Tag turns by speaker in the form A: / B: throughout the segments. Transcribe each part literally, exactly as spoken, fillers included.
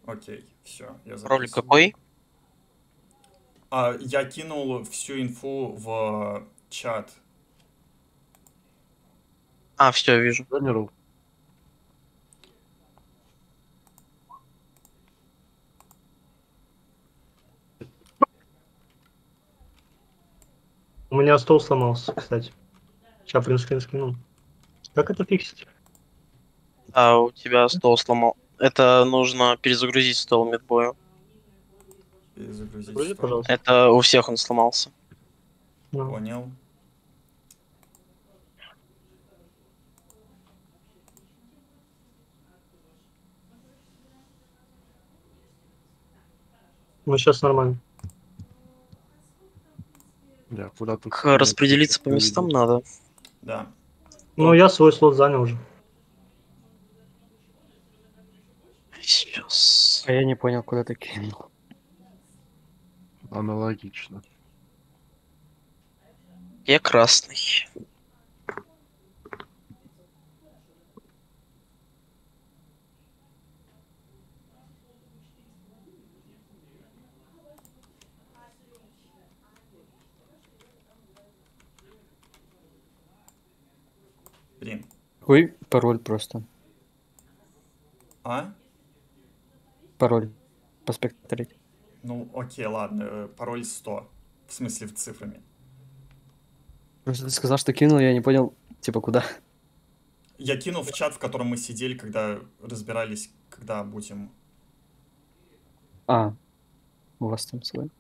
A: Окей, все, я
B: Роль
A: записываю.
B: какой?
A: А, я кинул всю инфу в чат.
B: А, все, вижу.
C: Замеру.
D: У меня стол сломался, кстати. Сейчас принскрин скину. Как это фиксить?
B: А, у тебя стол сломал. Это нужно перезагрузить стол медбою.
A: Перезагрузить
D: Загрузи,
A: стол.
D: пожалуйста.
B: Это у всех он сломался.
D: Ну,
A: Понял.
D: ну сейчас нормально.
C: Да, куда тут...
B: К- Распределиться по местам надо.
A: Да.
D: Ну, я свой слот занял уже.
B: Сейчас.
E: А я не понял, куда ты кинул.
C: Аналогично.
B: Я красный.
A: Блин.
E: Какой пароль просто?
A: А?
E: Пароль. Поспекторить.
A: Ну, окей, ладно. э, Пароль сто. В смысле, в цифрами.
E: Просто ты сказал, что кинул, я не понял, типа, куда.
A: Я кинул в чат, в котором мы сидели, когда разбирались, когда будем...
E: А, у вас там свой.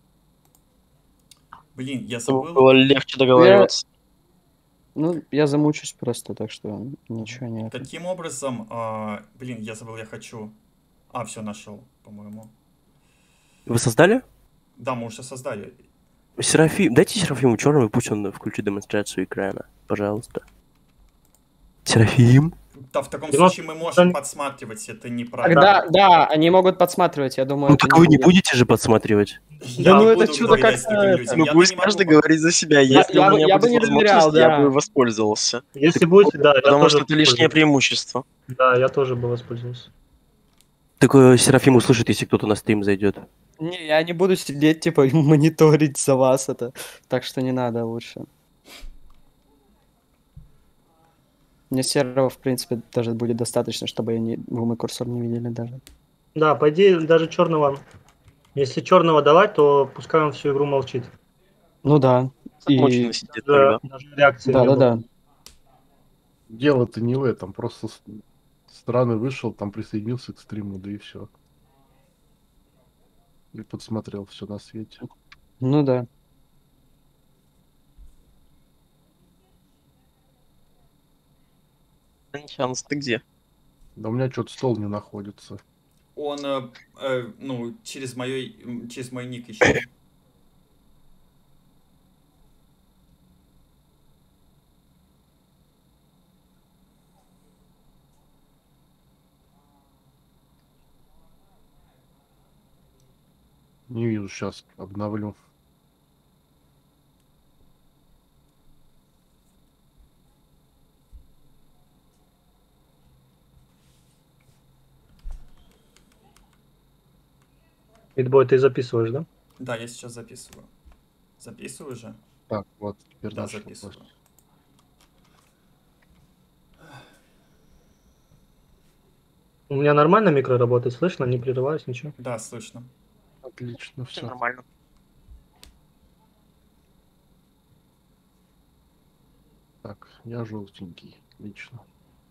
A: Блин, я
B: Чтобы
A: забыл...
B: было легче договариваться.
E: Ну, я замучусь просто, так что ничего не это.
A: Каким образом... а, Блин, я забыл, я хочу... А, все, нашел, по-моему.
F: Вы создали?
A: Да, мы уже создали.
F: Серафим, дайте Серафиму черного, пусть он включит демонстрацию экрана, пожалуйста. Серафим?
A: Да, в таком
D: Димас,
A: случае мы можем
D: там-
A: подсматривать, это неправильно.
E: Тогда, да, они могут подсматривать, я думаю.
F: Ну
E: это
F: так вы не
E: будет.
F: будете же подсматривать.
A: Я
E: ну это
A: буду
E: чудо
A: доверять
E: как-то
A: другим
E: это.
A: людям.
B: Ну
A: Я
B: пусть
A: не могу
B: каждый
A: под-
B: говорит за себя.
E: Я-
B: Если
E: я
B: у
E: бы-
B: меня
E: я бы
B: будет
E: не
B: возможность,
E: доверял,
B: я
E: да.
B: бы воспользовался.
D: Если будете, да, я
B: Потому
D: тоже
B: что это лишнее
D: воспользуюсь.
B: преимущество.
D: Да, я тоже бы воспользовался.
F: Так э, Серафим услышит, если кто-то на стрим зайдет.
E: Не, я не буду сидеть, типа, и мониторить за вас это. Так что не надо лучше. Мне серого, в принципе, даже будет достаточно, чтобы я не, вы мой курсор не видели даже.
D: Да, по идее, даже черного... Если черного давать, то пускай он всю игру молчит.
E: Ну да.
B: Замученно
E: И...
B: сидит
D: Даже,
B: тогда.
D: даже реакции
E: Да,
D: не
E: да,
D: было.
E: да.
C: Дело-то не в этом, просто с- странно вышел, там присоединился к стриму, да и все. И подсмотрел все на свете.
E: Ну да.
B: Шанс, ты где?
C: Да у меня что-то стол не находится.
A: Он, э, э, ну, через мой, через мой ник еще.
C: Не вижу, сейчас обновлю.
D: Мидбой, ты записываешь, да?
A: Да, я сейчас записываю. Записываю же?
C: Так, вот, теперь
A: Да,
C: нашло.
A: записываю.
D: У меня нормально микро работает, слышно? Не прерываюсь, ничего.
A: Да, слышно.
C: Отлично,
B: Все
C: все.
B: нормально.
C: Так, я желтенький, отлично.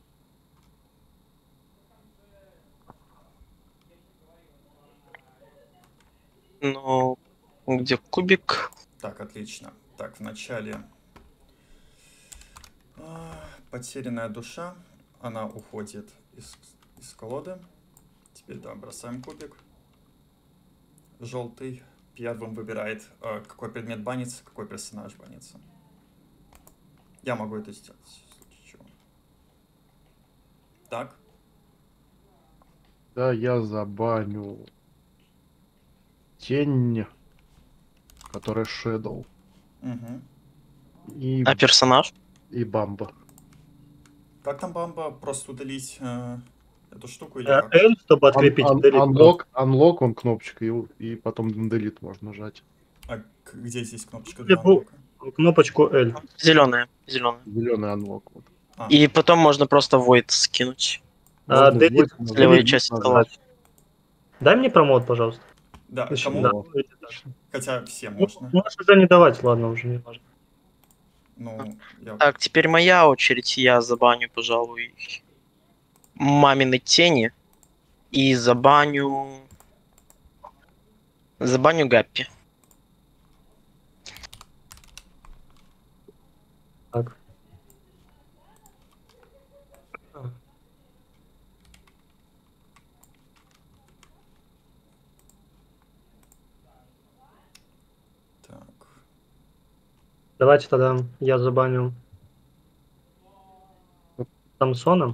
B: Ну, где кубик?
A: Так, отлично. Так, в начале а, потерянная душа. Она уходит из, из колоды. Теперь, да, бросаем кубик. Желтый первым выбирает, а, какой предмет банится, какой персонаж банится. Я могу это сделать. в случае чего. Так,
C: Да, я забаню тень, которая Shadow,
A: угу.
C: и,
B: А персонаж?
C: и Бамба.
A: Как там бамба? Просто удалить... э, эту штуку или
D: Э,
A: как?
D: L, чтобы открепить.
C: Ан- ан-
D: Delete.
C: Unlock, unlock, он кнопочка, и, и потом на delete можно нажать.
A: А к- где здесь кнопочка
D: Или
A: для
D: бу-
A: анлока?
D: Кнопочку L.
B: Зеленая, зеленая.
C: Зеленый unlock. Вот.
A: А,
B: И потом можно просто void скинуть.
D: А,
C: Можно
D: delete.
C: вводить, можно
B: с левой
C: delete
B: части
C: нажать.
B: стола.
D: Дай мне промот, пожалуйста.
A: да,
D: Еще-
A: кому?
D: да,
C: О.
D: видите, так.
A: Хотя всем
D: Ну,
A: можно.
D: можешь уже не давать, ладно, уже не важно.
A: Ну, я...
B: Так, теперь моя очередь. Я забаню, пожалуй, мамины тени. И забаню... Забаню Гаппи.
D: Так.
A: Так.
D: Давайте тогда я забаню Самсона.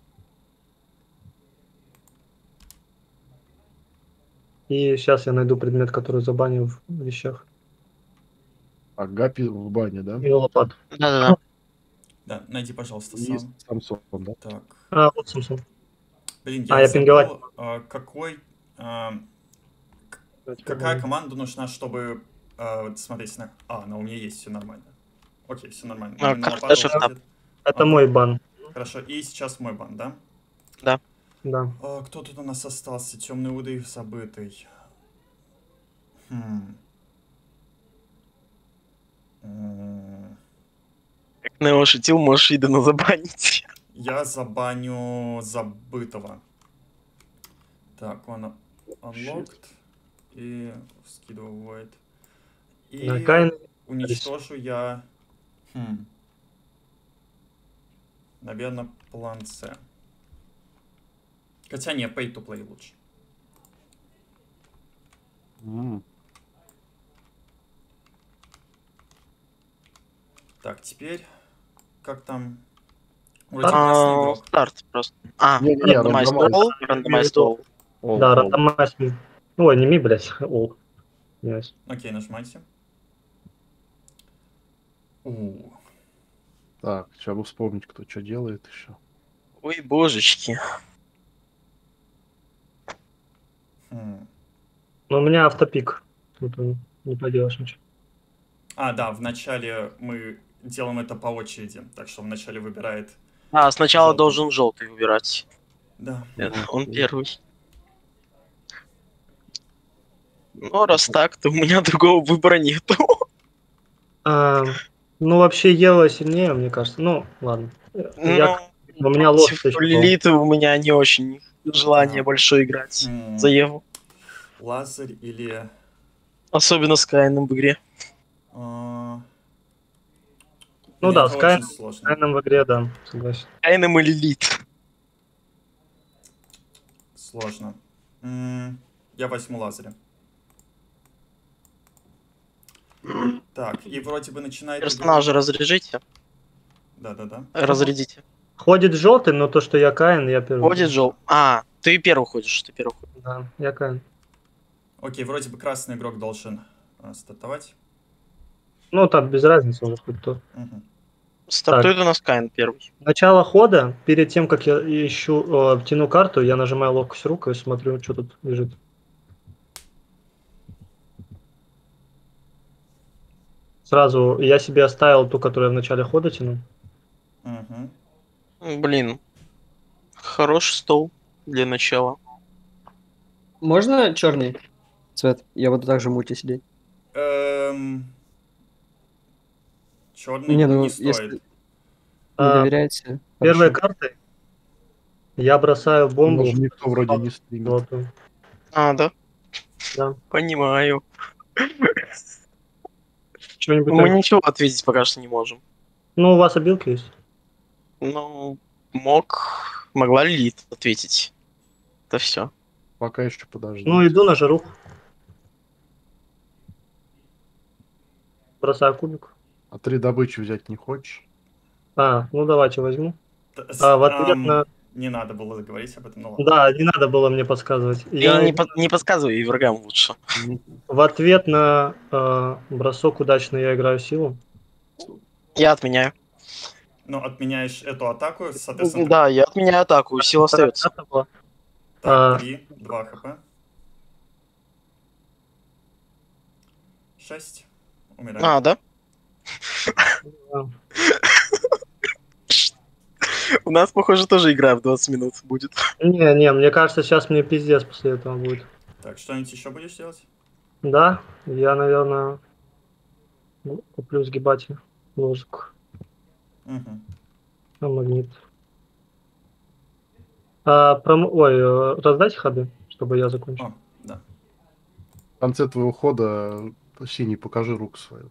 D: И сейчас я найду предмет, который забанил в вещах.
C: А Гапи в бане, да?
D: И лопату.
B: Да-да-да.
A: Да, найди, пожалуйста,
C: И
A: сам.
C: Самсон, да?
A: Так.
D: А, вот Самсон.
A: Блин,
D: А,
A: я,
D: я
A: забыл,
D: пинговать.
A: а, какой... а, какая команда нужна, чтобы... а, вот смотрите, на... А, она у меня есть, все нормально. Окей, все нормально.
B: А,
A: Именно
B: как
A: лопата
B: Dash
A: уходит.
D: Это
A: А,
D: мой бан.
A: Хорошо, и сейчас мой бан, да?
D: Да.
A: А, кто тут у нас остался? Темный Уды забытый. Хм. М,
B: Как Нео шутил, можешь Идена забанить.
A: Я забаню забытого. Так, он unlocked. И скидываю void. И
D: Да, Каин.
A: уничтожу я... Хм. Наверное, план С. Хотя не, pay to play лучше.
C: М.
A: Так, теперь... Как там... Вроде красный
B: А,
A: игрок.
B: Старт просто. А,
C: Не-не-не,
B: рандомайз
C: рандомайз.
B: all, рандомайз all.
C: О,
D: Да,
C: о.
D: рандомайз. Ой, не ми, блядь. О. Yes.
A: Окей, нажимайте. У,
C: Так, сейчас бы вспомнить, кто что делает еще.
B: Ой, божечки.
A: хм.
D: Но у меня автопик. Тут он, не поделаешь ничего.
A: А, да, вначале мы делаем это по очереди. Так что вначале выбирает...
B: А, сначала
A: Желтый.
B: должен желтый выбирать.
A: Да.
B: Нет, он первый. Ну, раз так, то у меня другого выбора нету.
D: А, ну, вообще, Ева сильнее, мне кажется. Ну, ладно. Я,
B: Ну,
D: у меня лох
B: против
D: еще был.
B: Лилиты у меня не очень желание
A: Ага.
B: большое играть
A: М,
B: за Еву.
A: Лазарь или...
B: Особенно с Каином в игре.
A: а,
D: Ну
A: блин,
D: да,
A: это
D: с
A: очень
D: Каином,
A: сложно.
D: Каином в игре, да, согласен.
B: Каином и Лилит.
A: Сложно. М, Я возьму Лазаря. Так, и вроде бы начинает... игру-
B: Персонажа разряжите.
A: Да-да-да.
B: Разрядите.
D: Ходит желтый, но то, что я Каин, я первый.
B: Ходит жел. А, ты первый ходишь, ты первый ходишь.
D: Да, я Каин.
A: Окей, вроде бы красный игрок должен а, стартовать.
D: Ну, там без разницы уже хоть то.
A: Мгм.
B: Стартует у нас Каин первый.
D: Начало хода, перед тем, как я ищу, э, тяну карту, я нажимаю локус руку и смотрю, что тут лежит. Сразу я себе оставил ту, которую я в начале хода тяну.
A: Мгм.
B: Блин. Хороший стол для начала.
E: Можно черный цвет? Я буду также в мульте сидеть.
A: Эм, Черный
E: Не,
A: не,
E: ну,
A: стоит.
E: если не
D: А,
E: доверяете.
D: Первой
E: хорошо.
D: картой я бросаю бомбу.
C: Даже никто вроде не стримит.
D: золотую.
B: А, да?
D: Да.
B: Понимаю.
D: Что-нибудь
B: Мы
D: там-
B: ничего ответить пока что не можем.
D: Ну, у вас обилки есть?
B: Ну, мог... Могла Лилит ответить. Это все.
C: Пока еще подожди.
D: Ну, иду на жаруху. Бросаю кубик.
C: А три добычи взять не хочешь?
D: А, ну давайте возьму.
A: Т- с-
D: А, в ответ
A: ам,
D: на...
A: Не надо было говорить об этом, ну ладно.
D: Да, не надо было мне подсказывать.
B: Ты
D: Я
B: не, под- не подсказывай, и врагам лучше.
D: в ответ на э, бросок удачный я играю силу.
B: Я отменяю.
A: Ну, отменяешь эту атаку, соответственно...
B: Да, я отменяю атаку, сила остается.
D: А,
A: Так, три, два хп. шесть. Умираем.
B: А, да?
D: да.
B: У нас, похоже, тоже игра в двадцать минут будет.
D: Не, не, мне кажется, сейчас мне пиздец после этого будет.
A: Так, что-нибудь еще будешь делать?
D: Да, я, наверное, ну, куплю сгибатель, ложку,
A: Угу.
D: а магнит. А, пром... Ой, э, раздать ходы, чтобы я закончил.
A: О, да.
C: В конце твоего хода синий, покажи руку свою.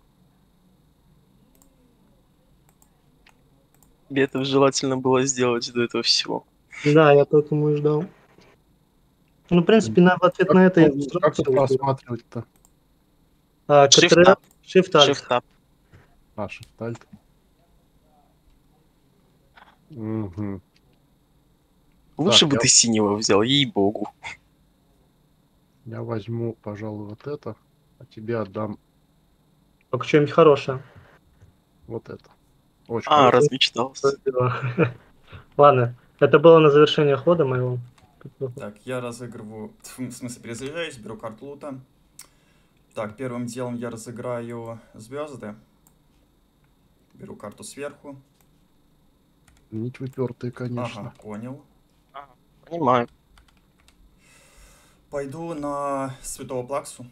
B: Тебе это желательно было сделать до этого всего.
D: Да, я поэтому и ждал. Ну, в принципе, на, в ответ на это я
C: Как
D: сразу
C: это
D: всё выпил.
C: просматривать-то?
D: А,
B: Shift
D: Ctrl,
B: Tab.
D: Shift Alt.
B: Shift Tab.
C: А, шифтальт. Угу.
B: Лучше
C: Так,
B: бы
C: я-
B: ты синего взял, ей-богу.
C: Я возьму, пожалуй, вот это, а тебе отдам
D: Только что-нибудь хорошее.
C: вот это. Очень
B: А,
C: хорошо.
B: размечтался.
D: Ладно, это было на завершение хода моего.
A: Так, я разыгрываю... В смысле, перезаряжаюсь, беру карту лута. Так, первым делом я разыграю звезды. Беру карту сверху.
C: Нить выпертая, конечно.
A: Ага, понял.
B: Понимаю.
A: Пойду на Святого Плаксу.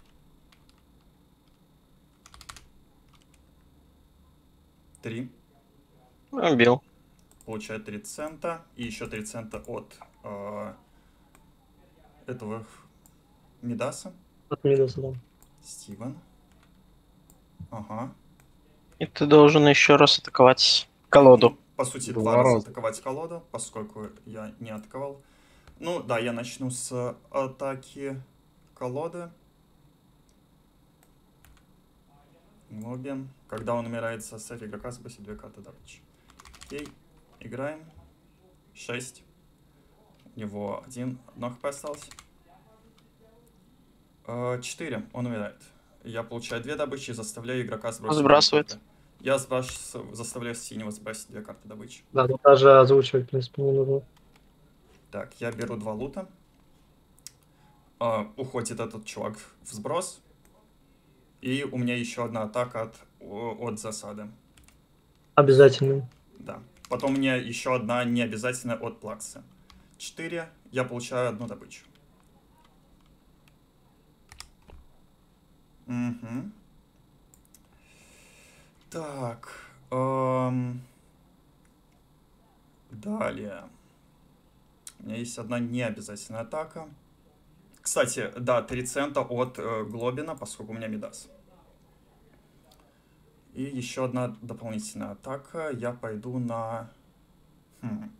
A: Три.
B: Убил.
A: Получаю три цента. И еще три цента от э, этого Мидаса.
D: От минуса, да.
A: Стивен. Ага.
B: И ты должен еще раз атаковать колоду.
A: Ну, по сути,
C: Два
A: два раза
C: раза.
A: атаковать колоду, поскольку я не атаковал. Ну, да, я начну с атаки колоды. Лобби. Когда он умирает, составь игрока, сбросит две карты добычи. Окей. Играем. шесть. У него один, одно хп осталось. четыре. Он умирает. Я получаю две добычи и заставляю игрока сбросить.
B: Сбрасывает.
A: две карты. Я сброс... заставляю синего сбросить две карты добычи.
D: Да, тут даже озвучивать, в принципе, не нужно.
A: Так, я беру два лута. А, уходит этот чувак в сброс. И у меня еще одна атака от, от засады.
D: Обязательно.
A: Да. Потом у меня еще одна необязательная от плаксы. четыре. Я получаю одну добычу. Угу. Так. Эм... Далее. У меня есть одна необязательная атака. Кстати, да, три цента от э, Глобина, поскольку у меня Мидас. И еще одна дополнительная атака. Я пойду на... Хм.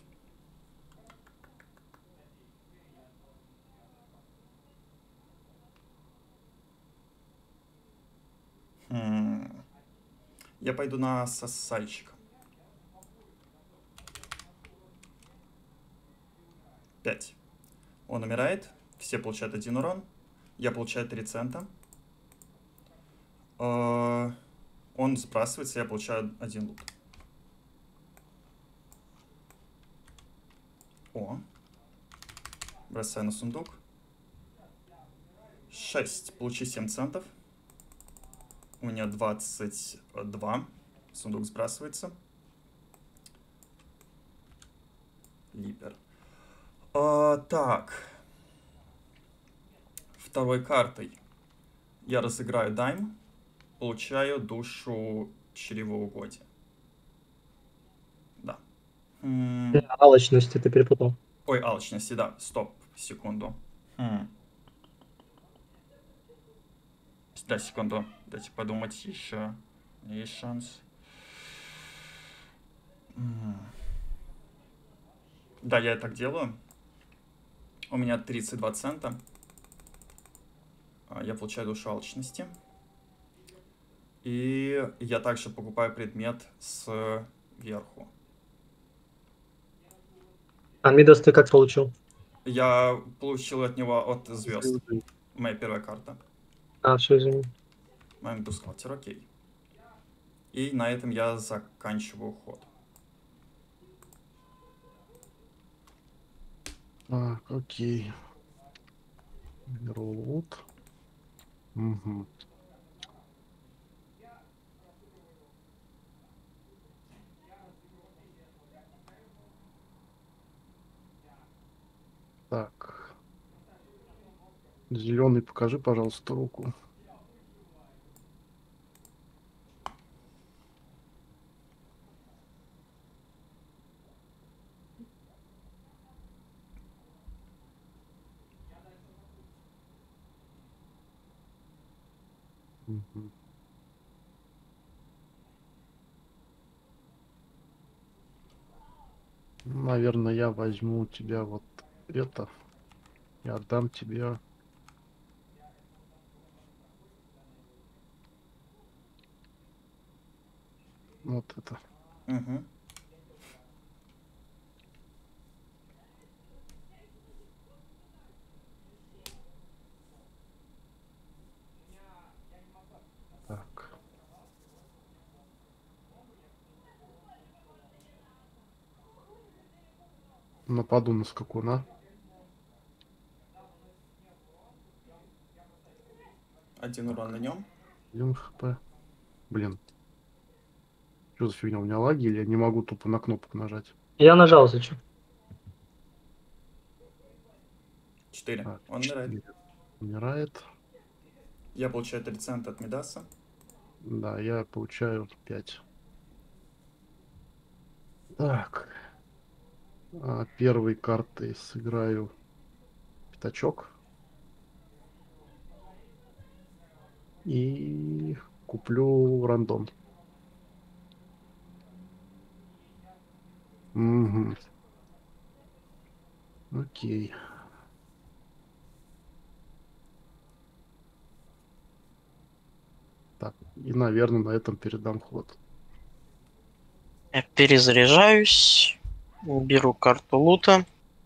A: Хм. Я пойду на сосальщика. пять. Он умирает. Все получают один урон. Я получаю три цента. Э, Он сбрасывается, я получаю один лут. О. Бросаю на сундук. шесть. Получи семь центов. У меня двадцать два. Сундук сбрасывается. Липер. А, так. Второй картой я разыграю дайм. Получаю душу чревоугодия. Да. М,
D: Алчности ты перепутал.
A: Ой, алчности, да. Стоп, секунду. Хм. Да, секунду. Дайте подумать еще. Есть шанс. М. Да, я так делаю. У меня тридцать два цента. А, Я получаю душу алчности. И я также покупаю предмет сверху.
D: А Мидас ты как получил?
A: Я получил от него от звезд. Моя первая карта.
D: А, все, извини.
A: Моим бускалтер, окей. И на этом я заканчиваю ход.
C: Так, окей. Беру лут. Угу. Так. Зеленый, покажи, пожалуйста, руку. Мгм. Наверное, я возьму у тебя вот это. Я отдам тебе. Вот это.
A: Угу.
C: Так. Нападу на скакуна.
A: Один урон на нем.
C: один хп. Блин. Что за фигня? У меня лаги или я не могу тупо на кнопку нажать?
D: Я нажал, зачем?
A: четыре.
C: Так,
A: Он умирает.
C: четыре. Умирает.
A: Я получаю три цента от Мидаса.
C: Да, я получаю пять. Так. А, первой картой сыграю пятачок. И куплю рандом. Угу. Окей. Так, и, наверное, на этом передам ход.
B: Я перезаряжаюсь. Беру карту лута.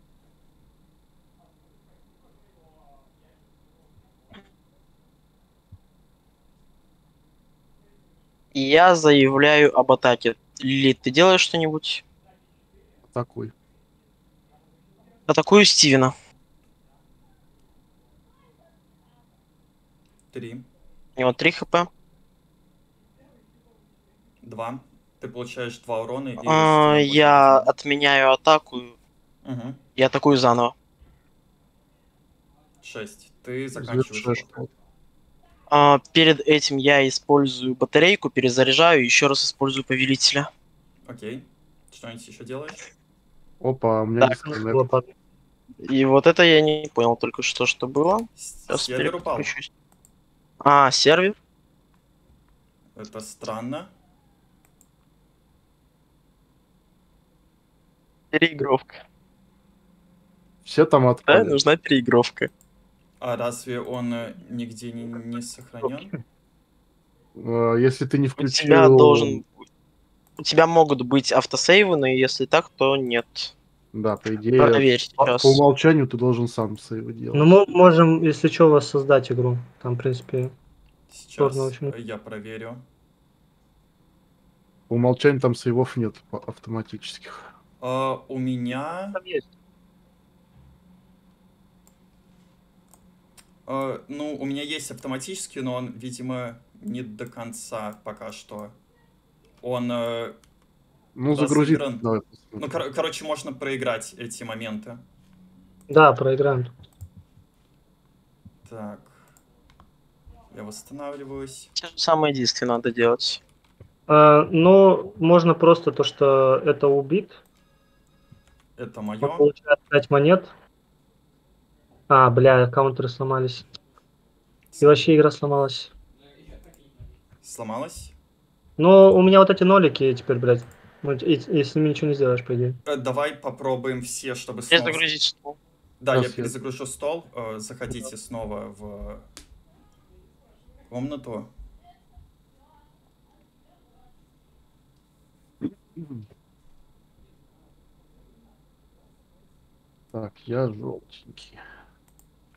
B: И я заявляю об атаке. Лилит, ты делаешь что-нибудь?
C: Такой.
B: Атакую Стивена.
A: Три.
B: У него три хп.
A: Два. Ты получаешь два урона и...
B: А, я отменяю атаку
A: Угу.
B: и атакую заново.
A: шесть. Ты заканчиваешь
C: Завершаешь
A: ход.
C: ход.
B: А, перед этим я использую батарейку, перезаряжаю и еще раз использую повелителя.
A: Окей. Что-нибудь еще делаешь?
C: Опа, у меня
B: Так.
C: дисконнект.
D: Лопат.
B: И вот это я не понял только что, что было.
A: С-
B: Сейчас
A: Сервер упал.
B: переключусь. А, сервер?
A: Это странно.
B: Переигровка.
C: Все там
B: Да,
C: отпали.
B: нужна переигровка.
A: А разве он э, нигде не, не сохранен?
C: Э, Если ты не
B: У
C: включил...
B: тебя должен... У тебя могут быть автосейвы, но если так, то нет.
C: Да, по идее,
B: Проверь
C: по,
B: сейчас.
C: по умолчанию ты должен сам сейвы делать.
D: Ну, мы можем, если что, воссоздать игру. Там, в принципе,
A: Сейчас
D: Сложно очень.
A: э, я проверю.
C: По умолчанию там сейвов нет по- автоматических.
A: А, у меня...
D: там есть.
A: а, ну, у меня есть автоматический, но он, видимо, не до конца пока что. Он... э,
C: Ну, загрузить.
A: разыгран.
C: Давай
A: ну,
C: посмотрим.
A: кор- короче, можно проиграть эти моменты.
D: Да, проиграем.
A: Так. Я восстанавливаюсь.
B: Те же самые действия надо делать.
D: А, но можно просто то, что это убит.
A: Это
D: Он
A: мое.
D: получает пять монет. А, бля, аккаунтеры сломались. И вообще игра сломалась.
A: Сломалось.
D: Но у меня вот эти нолики теперь, блядь. ну, и, и с ними ничего не сделаешь, по идее.
A: Э, давай попробуем все, чтобы снова...
B: Перезагрузить стол.
A: Да, я
C: Сейчас я-
A: перезагружу стол. Э, заходите снова в комнату.
C: Так, я желтенький.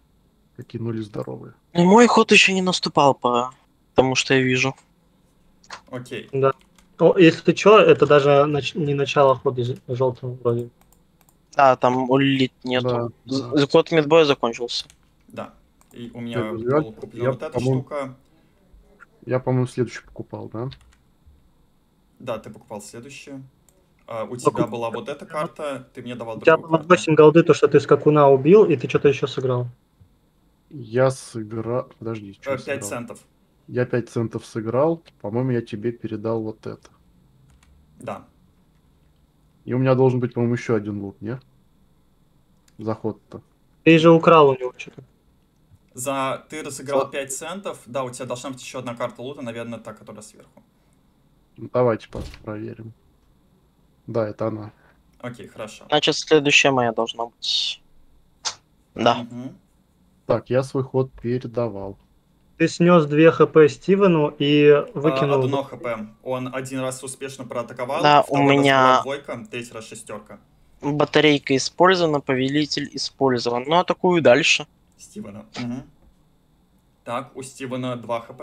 C: Какие нули здоровые.
B: Ну, мой ход еще не наступал, по тому что я вижу.
A: Окей.
D: Да. О, если что, это даже нач- не начало хода из- желтого вроде.
B: Да, там улит нету.
C: Да,
B: З-
C: да.
B: Ход медбоя закончился.
A: Да. И у
C: Я
A: меня
C: развиваю.
A: была куплена
C: Я,
A: вот эта
C: по-моему,
A: штука.
C: Я, по-моему, следующий покупал, да?
A: Да, ты покупал следующую. А, у
D: Покуп-
A: тебя была вот эта карта, ты мне давал
D: У тебя
A: другую
D: было
A: карту.
D: восемь голды, то, что ты скакуна убил, и ты что-то еще сыграл.
C: Я сыграл... Подожди, что я
A: пять
C: сыграл?
A: центов.
C: Я пять центов сыграл. По-моему, я тебе передал вот это.
A: Да.
C: И у меня должен быть, по-моему, еще один лут, не? Заход-то.
D: Ты же украл у него что-то.
A: За ты разыграл
C: За-
A: пять центов. Да, у тебя должна быть еще одна карта лута, наверное, та, которая сверху.
C: Ну, давайте по- проверим. Да, это она.
A: Окей, хорошо.
B: Значит, следующая моя должна быть. Да.
A: Мгм.
C: Так, я свой ход передавал.
D: Ты снес две хп Стивену и
A: А,
D: выкинул.
A: Одно хп. Он один раз успешно проатаковал,
B: Да, у
A: второй раз
B: меня-
A: была двойка, третий раз шестерка.
B: Батарейка использована, повелитель использован. Ну, атакую дальше.
A: Стивена. Мгм. Так, у Стивена два хп.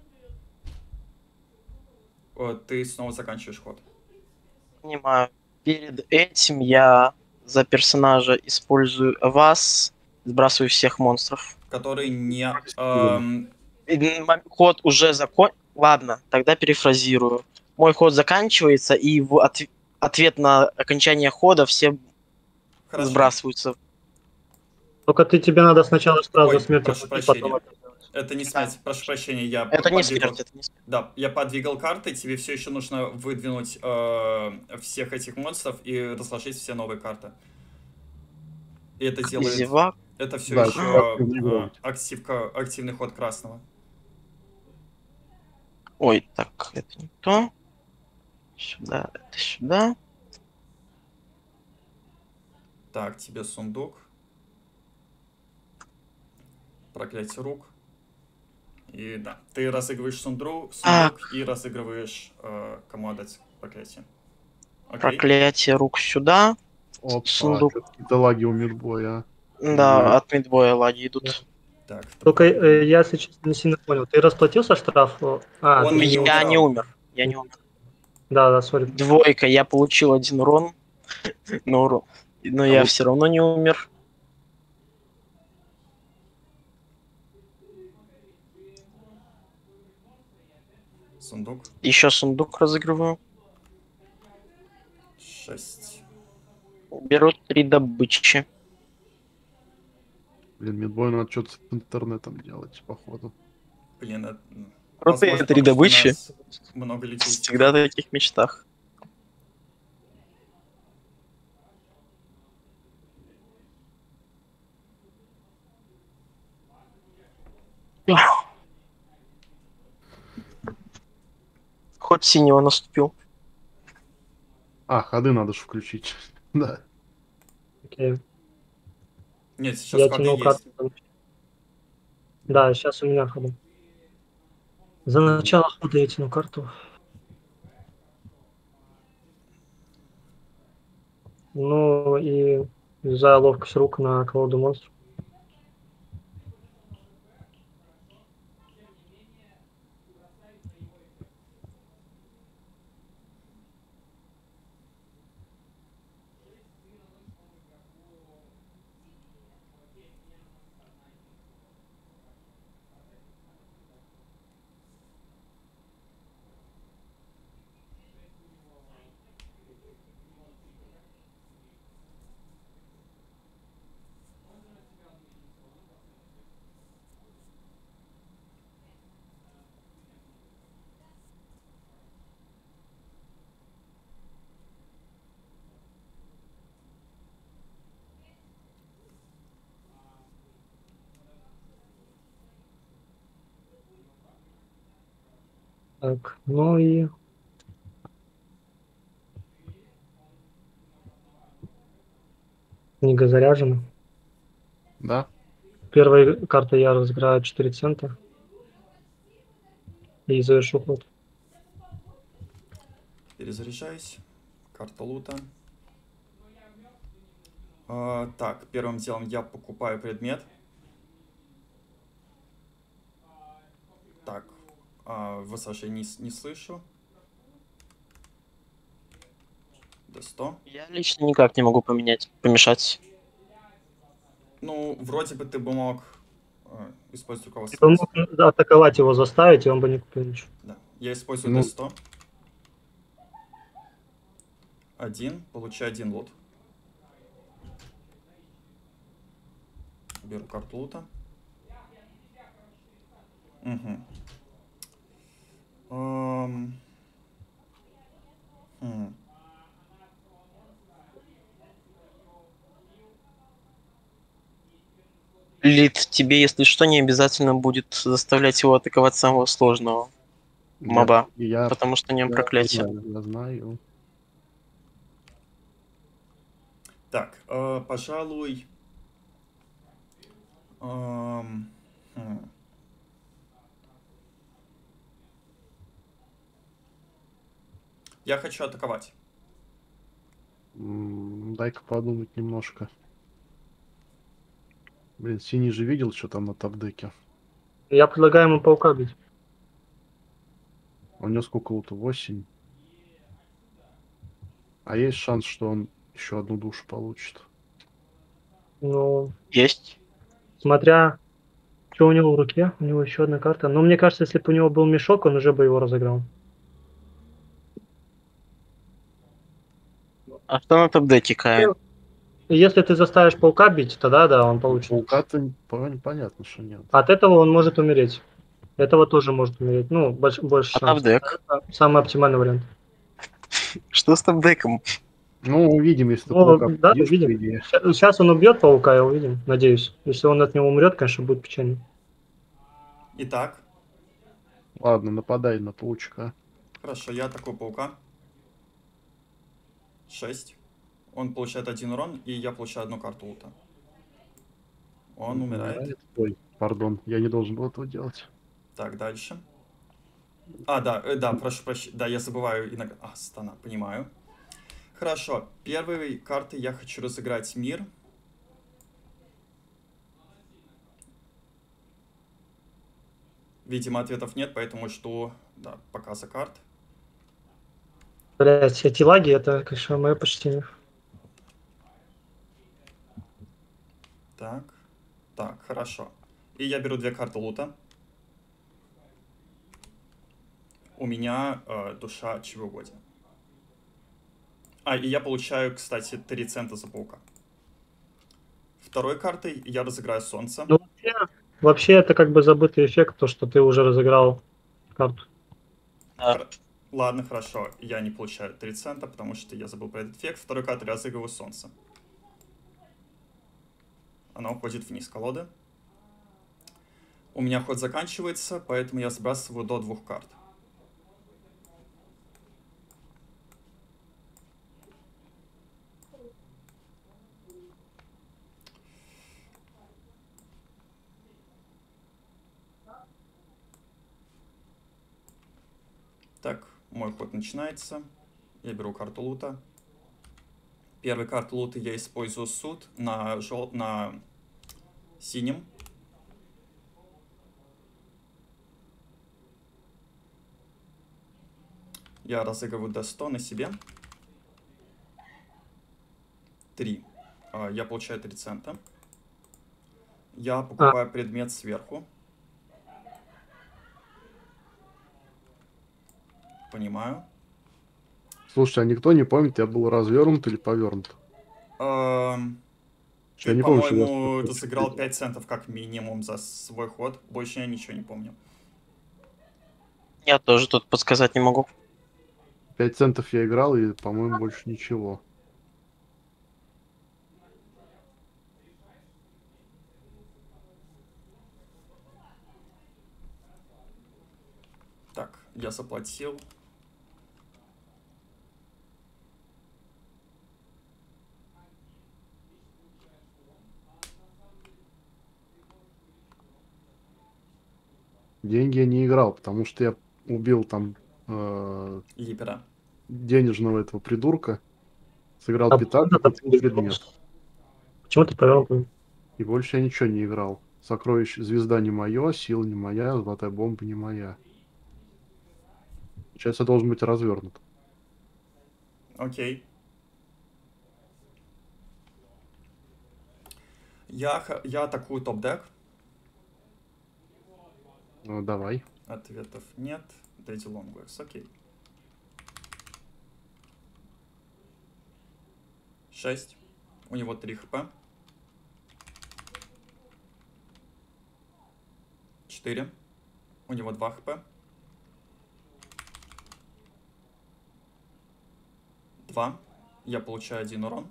A: О, ты снова заканчиваешь ход.
B: Понимаю. Перед этим я за персонажа использую вас, сбрасываю всех монстров.
A: Который не...
C: Стивена.
A: эм,
B: И м- Ход уже закон... Ладно, тогда перефразирую. Мой ход заканчивается, и в от- ответ на окончание хода все
A: хорошо.
B: сбрасываются.
D: Только ты тебе надо сначала сразу
A: Ой,
D: смерти
A: прошу
D: пойти, потом
A: прощения.
D: это делать.
A: Это не смерть, прошу прощения, я
B: Это не
A: подвигал-
B: смерть, это не смерть.
A: Да, я подвигал карты, тебе все еще нужно выдвинуть э, всех этих монстров и разложить все новые карты. И это делает...
B: Зевак.
A: Это все
C: Да,
A: еще
C: это активный
A: э,
C: гол.
A: активка, активный ход красного.
B: Ой, так, это не то. Сюда, это сюда.
A: Так, тебе сундук. Проклятие рук. И да, ты разыгрываешь сундру, сундук и разыгрываешь э, кому отдать проклятие. Окей.
B: Проклятие рук сюда.
C: Опа,
B: Сундук.
C: чё-то какие-то лаги у мидбоя.
B: Да,
C: Мгм.
B: от мидбоя лаги идут.
A: Так,
D: Только э, я сейчас не сильно понял. Ты расплатился штраф? А,
A: Он
D: ты
A: не
D: не
B: Я
A: умирал.
B: не умер. Я не умер.
D: Да, да, сори.
B: Двойка, я получил один урон. Но, урон. но
C: А
B: я
C: вот-
B: все равно не умер.
A: сундук.
B: Еще сундук разыгрываю.
A: Шесть.
B: Беру три добычи.
C: Блин, мидбою надо что-то с интернетом делать, походу.
A: Блин, это... м,
B: Крутые
A: возможно,
B: три
A: потому что у
B: добычи.
A: нас много людей.
B: Всегда в таких мечтах. Ход синего наступил.
C: А, ходы надо же включить. Да.
D: Окей.
A: Нет, сейчас
D: Я
A: ходы
D: тянул
A: есть.
D: карту. Да, сейчас у меня ходы. За начало хода я тяну карту. Ну и за ловкость рук на колоду монстров. Так, ну и... Книга заряжена.
C: Да?
D: Первой картой я разыграю четыре цента. И завершу ход.
A: Перезаряжаюсь. Карта лута. А, так, первым делом я покупаю предмет. Так, А, высажей не, с- не слышу. До сто.
B: Я лично никак не могу поменять, помешать.
A: Ну, вроде бы ты бы мог э, использовать
D: Ты
A: руководство.
D: бы мог атаковать его, заставить, и он бы не купил ничего.
A: Да. Я использую
C: Ну.
A: д сто. Один. Получаю один лут. Беру карту лута. Угу. Эм. Хм.
B: Лид, тебе, если что, не обязательно будет заставлять его атаковать самого сложного
C: Я-
B: моба,
C: Я,
B: потому что у него
C: я
B: проклятие.
C: знаю, я знаю.
A: Так, э, пожалуй... эм, хм. Я хочу атаковать.
C: М, Дай-ка подумать немножко. Блин, Синий же видел, что там на топ-деке.
D: Я предлагаю ему паука бить.
C: У него сколько лута? восемь. А есть шанс, что он еще одну душу получит.
D: Ну,
B: Есть.
D: смотря, что у него в руке. У него еще одна карта. Но мне кажется, если бы у него был мешок, он уже бы его разыграл.
B: А что на топ-деке, Кай?
D: И если ты заставишь паука бить, тогда да, он получит.
C: Паука-то пон- понятно, что нет.
D: От этого он может умереть. Этого тоже может умереть. Ну, больш- больше
B: А
D: шансов.
B: топ-дек?
D: Это самый оптимальный вариант.
B: Что с топ-деком?
C: Ну, увидим, если ты
D: Ну,
C: паука
D: да,
C: победишь, по
D: увидим.
C: идее.
D: Сейчас он убьет паука, я увидим, надеюсь. Если он от него умрет, конечно, будет печально.
A: Итак,
C: Ладно, нападай на паучка.
A: хорошо, я атакую паука. шесть. Он получает один урон, и я получаю одну карту лута. Он умирает.
C: Ой, пардон, я не должен был этого делать.
A: Так, дальше. А, да, э, да, прошу прощения. Да, я забываю иногда. А, стана, понимаю. Хорошо, первой картой я хочу разыграть мир. Видимо, ответов нет, поэтому жду, да, показа карт.
D: Блять, эти лаги, это, конечно, мое почтение.
A: Так, так, хорошо. И я беру две карты лута. У меня э, душа чревоугодия. А, и я получаю, кстати, три цента за паука. Второй картой я разыграю солнце.
D: Ну, вообще, вообще это как бы забытый эффект, то, что ты уже разыграл карту.
B: Да.
A: Хор- Ладно, хорошо, я не получаю три цента, потому что я забыл про этот эффект. Второй картой я разыгрываю солнце. Она уходит вниз колоды. У меня ход заканчивается, поэтому я сбрасываю до двух карт. Так, мой ход начинается. Я беру карту лута. Первой карту лута я использую суд на, жел... на синем. Я разыгрываю д сто на себе. три. Я получаю три цента. Я покупаю предмет сверху. Понимаю.
C: Слушай, а никто не помнит, я был развернут или повернут?
A: Эм,
C: Я
A: Ты,
C: не помню, что я
A: по-моему,
C: что-то
A: разыграл
C: видел.
A: пять центов как минимум за свой ход. Больше я ничего не помню.
B: Я тоже тут подсказать не могу.
C: пять центов я играл, и, по-моему, больше ничего.
A: Так, я заплатил.
C: Деньги я не играл, потому что я убил там э,
A: Липера.
C: денежного этого придурка, сыграл
D: А
C: пятак и
D: почему ты
C: купил
D: так
C: предмет.
D: Почему ты повернул?
C: И больше я ничего не играл. Сокровище, звезда не мое, сила не моя, золотая бомба не моя. Получается, должен быть развернут.
A: Окей. Я, х- я атакую топ-дек.
C: Ну, давай.
A: Ответов нет. Дэдди Лонгверс. Окей. шесть. У него три хп. четыре. У него два хп. два. Я получаю один урон.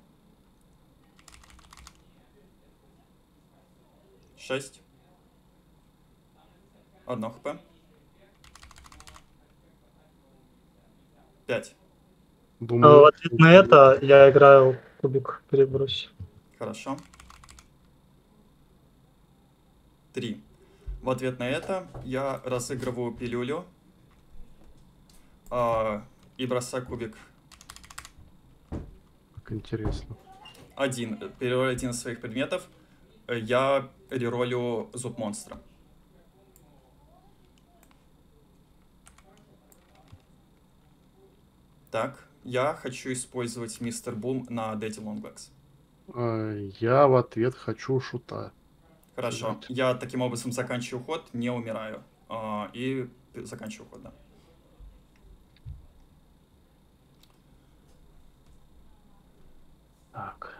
A: шесть. одно хп. пять.
D: А
C: Думаю,
D: в ответ на это я играю кубик перебрось.
A: Хорошо. три. В ответ на это я разыгрываю пилюлю а, и бросаю кубик.
C: как интересно.
A: Один. Переролю один из своих предметов. Я реролю зуб монстра. Так, я хочу использовать Мистер Бум на Дэдди Лонглекс.
C: А, Я в ответ хочу шута.
A: Хорошо.
C: Сыграть.
A: Я таким образом заканчиваю ход, не умираю. А, и заканчиваю ход, да.
C: Так.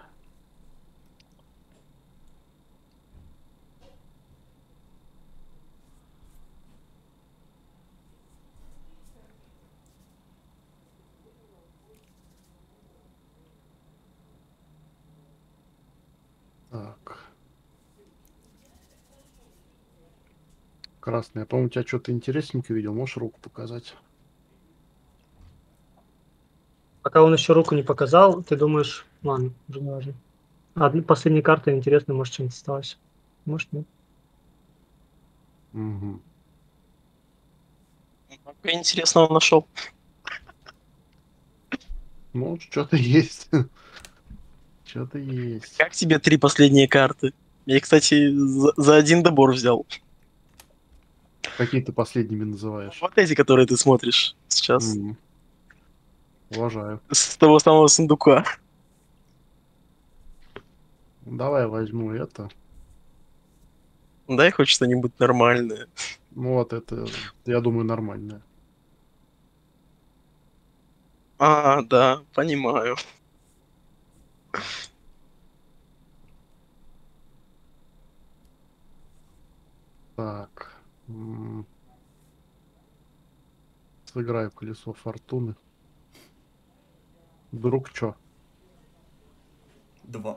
C: Так. Красный, я, по-моему, у тебя что-то интересненькое видел. Можешь руку показать?
D: Пока он еще руку не показал, ты думаешь, ладно, уже не важно. Одна последняя карта интересная, может, чем-то осталось. Может, нет.
C: Угу.
B: Много интересного нашел.
C: Ну, что-то есть. Что-то есть.
B: Как тебе три последние карты? Я, кстати, за, за один добор взял.
C: Какие ты последними называешь?
B: Вот эти, которые ты смотришь сейчас.
C: М. Уважаю.
B: С того самого сундука.
C: Давай возьму это.
B: Дай хоть что-нибудь нормальное.
C: Ну, вот это, я думаю, нормально.
B: А, да, понимаю.
C: Так. М. Сыграю колесо фортуны. Вдруг что?
A: Два.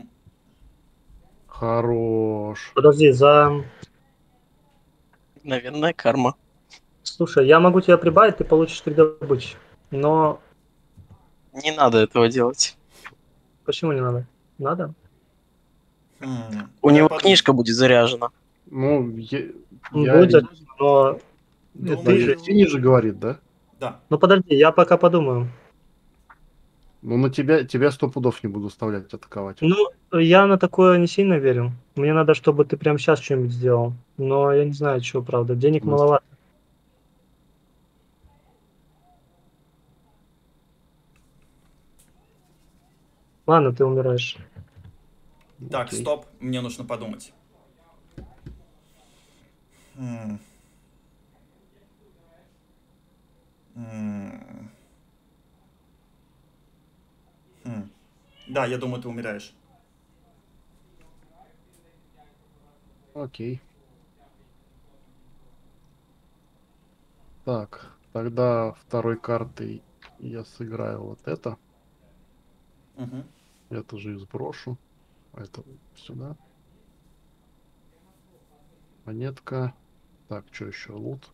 C: Хорош.
D: Подожди, за...
B: Наверное, карма.
D: Слушай, я могу тебя прибавить, ты получишь три добычи. Но
B: Не надо этого делать.
D: почему не надо? Надо?
A: Хм,
B: У
A: я
B: него
A: подумаю.
B: книжка будет заряжена.
C: Ну, я,
D: Он
C: я
D: будет
C: ре-
D: заряжен, но...
A: Думаю-
D: ты же-
C: Тини же говорит, да?
A: Да.
D: Ну подожди, я пока подумаю.
C: Ну, на тебя, тебя сто пудов не буду оставлять атаковать.
D: Ну, я на такое не сильно верю. Мне надо, чтобы ты прямо сейчас что-нибудь сделал. Но я не знаю, что, правда. Денег
C: В смысле?
D: маловато. Ладно, ты умираешь.
A: Так,
C: Окей.
A: стоп, мне нужно подумать. Хм. М. Хм. Да, я думаю, ты умираешь.
C: Окей. Так, тогда второй картой я сыграю вот это.
A: Мгм.
C: Это же и сброшу. А это сюда. Монетка. Так, что еще? Лут.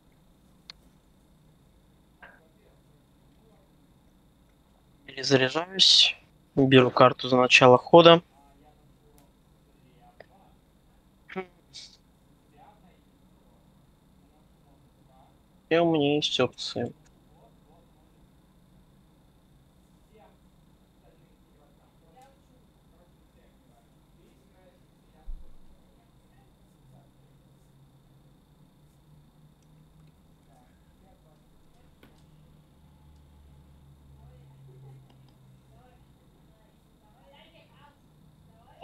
B: Перезаряжаюсь. Беру карту за начало хода. И у меня есть опции.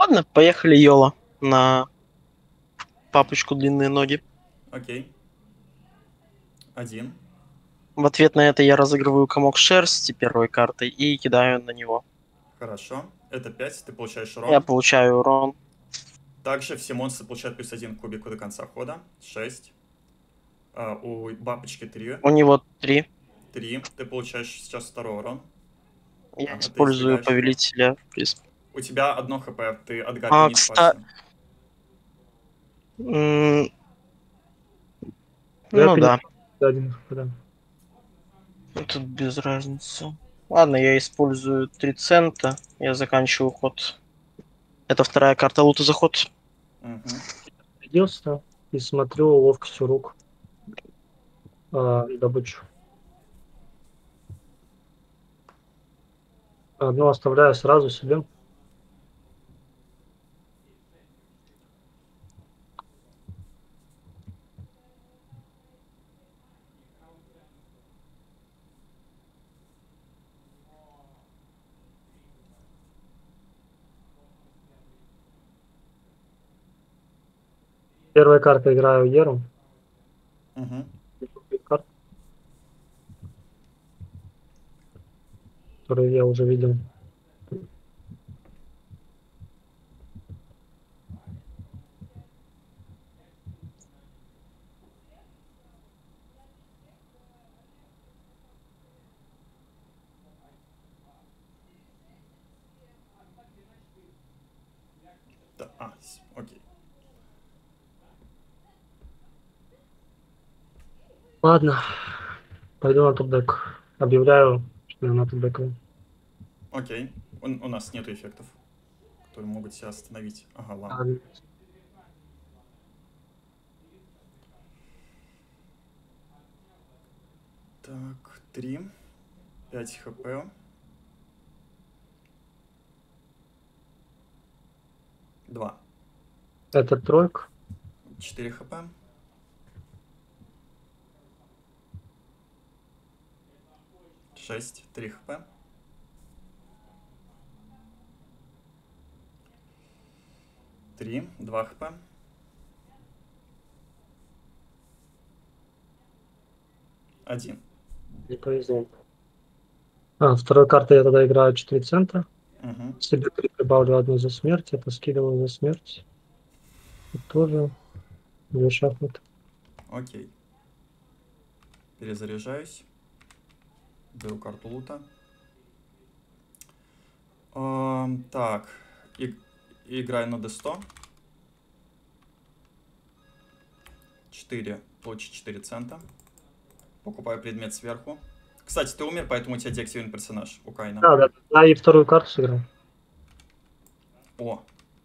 B: Ладно, поехали Йола на папочку длинные ноги.
A: Окей. Один.
B: В ответ на это я разыгрываю комок шерсти первой картой и кидаю на него.
A: Хорошо. Это пять, ты получаешь
B: Я
A: урон.
B: получаю урон.
A: Также все монстры получают плюс один к кубику до конца хода. шесть. А, у бабочки три.
B: У него три.
A: три. Ты получаешь сейчас второй урон.
B: Я
A: Ага, ты
B: использую
A: избегаешь его.
B: повелителя призм.
A: У тебя одно хп, ты от Габи
B: А,
A: не
B: кста-
A: спасен.
B: М,
D: Я
B: Ну да,
D: Один, да.
B: тут без разницы. Ладно, я использую три цента. Я заканчиваю ход. Это вторая карта лута за ход.
A: Мгм.
D: Садился и смотрю ловкостью рук а, добычу. Одну оставляю сразу себе. Первая карта играю Еру.
A: Мгм.
D: Карт, которую я уже видел.
A: Да, а, с- окей.
D: Ладно, пойду на топ-дек. Объявляю, что я на топ-деку.
A: Окей. У, у нас нету эффектов, которые могут себя остановить. Ага, ладно.
D: А,
A: Так, три. пять хп. два.
D: Это тройка.
A: четыре хп. шесть. три хп. три. два хп. один.
D: Не повезло. А, второй картой я тогда играю четыре цента.
A: Угу.
D: Себе три прибавлю одну за смерть. Это скидываю за смерть. И тоже две шахматы.
A: Окей. Перезаряжаюсь. Беру карту лута. Эм, так. И, играю на дэ сто. четыре. Получить четыре цента. Покупаю предмет сверху. Кстати, ты умер, поэтому у тебя деактивированный персонаж у Кайна.
D: Да, да. А и вторую карту сыграл.
A: О.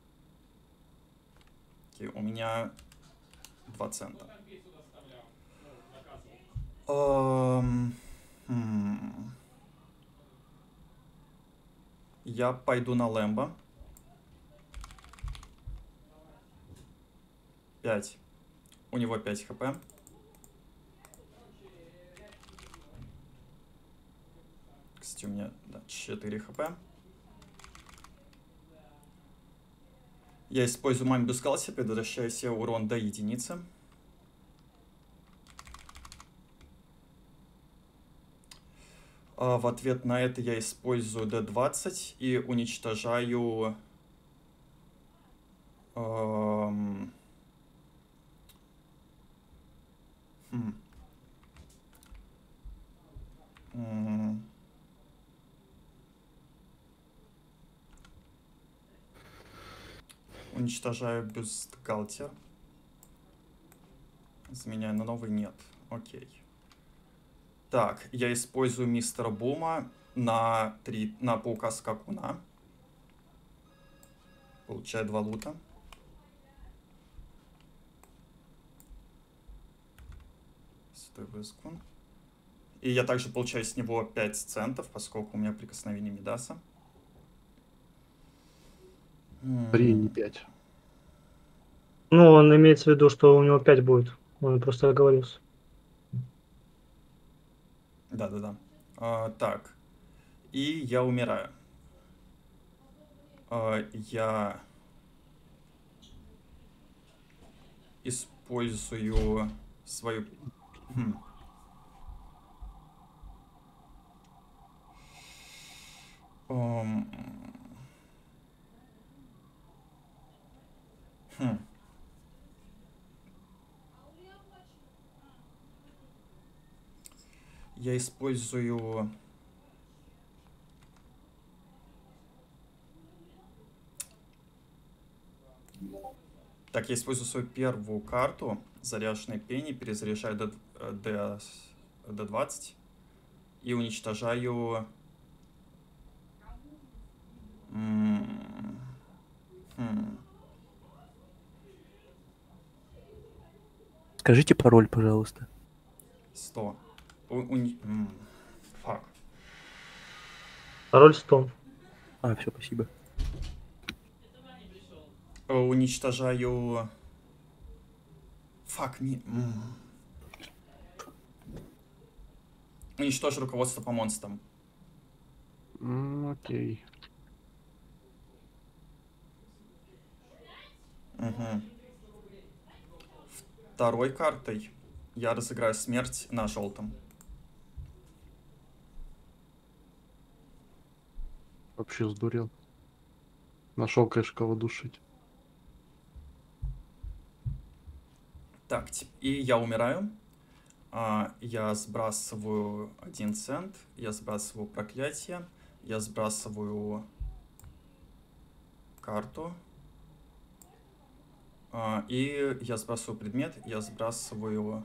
A: Окей, у меня два цента. Эм, хм. Я пойду на Лэмбо. пять. У него пять хп. Кстати, у меня да, четыре хп. Я использую маме Дускалси, предотвращаю себе урон до единицы. А в ответ на это я использую дэ двадцать и уничтожаю... Эм, хм. М. Уничтожаю бюстгальтер. Заменяю на новый? Нет. Окей. Так, я использую мистера Бума на, три, на паука скакуна. Получаю два лута. Святой Вискун. И я также получаю с него пять центов, поскольку у меня прикосновение Мидаса.
C: Три, не пять.
D: Ну, он имеется в виду, что у него пять будет. Он просто оговорился.
A: Да-да-да. А, так. И я умираю. А, я Использую свою... Хм. Ом, хм. Я использую... Так, я использую свою первую карту, заряженной пени, перезаряжаю до, до, до двадцать и уничтожаю... М, хм.
F: Скажите пароль, пожалуйста.
A: сто. У- уни- м, Фак.
D: Пароль сто.
F: А, все, спасибо.
A: Э, Уничтожаю... Фак, не... м. Уничтожу руководство по монстрам.
C: М, окей.
A: Мгм. Второй картой я разыграю смерть на желтом.
C: Вообще сдурел. Нашел, конечно, кого душить.
A: Так, тип- и я умираю. А, я сбрасываю один цент, я сбрасываю проклятие, я сбрасываю карту. А, и я сбрасываю предмет, я сбрасываю...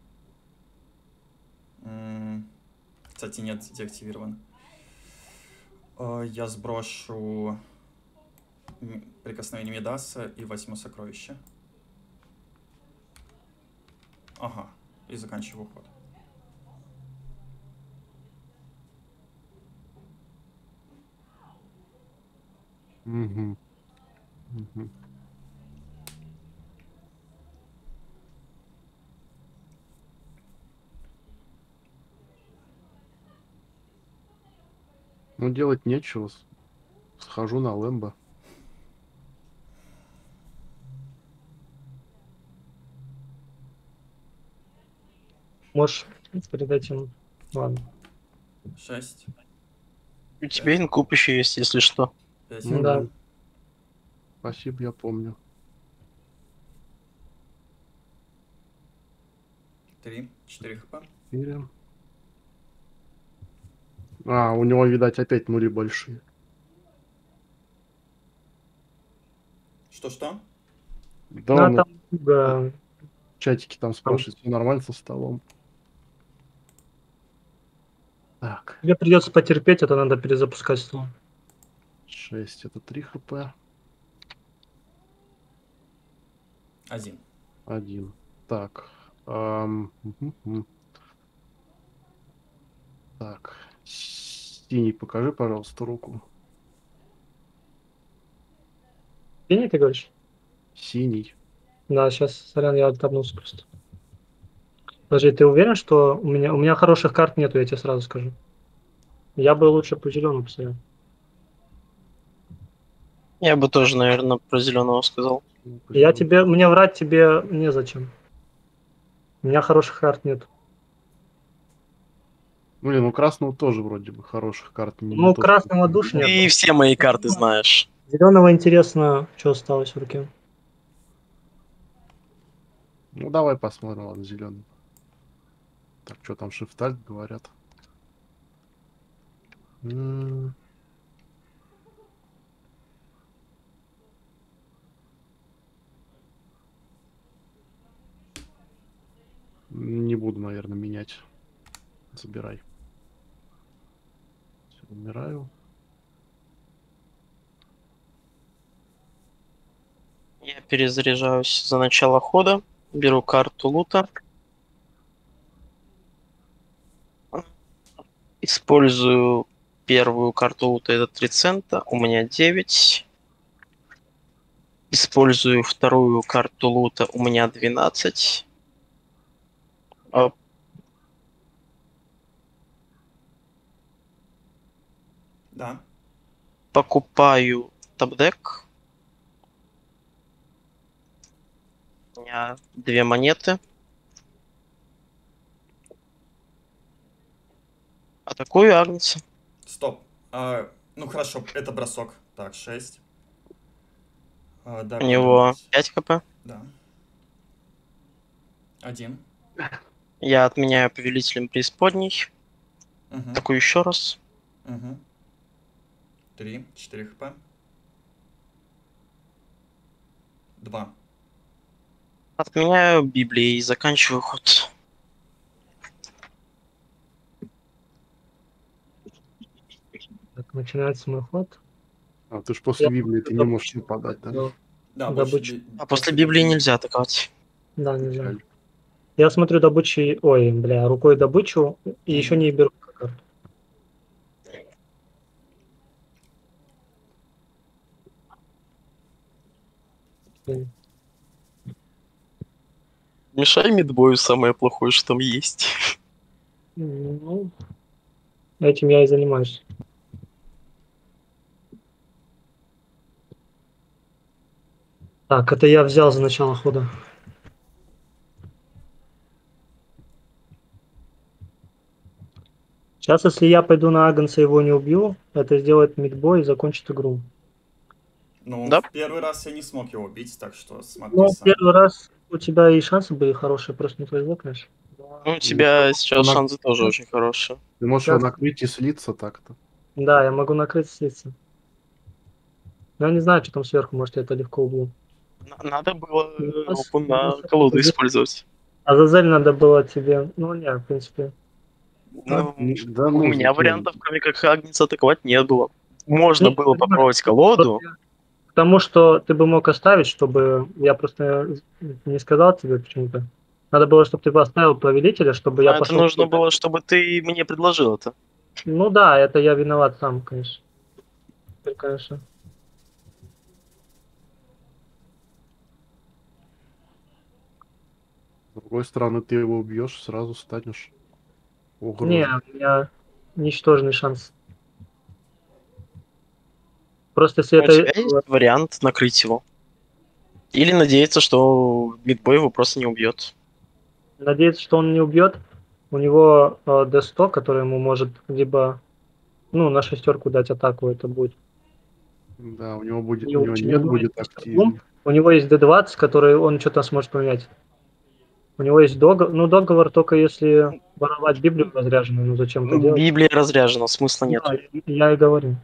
A: м, Кстати, нет, деактивирован. А, я сброшу м, прикосновение Мидаса и возьму сокровище. Ага, и заканчиваю ход.
C: Угу. Угу. Ну, делать нечего. с- Схожу на Лэмбо.
D: Можешь передать ему. Ладно.
A: шесть,
B: У тебя инкуб еще есть, если что.
A: пять,
C: Ну
D: Да.
C: да. Спасибо, я помню.
A: три, четыре хп.
C: Четыре. А, у него, видать, опять мури большие.
A: Что-что?
C: Да,
D: Ну, а
C: он
D: там э,
C: в чатике там спрашивает, все нормально со столом. Так,
D: тебе придется потерпеть, это надо перезапускать стол.
C: шесть это три хп.
A: Один.
C: Один. Так. ам, мгм, мгм. Так. Синий, покажи, пожалуйста, руку.
D: Синий, ты говоришь?
C: Синий.
D: Да, сейчас, сорян, я отторнулся просто. Подожди, ты уверен, что у меня, у меня хороших карт нету, я тебе сразу скажу. Я бы лучше по зеленому посмотрел.
B: Я бы тоже, наверное, про зеленого сказал.
C: Ну,
D: Я
C: позелён-
D: тебе, мне врать тебе незачем. У меня хороших карт нет.
C: Блин, у красного тоже вроде бы хороших карт не, не
D: Ну,
C: то, что-
D: красного душ нет.
B: И все мои карты знаешь.
D: Зеленого интересно, что осталось в руке.
C: Ну, давай посмотрим, ладно, зеленый. Так, что там, шифтальт говорят? М, Не буду, наверное, менять. Забирай. Всё, умираю.
B: Я перезаряжаюсь за начало хода. Беру карту лута. Использую первую карту лута, это три цента. У меня девять. Использую вторую карту лута, у меня двенадцать. А,
A: Да.
B: Покупаю топ-дек. У меня меня две монеты. Атакую Агнца.
A: Стоп. А, ну хорошо, это бросок. Так, шесть. А, да,
B: У него
A: пять.
B: пять хп.
A: Да. Один.
B: Я отменяю повелителем преисподней.
A: Угу.
B: Атакую еще раз.
A: Угу. Три, четыре хп. Два.
B: Отменяю Библии и заканчиваю ход.
D: Так, начинается мой ход.
C: А ты ж после
D: Я
C: Библии ты не
D: добычу.
C: можешь нападать, да?
D: Ну,
A: Да,
D: Добычу.
A: больше би-
B: А после Библии нельзя атаковать.
D: да, не знаю. Я смотрю добычи, ой, бля, рукой добычу и
A: Мгм.
D: еще не беру карту. Блин.
B: Мешай мидбою самое плохое, что там есть.
D: Ну, этим я и занимаюсь. Так, это я взял за начало хода. Сейчас, если я пойду на Агнца и его не убью, это сделает мидбой и закончит игру.
A: Ну,
B: Да.
A: в первый раз я не смог его убить, так что смотри
D: Ну,
A: сам.
D: первый раз у тебя и шансы были хорошие, просто не повезло, конечно.
B: Ну, у тебя сейчас
C: Она-
B: шансы тоже очень хорошие.
C: Ты можешь его
D: Сейчас.
C: накрыть и слиться так-то.
D: Да, я могу накрыть слиться. Но я не знаю, что там сверху, может, я это легко убью.
B: Н- Надо было э,
D: У нас-
B: руку
D: у
B: на
D: нас
B: колоду
D: здесь-
B: использовать.
D: Азазель надо было тебе... Ну, не, в принципе.
B: Ну,
C: Да,
B: у
C: ну,
B: меня
C: зачем?
B: вариантов, кроме как Агнца атаковать, не было. Можно
D: Ну,
B: было
D: понимаешь,
B: попробовать колоду.
D: Потому что ты бы мог оставить, чтобы... Я просто не сказал тебе почему-то. Надо было, чтобы ты бы оставил повелителя, чтобы я
B: А это
D: пошел...
B: нужно было, чтобы ты мне предложил это.
D: Ну да, это я виноват сам, конечно. Теперь, конечно.
C: С другой стороны, ты его убьешь, сразу станешь угрозой.
D: Не, у меня ничтожный шанс. Просто если
B: У тебя
D: это...
B: есть вариант накрыть его. Или надеяться, что мидбой его просто не убьет.
D: Надеяться, что он не убьет. У него э, дэ сто, который ему может либо ну, на шестерку дать атаку, это будет.
C: Да, у него будет,
D: Не
C: у него
D: очень
C: нет
D: много
C: будет
D: есть
C: активный.
D: У него есть дэ двадцать, который он что-то сможет поменять. У него есть договор, ну договор только если воровать Библию разряженную, ну зачем это делать?
B: Библия разряжена, смысла нет.
D: Да, я и говорю.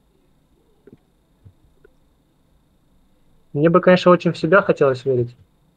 D: Мне бы, конечно, очень в себя хотелось верить,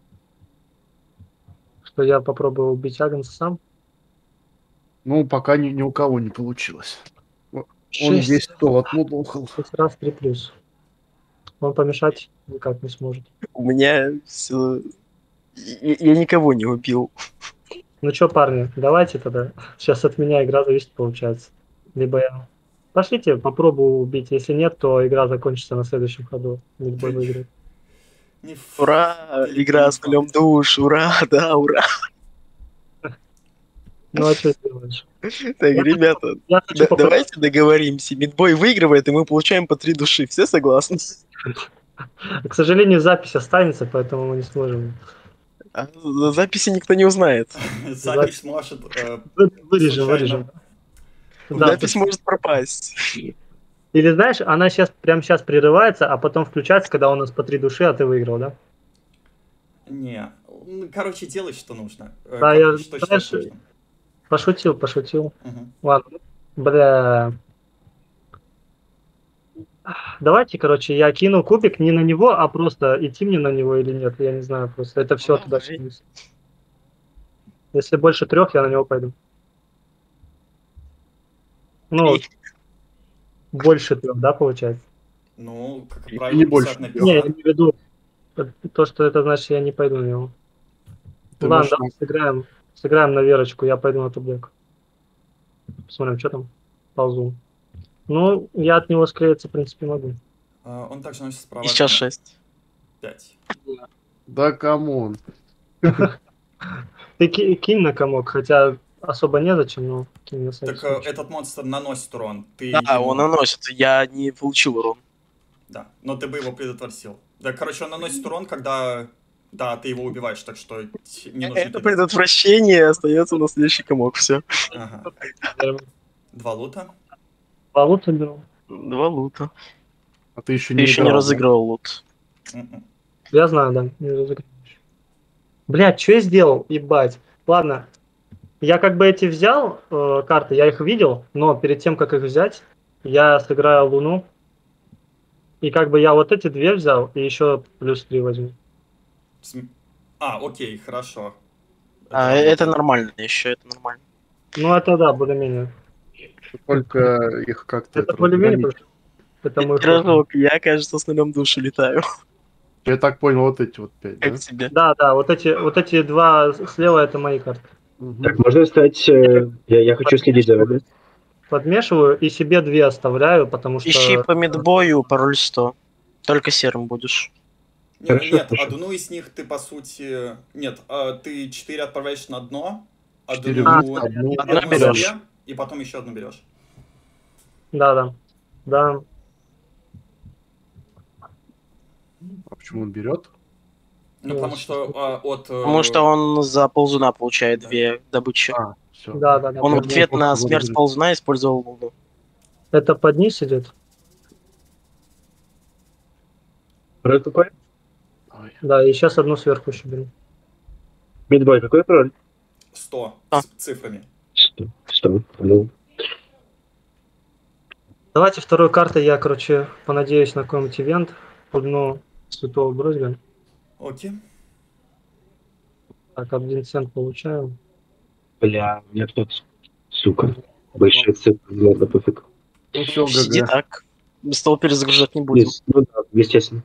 D: что я попробую убить Агнца сам.
C: Ну, пока ни, ни у кого не получилось. Он
D: Шесть.
C: весь стол отмудохал.
D: Шесть раз три плюс. Он помешать никак не сможет.
B: У меня все... Я, я никого не убил.
D: Ну что, парни, давайте тогда. Сейчас от меня игра зависит, получается. Либо я... Пошлите, попробую убить. Если нет, то игра закончится на следующем ходу. Мидбой выиграет.
A: Не ф-
B: Ура!
A: ты
B: Игра
A: не
B: с нулем
A: факт.
B: душ! Ура! Да, ура!
D: Ну а что делаешь?
B: Так,
D: Я
B: ребята,
D: Я хочу
B: да-
D: попробовать.
B: давайте договоримся. Мидбой выигрывает, и мы получаем по три души. Все согласны?
D: К сожалению, запись останется, поэтому мы не сможем.
B: А за записи никто не узнает.
A: Запись может... э,
D: Вы- Вырежем,
A: Случайно.
D: вырежем. Да,
B: Запись может пропасть.
D: Или знаешь, она сейчас прямо сейчас прерывается, а потом включается, когда у нас по три души, а ты выиграл, да?
A: Не. Ну, короче, делай, что нужно. Э,
D: Да,
A: как-
D: я-
A: что
D: знаешь,
A: считаешь нужным.
D: Пошутил, пошутил.
A: Мгм.
D: Ладно. Бля. Давайте, короче, я кину кубик не на него, а просто идти мне на него или нет, я не знаю просто. Это все
B: Ну,
D: туда
B: давай.
D: вниз. Если больше трех, я на него пойду. Ну,
B: И-
D: больше трех, да, получается?
A: Ну, как
C: И
A: правильно
C: не
A: писать
C: больше
A: на
C: трех.
D: Не, я
A: пера.
D: имею в виду то, что это значит, я не пойду на него.
C: Ты
D: Ладно,
C: можешь
D: давай сыграем, сыграем на Верочку, я пойду на тублек. Посмотрим, что там. Ползу. Ну, я от него склеиться, в принципе, могу.
A: А, Он также носит справа.
B: И сейчас шесть.
A: пять.
C: Да, камон.
D: Ты ки- кинь на комок, хотя особо незачем, но кинь на всякий
A: Так э,
D: случай.
A: этот монстр наносит урон. Ты
B: Да,
A: ему-
B: он наносит. Я не получил урон.
A: Да, но ты бы его предотвратил. Да, короче, он наносит урон, когда Да, ты его убиваешь, так что т- не нужно
B: Это
A: кидать.
B: предотвращение остается на следующий комок, все.
A: Ага. Два лута.
D: Валюту беру.
B: Два лута.
C: А ты еще
B: Ты
C: не
B: еще не
C: играл, да?
B: разыгрывал лут.
A: М-м.
D: Я знаю, да. Не разыграешь. Блядь, что я сделал? Ебать. Ладно. Я как бы эти взял э, карты, я их видел, но перед тем, как их взять, я сыграю Луну. И как бы я вот эти две взял, и еще плюс три возьму.
A: См- А, окей, хорошо.
B: А,
A: работает.
B: это нормально еще, это нормально.
D: Ну это да, более-менее.
C: Только их как-то...
D: Это
C: это
D: более-менее,
C: разграничить.
D: потому что это мой ход.
B: Пирожок, я, кажется, с нулем души летаю.
C: Я так понял, вот эти вот пять, да?
B: Как тебе?
D: Да, да, вот эти, вот эти два слева это мои карты.
C: Мгм.
G: Так, можно стать... э, Я, я хочу следить за вами.
D: Подмешиваю и себе две оставляю, потому что...
B: Ищи по мидбою пароль сто. Только серым будешь.
A: Не-
G: Хорошо,
A: нет,
G: хорошо.
A: одну из них ты, по сути... Нет, а, ты четыре отправляешь на дно,
C: Четыре
A: одну,
C: лута, одну-
B: одну
A: одну
B: берешь.
A: себе, и потом еще одну берешь.
D: Да, да. Да.
C: А почему он берет?
A: Ну, потому что а, от... э,
B: Потому что он за ползуна получает две добычи.
C: А, все.
D: Да, да, да.
B: Он в
C: Я
B: ответ
C: думал,
B: на
C: просто
B: смерть
C: благодарю.
B: ползуна использовал луну.
D: Это под низ идет?
G: Пароль какой?
D: Да, и сейчас одну сверху еще беру.
G: Мидбой, какой пароль?
A: сто
B: А.
A: с цифрами.
G: Что? Что? Понял.
D: Давайте второй картой я, короче, понадеюсь на какой-нибудь ивент. Одну святого брызга.
A: Окей.
D: Так, один цент получаю.
G: Бля, у меня кто-то... Сука. Большая цифра, ладно, пофиг.
C: Ну все,
B: Сиди
C: ГГ.
B: так. Без того перезагружать не будем.
G: Есть, ну да, естественно.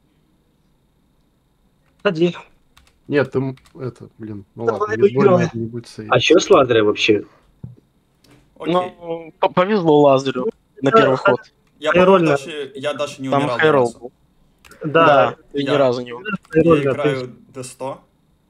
D: Ходи.
C: Нет, ты... Это, блин, ну
D: Давай,
C: ладно, мидбой
D: выигрывай.
C: надо не будет сейвить.
G: А что с лазером вообще?
A: Окей.
B: Ну, по- повезло Лазарю на
D: Да,
B: первый ход.
A: Я,
D: хайроль
A: по-моему,
D: надо.
A: даже, я даже не
B: Там
A: умирал ни
B: хайролл
A: разу.
B: был.
D: Да,
B: Да, ты ни
A: я-
B: разу не умер.
D: хайроль,
A: Я
D: да,
A: играю дэ сто.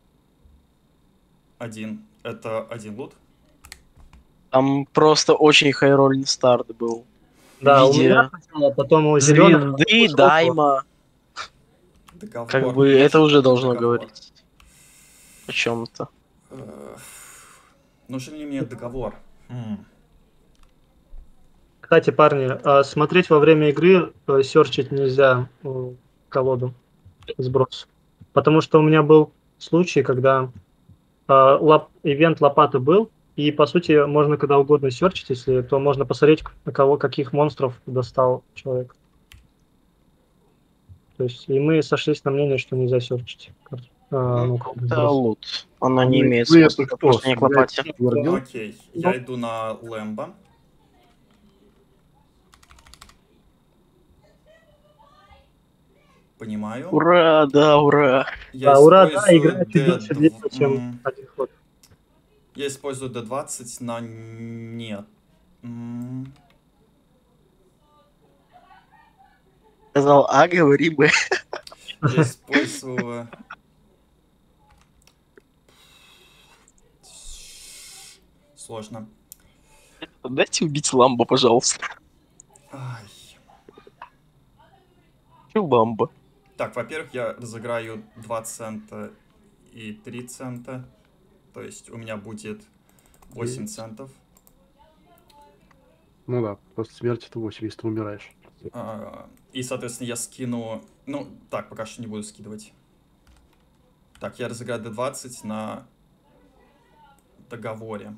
A: Один. Это один лут.
B: Там просто очень хайрольный старт был.
D: да, у
B: виде
D: меня сначала, потом у зеленых.
B: Звезды, дайма.
A: Договор.
B: Как бы
A: Есть
B: это уже должно
A: договор.
B: говорить о чем-то.
A: Э, Нужен ли мне договор? М.
D: Кстати, парни, а, смотреть во время игры, э, серчить нельзя э, колоду сброс. Потому что у меня был случай, когда э, лап- ивент лопаты был, и по сути можно когда угодно серчить, если то можно посмотреть, на кого, каких монстров достал человек. То есть и мы сошлись на мнении, что нельзя серчить. А, ну, колоду
B: Это
D: сброс.
B: лут. Она не
C: Ну,
B: имеет
C: вы это
B: смысла,
C: кто,
B: потому что не к лопате.
C: Твердил?
A: Окей, я иду на Лэмбо. Понимаю.
B: Ура, да, ура.
A: Я
D: Да, ура, да,
A: использую
D: игра чуть
A: D
D: дольше длится,
A: дв-
D: чем
A: м,
D: один ход.
A: Я использую дэ двадцать на нет. М,
B: Сказал А, говори Б.
A: Я использую... Сложно.
B: Дайте убить Ламбо, пожалуйста.
A: Ай.
B: Чё Ламбо?
A: Так, во-первых, я разыграю два цента и три цента. То есть у меня будет восемь центов.
C: Ну да, после смерти ты восемь, если ты умираешь.
A: А, И, соответственно, я скину... Ну, так, пока что не буду скидывать. Так, я разыграю дэ двадцать на договоре.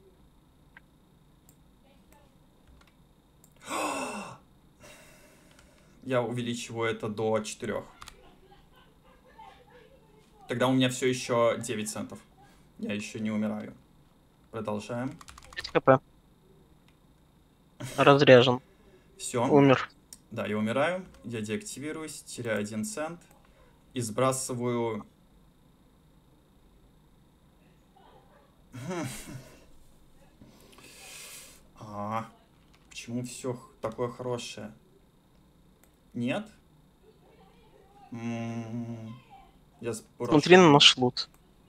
A: Я увеличиваю это до четырёх. Тогда у меня все еще девять центов. Я еще не умираю. Продолжаем.
B: пять хп. Разряжен.
A: Все.
B: Умер.
A: Да, я умираю. Я деактивируюсь, теряю один цент. И сбрасываю... А, почему все такое хорошее? Нет? М, Я сброшу.
B: Смотри на наш лут.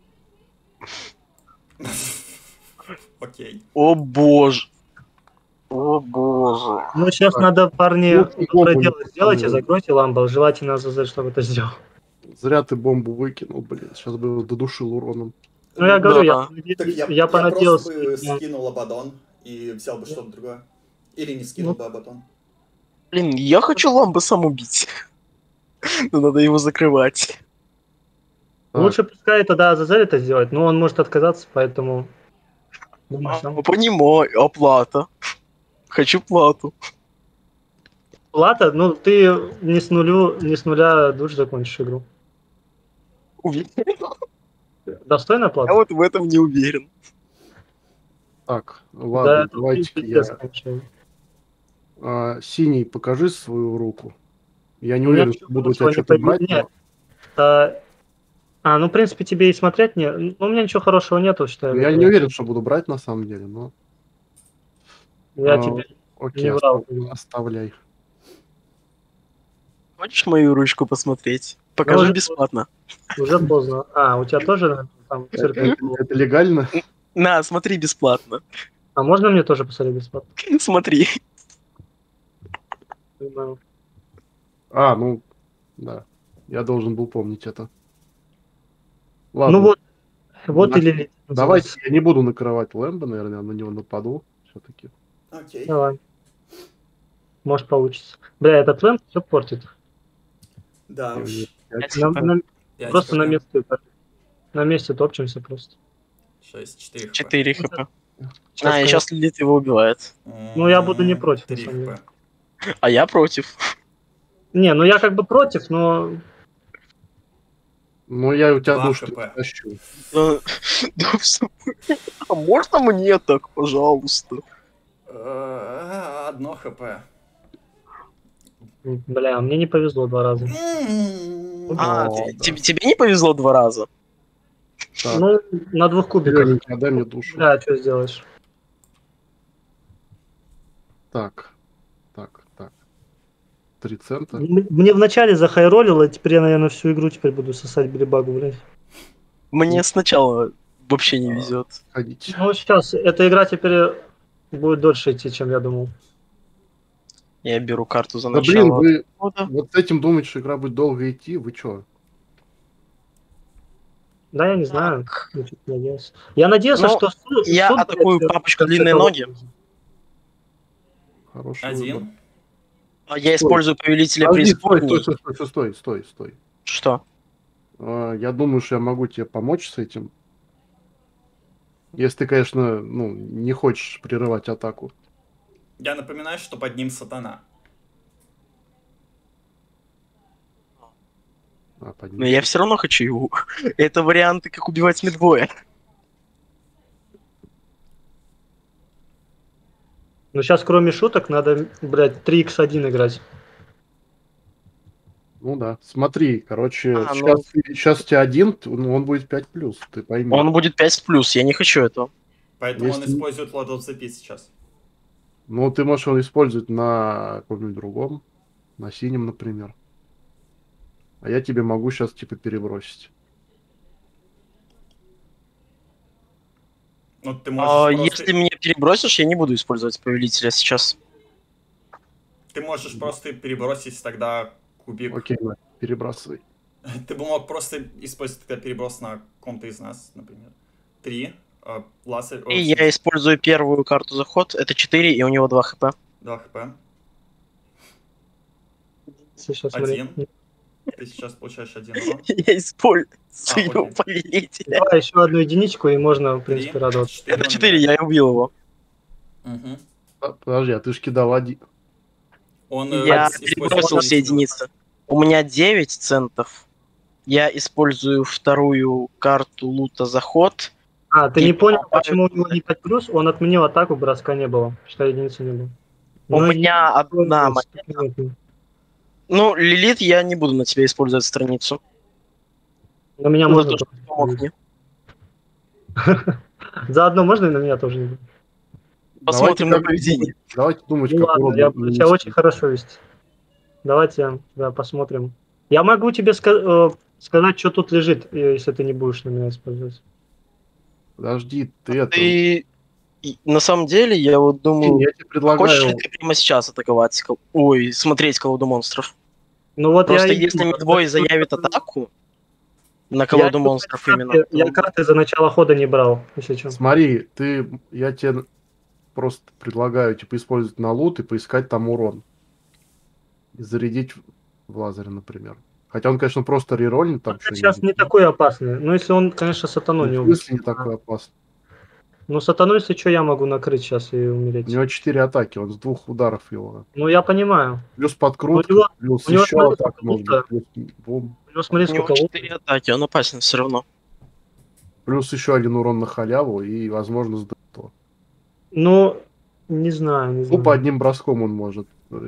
A: Окей.
B: О боже. О боже.
D: Ну, сейчас надо, парни,
C: Ну, и
D: доброе
C: комбо
D: дело
C: не
D: сделайте,
C: поставлю.
D: закройте ламбо. Желательно ЗЗ, чтобы это сделал.
C: Зря ты бомбу выкинул, блин. Сейчас бы его додушил уроном.
D: Ну, я говорю, я,
A: Так я,
D: я,
A: я
D: понадеялся.
A: просто бы
D: на-
A: скинул Абадон и взял бы что-то другое. Или не скинул
D: Ну.
A: бы Абадон.
B: Блин, я хочу ламбы сам убить. Но надо его закрывать.
C: Так.
D: Лучше пускай тогда Азазель это сделает, но он может отказаться, поэтому... Думаю, сам.
B: А, понимаю, оплата. Хочу плату.
D: Плата, ну ты не с нулю, не с нуля душ закончишь игру.
B: Уверен.
D: Достойная
B: Я
D: плата?
B: вот в этом не уверен.
C: Так,
D: Да,
C: ладно,
D: это
C: давайте
D: пиздец,
C: я...
D: конечно.
C: А, Синий, покажи свою руку. Я не
D: У меня
C: уверен, что буду у тебя
D: ничего не
C: что-то
D: пойдет.
C: брать.
D: Нет.
C: но-
D: А, а, ну, в принципе, тебе и смотреть не... Ну, у меня ничего хорошего нету, считаю.
C: Я не уверен, что буду брать на самом деле, но...
D: Я
C: а,
D: тебе
C: Окей,
D: не врал.
C: остав- оставляй.
B: Хочешь мою ручку посмотреть? Покажу
D: уже-
B: бесплатно.
D: уже поздно. А, у тебя тоже наверное, там цирк?
C: Это, это легально?
B: На, смотри бесплатно.
D: А можно мне тоже посмотреть бесплатно?
B: Смотри.
D: Понимаю.
C: А, ну, да. Я должен был помнить это. Ладно,
D: Ну вот, вот
C: Да.
D: и Лилит.
C: давайте я не буду накрывать Лэмбо, наверное, на него нападу все-таки.
A: Окей.
D: Давай. Может получится. Бля, этот лэмп все портит.
A: Да уж.
D: На- на-
A: Пять
D: просто на
A: хп.
D: месте, на месте топчемся просто.
A: Шесть, четыре хп.
B: четыре хп. А,
D: Сейчас,
B: и сейчас Лилит его убивает.
D: Ну, я буду не против, на
A: Три
D: самом деле.
A: хп.
B: А я против.
D: Не, ну я как бы против, но
C: Ну, я у тебя
A: Два
C: душу
A: хп.
C: тащу.
B: Ну, да всё. А можно мне так, пожалуйста?
A: Э, Одно хп.
D: бля, мне не повезло два раза.
A: М,
B: А,
C: О,
B: ты-
C: да.
B: тебе, тебе не повезло два раза?
C: Так,
D: Ну, на двух кубиках.
C: Лёненька, дай мне душу.
D: Да, что сделаешь?
C: Так, так, так. Три цента.
D: М- Мне вначале захайролило, теперь я, наверное, всю игру теперь буду сосать брибагу, блядь.
B: Мне сначала вообще не везет.
C: Ходить.
D: Ну, сейчас, эта игра теперь будет дольше идти, чем я думал.
B: Я беру карту за
C: Да блин,
B: начало.
C: вы
B: года.
C: вот с этим думаете, что игра будет долго идти? Вы чё?
D: Да, я не знаю.
B: Так.
D: Я чё-то надеялся. Я надеялся,
B: Ну,
D: что суд,
B: я
D: суд,
B: атакую
D: блядь,
B: папочку
D: в конце
B: длинные
D: колоды.
B: ноги.
C: Хороший выбор.
A: Один.
B: А Я использую повелителя
C: Подожди, стой,
B: преисподней.
C: стой, стой, стой, стой, стой, стой.
B: Что?
C: А, Я думаю, что я могу тебе помочь с этим. Если ты, конечно, ну, не хочешь прерывать атаку.
A: Я напоминаю, что под ним сатана.
C: А, под
B: Но
C: ним.
B: я все равно хочу его. Это варианты, как убивать медвоя.
D: Ну, сейчас, кроме шуток, надо, блядь, три икс один играть.
C: Ну да. Смотри, короче,
B: А, ну-
C: сейчас, сейчас у тебя один, т- ну, он будет пять плюс, ты пойми.
B: Он будет пять в плюс, я не хочу этого.
A: Поэтому он
C: Если-
A: использует Lord of the Pit сейчас.
C: Ну, ты можешь его использовать на каком-нибудь другом, на синем, например. А я тебе могу сейчас, типа, перебросить.
A: Ну, ты можешь
B: А,
A: просто...
B: Если меня перебросишь, я не буду использовать повелителя сейчас.
A: Ты можешь просто перебросить тогда кубик.
C: Окей, на, перебрасывай.
A: Ты бы мог просто использовать тогда переброс на ком-то из нас, например. Три. э, лазер...
B: И я использую первую карту за ход. Это четыре, и у него два хп.
A: Два хп.
D: Сейчас,
A: Один.
D: смотри.
A: Ты сейчас получаешь один урон.
B: Я использую
A: А, окей.
B: повелителя.
D: Давай еще одну единичку, и можно, в принципе,
A: Три.
D: радоваться.
A: Четыре
B: Это
A: он
B: четыре,
A: играет.
B: я убил его.
A: Мгм.
C: А, подожди, а ты ж кидал один.
A: Он э,
B: Я
A: использует
B: перебросил все единицы. У меня девять центов. Я использую вторую карту лута за ход.
D: А, ты
B: И
D: не понял,
B: попадает-
D: почему у него не пять плюс? Он отменил атаку, броска не было. Считай, единицы не было.
B: У
D: Ну,
B: меня
D: и-
B: одна монета. Ну, Лилит, я не буду на тебя использовать страницу.
D: На меня
B: Ну,
D: можно.
B: за то, что ты помог мне.
D: Заодно можно и на меня тоже не будет.
B: Посмотрим
C: Давайте
B: на
C: как
B: поведение.
C: думать. Давайте думать,
D: Ну
C: как
D: ладно,
C: урон
D: я буду тебя
C: нанести.
D: очень хорошо вести. Давайте, да, посмотрим. Я могу тебе ска- э, сказать, что тут лежит, э, если ты не будешь на меня использовать.
C: Подожди, ты это...
B: Ты... и На самом деле, я вот думаю,
C: Я тебе
B: хочешь ли
C: предлагаю...
B: ты прямо сейчас атаковать? кол- Ой, смотреть колоду монстров?
D: Ну вот
B: Просто
D: я и-
B: если медвой заявит атаку, На колоду
D: Я,
B: монстров
D: карты,
B: именно.
D: я карты за начало хода не брал, если что.
C: Смотри, ты, я тебе просто предлагаю, типа, использовать на лут и поискать там урон. И зарядить в лазере, например. Хотя он, конечно, просто рероллит там
D: Он
C: что-нибудь.
D: сейчас не такой опасный. Ну, если он, конечно, сатану не
C: В
D: убьет.
C: смысле не такой опасный?
D: Ну, сатану, если что, я могу накрыть сейчас и умереть.
C: У него четыре атаки, он с двух ударов его.
D: Ну, я понимаю.
C: Плюс подкрутка,
D: У него-
C: плюс
D: у него,
C: еще
D: смотри,
C: атака,
D: сколько
C: может
D: лута.
C: быть, плюс бум.
D: У него, смотри,
B: У него
D: сколько лута.
B: четыре атаки, он опасен все равно.
C: Плюс еще один урон на халяву и, возможно, с дефто.
D: Ну, не знаю, не знаю.
C: Тупо одним броском он может.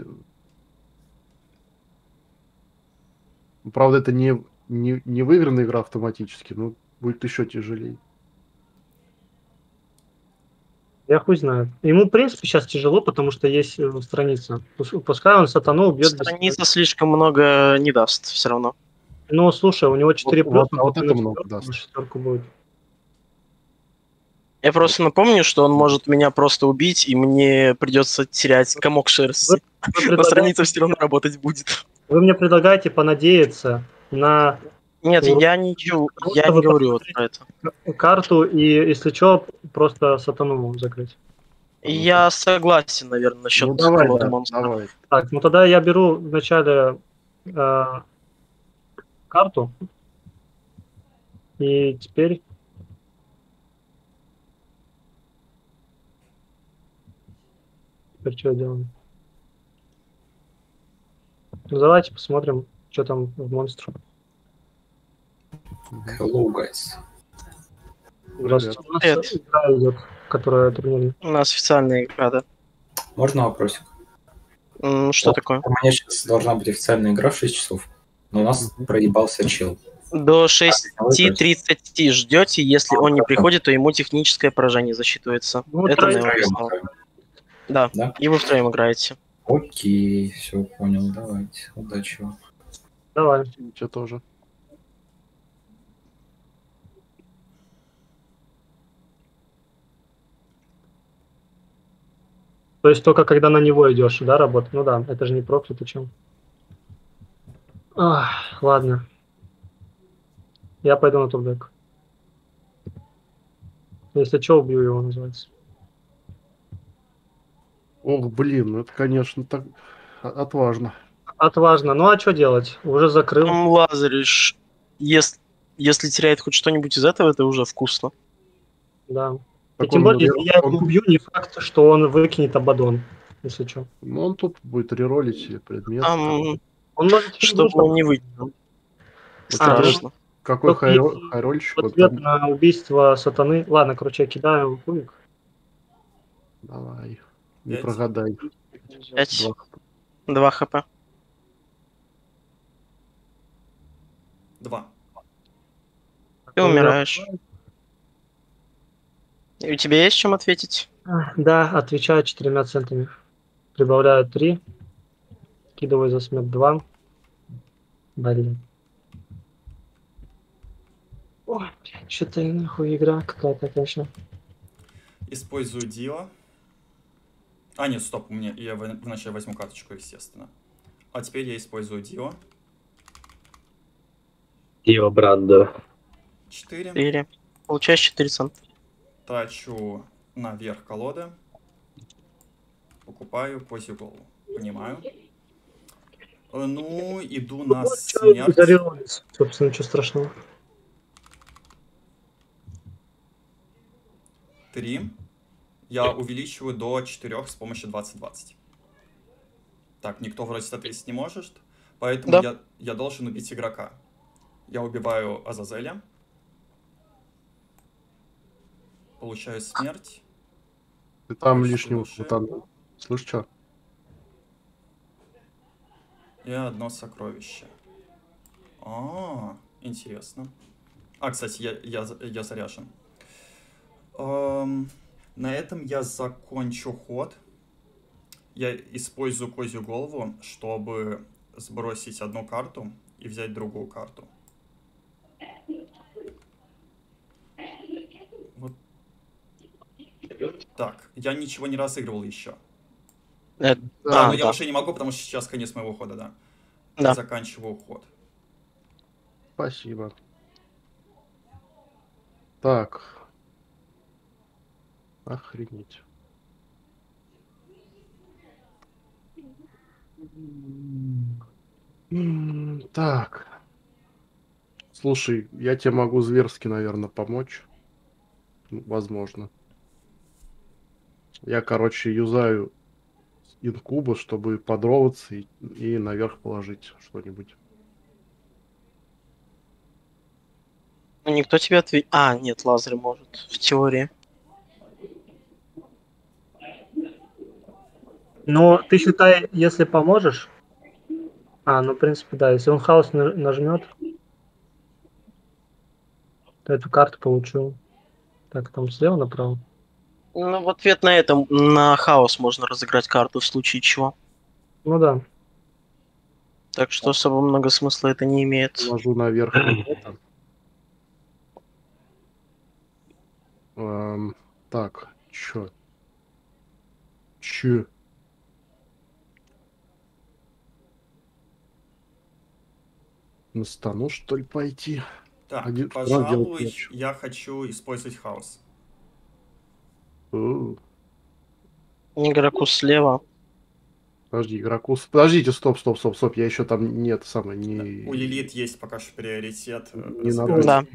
C: Правда, это не, не, не выигранная игра автоматически, но будет еще тяжелее.
D: Я хуй знаю. Ему, в принципе, сейчас тяжело, потому что есть э, страница. Пус- Пускай он сатану убьет без...
B: Страница слишком много не даст все равно.
D: Ну, слушай, у него четыре
C: Вот-
D: плюс,
C: вот-
D: он
C: вот
D: только
C: это
D: на
C: много
D: четвёрку,
C: даст.
D: на шестерку будет.
B: Я просто напомню, что он может меня просто убить, и мне придется терять комок шерсти.
D: Вы
B: Но
D: предлагаете-
B: страница все равно работать будет.
D: Вы мне предлагаете понадеяться на
B: Нет,
D: Урон.
B: я ничего,
D: Потому
B: я
D: что
B: не
D: вы
B: говорю вот
D: посмотрите.
B: про это.
D: карту и, если что, просто сатану закрыть.
B: Я согласен, наверное, насчет
C: Ну давай,
B: колоды
C: да,
B: монстров.
C: давай.
D: Так, ну тогда я беру вначале э, карту. И теперь... Теперь что делаем? Ну давайте посмотрим, что там в монстре.
H: Hello, guys.
D: Здравствуйте. У нас
B: Привет.
D: игра идет, которая турнирная.
B: У нас официальная игра, да?
H: Можно вопросик?
B: М, Что
H: Вот
B: такое?
H: У меня сейчас должна быть официальная игра в шесть часов, но у нас проебался чел.
B: До шести тридцати ждете, если он не приходит, то ему техническое поражение засчитывается.
D: Ну,
B: Это
D: троем
B: Нео писал. Да.
H: Да?
B: И вы втроем играете.
H: Окей, все понял, давайте, удачи вам.
D: Давай.
C: Че тоже.
D: То есть только когда на него идешь, да, работа? Ну да, это же не проклятый чем. Ах, ладно. Я пойду на турдек. Если что, убью его, называется.
C: Ох, блин, ну это, конечно, так о- отважно.
D: Отважно. Ну а что делать? Уже закрыл.
B: Там Лазариш, если, если теряет хоть что-нибудь из этого, это уже вкусно.
D: Да.
C: Так
D: И тем
C: он
D: более,
C: ре-
D: если я его
C: он-
D: убью, не факт, что он выкинет Абадон. Если что.
C: Ну, он тут будет реролить себе предмет.
B: Там,
D: Он может...
B: чтобы он не выкинул. Страшно.
C: Какой
D: Только
C: хайро-
D: если
C: хайрольщик?
D: в
C: Вот
D: ответ
C: там-
D: на убийство сатаны... Ладно, короче, я кидаю кубик.
C: Давай, не
A: Пять.
C: прогадай.
B: Пять.
C: Два.
B: Два хп.
A: Два.
B: Ты умираешь. И у тебя есть чем ответить?
D: Да, отвечаю четырьмя центами. Прибавляю три. Кидываю за смерть два. Блин. Ой, блин, что-то нахуй игра какая-то, конечно.
A: Использую Дио. А, нет, стоп, у меня я в- вначале возьму карточку, естественно. А теперь я использую Дио.
G: Дио, брат, да.
A: четыре.
B: Или получаешь четыре цента.
A: Трачу на верх колоды. Покупаю козью голову. Понимаю. Э, Ну, иду на смерть.
D: Зарелонец. Собственно, ничего страшного.
A: три. Я увеличиваю до четырёх с помощью двадцать двадцать. Так, никто вроде соответствовать не может. Поэтому
B: Да.
A: я, я должен убить игрока. Я убиваю Азазеля. Получаю смерть.
C: Ты там
A: Больше
C: лишнего
A: души.
C: крутанул. Слышь, что?
A: И одно сокровище. А, интересно. А, кстати, я, я, за- я заряжен. Эм, на этом я закончу ход. Я использую козью голову, чтобы сбросить одну карту и взять другую карту. Вот. Так, я ничего не разыгрывал еще.
B: Э,
A: А,
B: А,
A: ну я
B: да.
A: уже не могу, потому что сейчас конец моего хода, да.
B: Да.
A: Заканчиваю ход.
C: Спасибо. Так. Охренеть. М, Так. Слушай, я тебе могу зверски, наверное, помочь. Ну, возможно. Я, короче, юзаю инкуба, чтобы подроваться и, и наверх положить что-нибудь.
B: Ну, никто тебе ответит. А, нет, Лазарь может, в теории.
D: Но ты считай, если поможешь... А, ну, в принципе, да, если он хаос на- нажмет, то эту карту получу. Так, там слева направо.
B: Ну, в ответ на это, на хаос можно разыграть карту в случае чего.
D: Ну да.
B: Так что особо много смысла это не имеет.
C: Положу наверх вот это. Эм, так, чё? Чё? На стану, что ли, пойти?
A: Так,
C: Один- что делать
A: пожалуй,
C: нечего.
A: я хочу использовать хаос.
C: О,
B: Игроку слева.
C: Подожди, игроку... с- Подождите, стоп, стоп, стоп, стоп. Я еще там нет, самое, не...
A: У Лилит есть пока что приоритет. э,
C: Не
A: разыграть.
C: надо.
B: Да.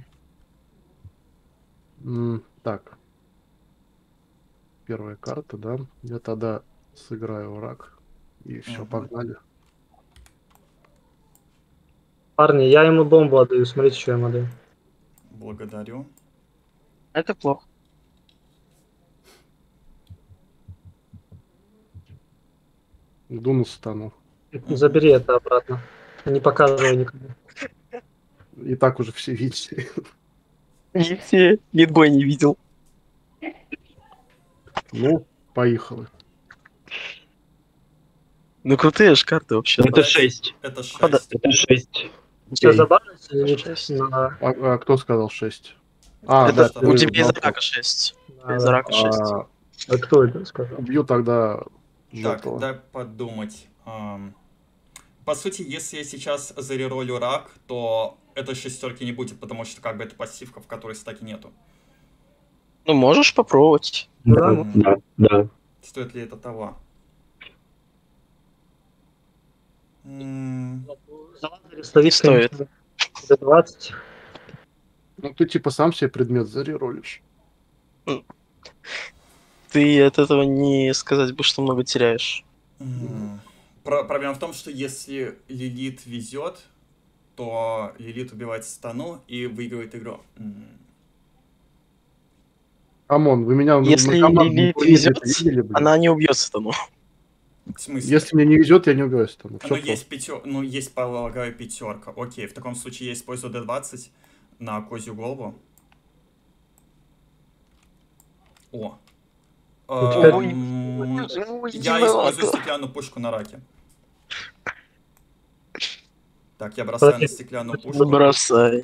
C: М, Так. Первая карта, да? Я тогда сыграю враг. И все,
A: Мгм.
C: погнали.
D: Парни, я ему бомбу отдаю, смотрите, что я ему отдаю.
A: Благодарю.
B: Это плохо.
C: Иду на стану.
D: Забери это обратно. Не показывай никому.
C: И так уже все видели.
B: Не все. Литбой не видел.
C: Ну, поехали.
B: Ну, крутые ж карты вообще.
G: Это шесть.
A: Это
B: Хода-
A: шесть.
G: Это шесть.
D: Что,
G: Окей.
D: забавится или нет?
B: Шесть.
D: На-
C: А, а кто сказал шесть? А,
B: Это
A: что
B: у
A: вы
B: тебя из
C: молчал.
B: рака шесть.
D: на-
B: Из рака шесть.
C: А,
D: А кто это сказал?
C: убью тогда
A: Так,
C: желтого.
A: дай подумать. Ам, По сути, если я сейчас зареролю рак, то этой шестерки не будет, потому что как бы это пассивка, в которой стаки нету.
B: Ну, можешь попробовать.
G: Да,
A: М,
G: да, да.
A: Стоит ли это того? М,
D: Словить,
B: стоит.
D: конечно, за двадцать.
C: Ну, ты типа сам себе предмет зареролишь.
B: Ты от этого не сказать бы, что много теряешь.
A: м. Про- Проблема в том, что если Лилит везет, то Лилит убивает стану и выигрывает игру. М.
C: Камон, вы меня на-
B: Если
C: на командном
B: Лилит
C: турнире
B: везет,
C: видели, блин?
B: она не убьет стану.
A: В смысле?
C: Если мне не везет, я не убиваю стану.
A: Ну,
C: Все
A: есть пятер... ну, есть, полагаю, пятерка. Окей, в таком случае я использую дэ двадцать на козью голову. О.
D: Ну, теперь-
A: Эм, Я использую стеклянную пушку на раке. Так, я бросаю на стеклянную пушку.
B: Бросай.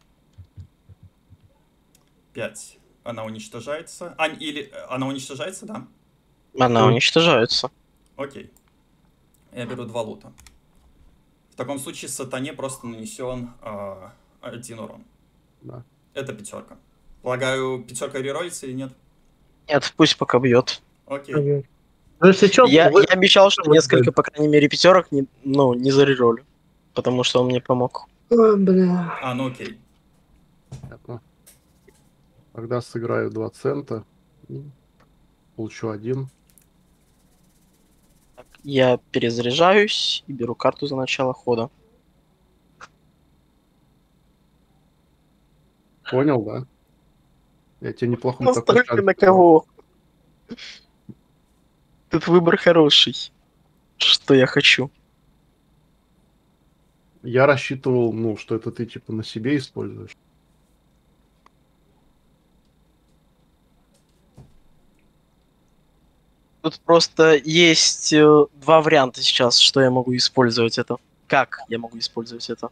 A: пять. Она уничтожается. А, или... Она уничтожается, да?
B: Она
C: Мгм.
B: уничтожается.
A: Окей. Я беру два лута. В таком случае сатане просто нанесен а, один урон.
C: Да.
A: Это пятерка. Полагаю, пятерка реролится или нет?
B: Нет, пусть пока бьет.
A: Окей.
D: Ну, если что,
B: Я,
D: вы-
B: я обещал, что
D: вы-
B: несколько, по крайней мере, пятерок не, ну, не зареролю. Потому что он мне помог.
D: Ой, бля.
A: А, ну окей.
C: Понятно. Тогда сыграю два цента. И получу один.
B: Я перезаряжаюсь и беру карту за начало хода.
C: Понял, да? Я тебе неплохой такой
B: Настолько
C: шанс
B: на
C: дал.
B: кого? Тут выбор хороший. Что я хочу.
C: Я рассчитывал, ну, что это ты типа на себе используешь.
B: Тут просто есть э, два варианта сейчас, что я могу использовать это. Как я могу использовать это?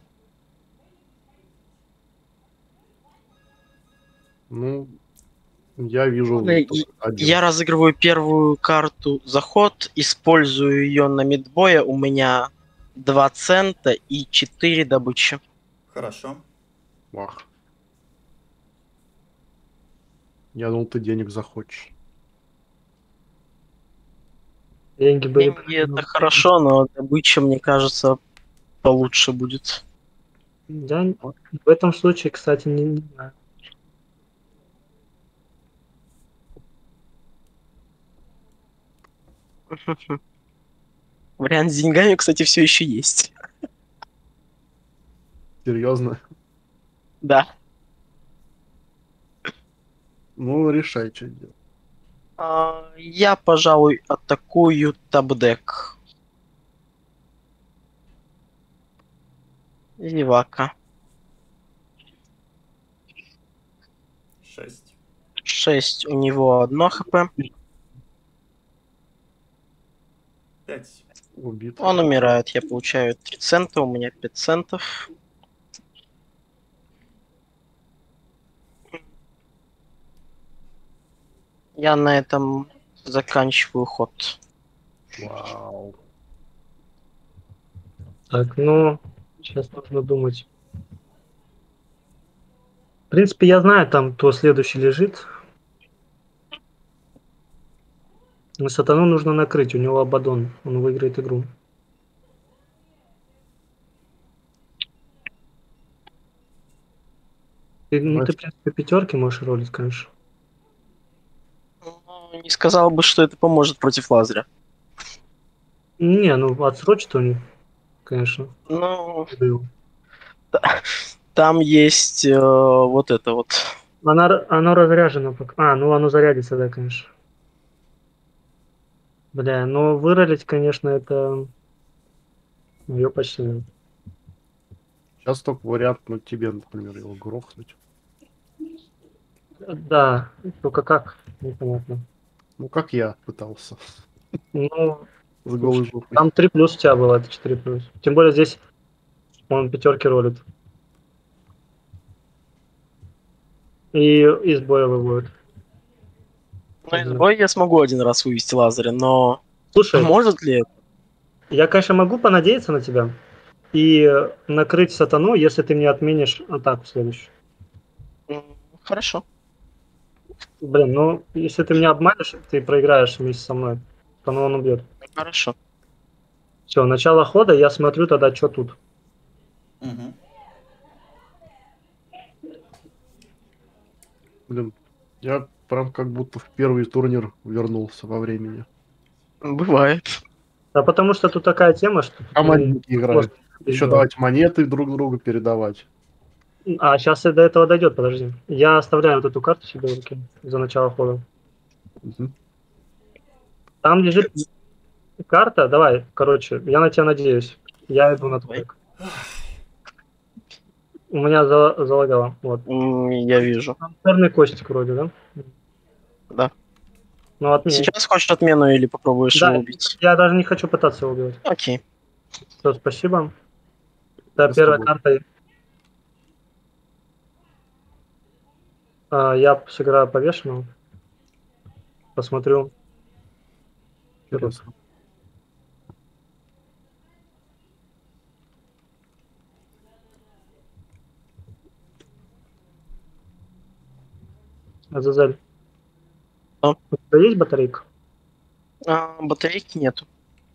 C: Ну, я вижу
B: Ладно, и-
C: только один.
B: Я разыгрываю первую карту за ход, использую ее на мидбоя. У меня два цента и четыре добычи.
A: Хорошо.
C: Вах. Я думал, ты денег захочешь.
D: Деньги были...
B: Деньги это хорошо, но добыча, мне кажется, получше будет.
D: Я в этом случае, кстати, не, не знаю.
B: Вариант с деньгами, кстати, все еще есть.
C: Серьезно?
B: Да.
C: Ну, решай, что делать.
B: А, я, пожалуй, атакую табдек. Зевака.
A: шесть.
B: шесть, у него одно хп.
A: пять.
C: Убит.
B: Он умирает, я получаю три цента, у меня пять центов. Я на этом заканчиваю ход.
C: Вау.
D: Так, ну, сейчас нужно думать. В принципе, я знаю, там, кто следующий лежит. Но сатану нужно накрыть, у него Абадон, он выиграет игру. Ты, ну, ты, в принципе, пятерки можешь ролить, конечно.
B: Ну, не сказал бы, что это поможет против Лазаря.
D: Не, ну, отсрочит у них, конечно.
B: Ну, там есть э, вот это вот.
D: Она, оно разряжено пока. А, ну оно зарядится, да, конечно. Бля, но выролить, конечно, это... Ее почти нет.
C: Сейчас только вариант, ну, тебе, например, его грохнуть.
D: Да, только как? Непонятно.
C: Ну, как я пытался.
D: Ну,
C: С голой жопой.
D: там три плюс у тебя было, это четыре плюс. Тем более здесь он пятерки ролит. И из боя выводит.
B: Ну, из боя я смогу один раз вывести Лазаря, но
D: Слушай,
B: может ли это?
D: я, конечно, могу понадеяться на тебя и накрыть сатану, если ты мне отменишь атаку следующую.
B: М, Хорошо.
D: Блин, ну, если ты меня обманешь, ты проиграешь вместе со мной. То ну, он убьет.
B: Хорошо.
D: Все, начало хода, я смотрю тогда, что тут.
A: Угу.
C: Блин, я прям как будто в первый турнир вернулся во времени.
B: Бывает.
D: Да потому что тут такая тема, что...
C: Командники играют. Еще
D: сделать.
C: давать монеты друг другу передавать.
D: А, сейчас и до этого дойдет, подожди. Я оставляю вот эту карту себе в руке за начало хода.
C: Мгм.
D: Там лежит карта, давай, короче, я на тебя надеюсь. Я иду на трек. У меня за- залагало, вот.
B: М, Я вижу.
D: Там черный костик вроде, да?
B: Да.
D: Ну, отмени.
B: Сейчас хочешь отмену или попробуешь
D: Да,
B: его убить?
D: я даже не хочу пытаться его убивать.
B: Окей.
D: Все, спасибо. Да,
C: Я с
D: первой
C: тобой.
D: картой а, я сыграю повешенного. Посмотрю. Что тут.
C: Интересно.
D: Азазель.
B: А?
D: У тебя есть батарейка?
B: А, батарейки нету.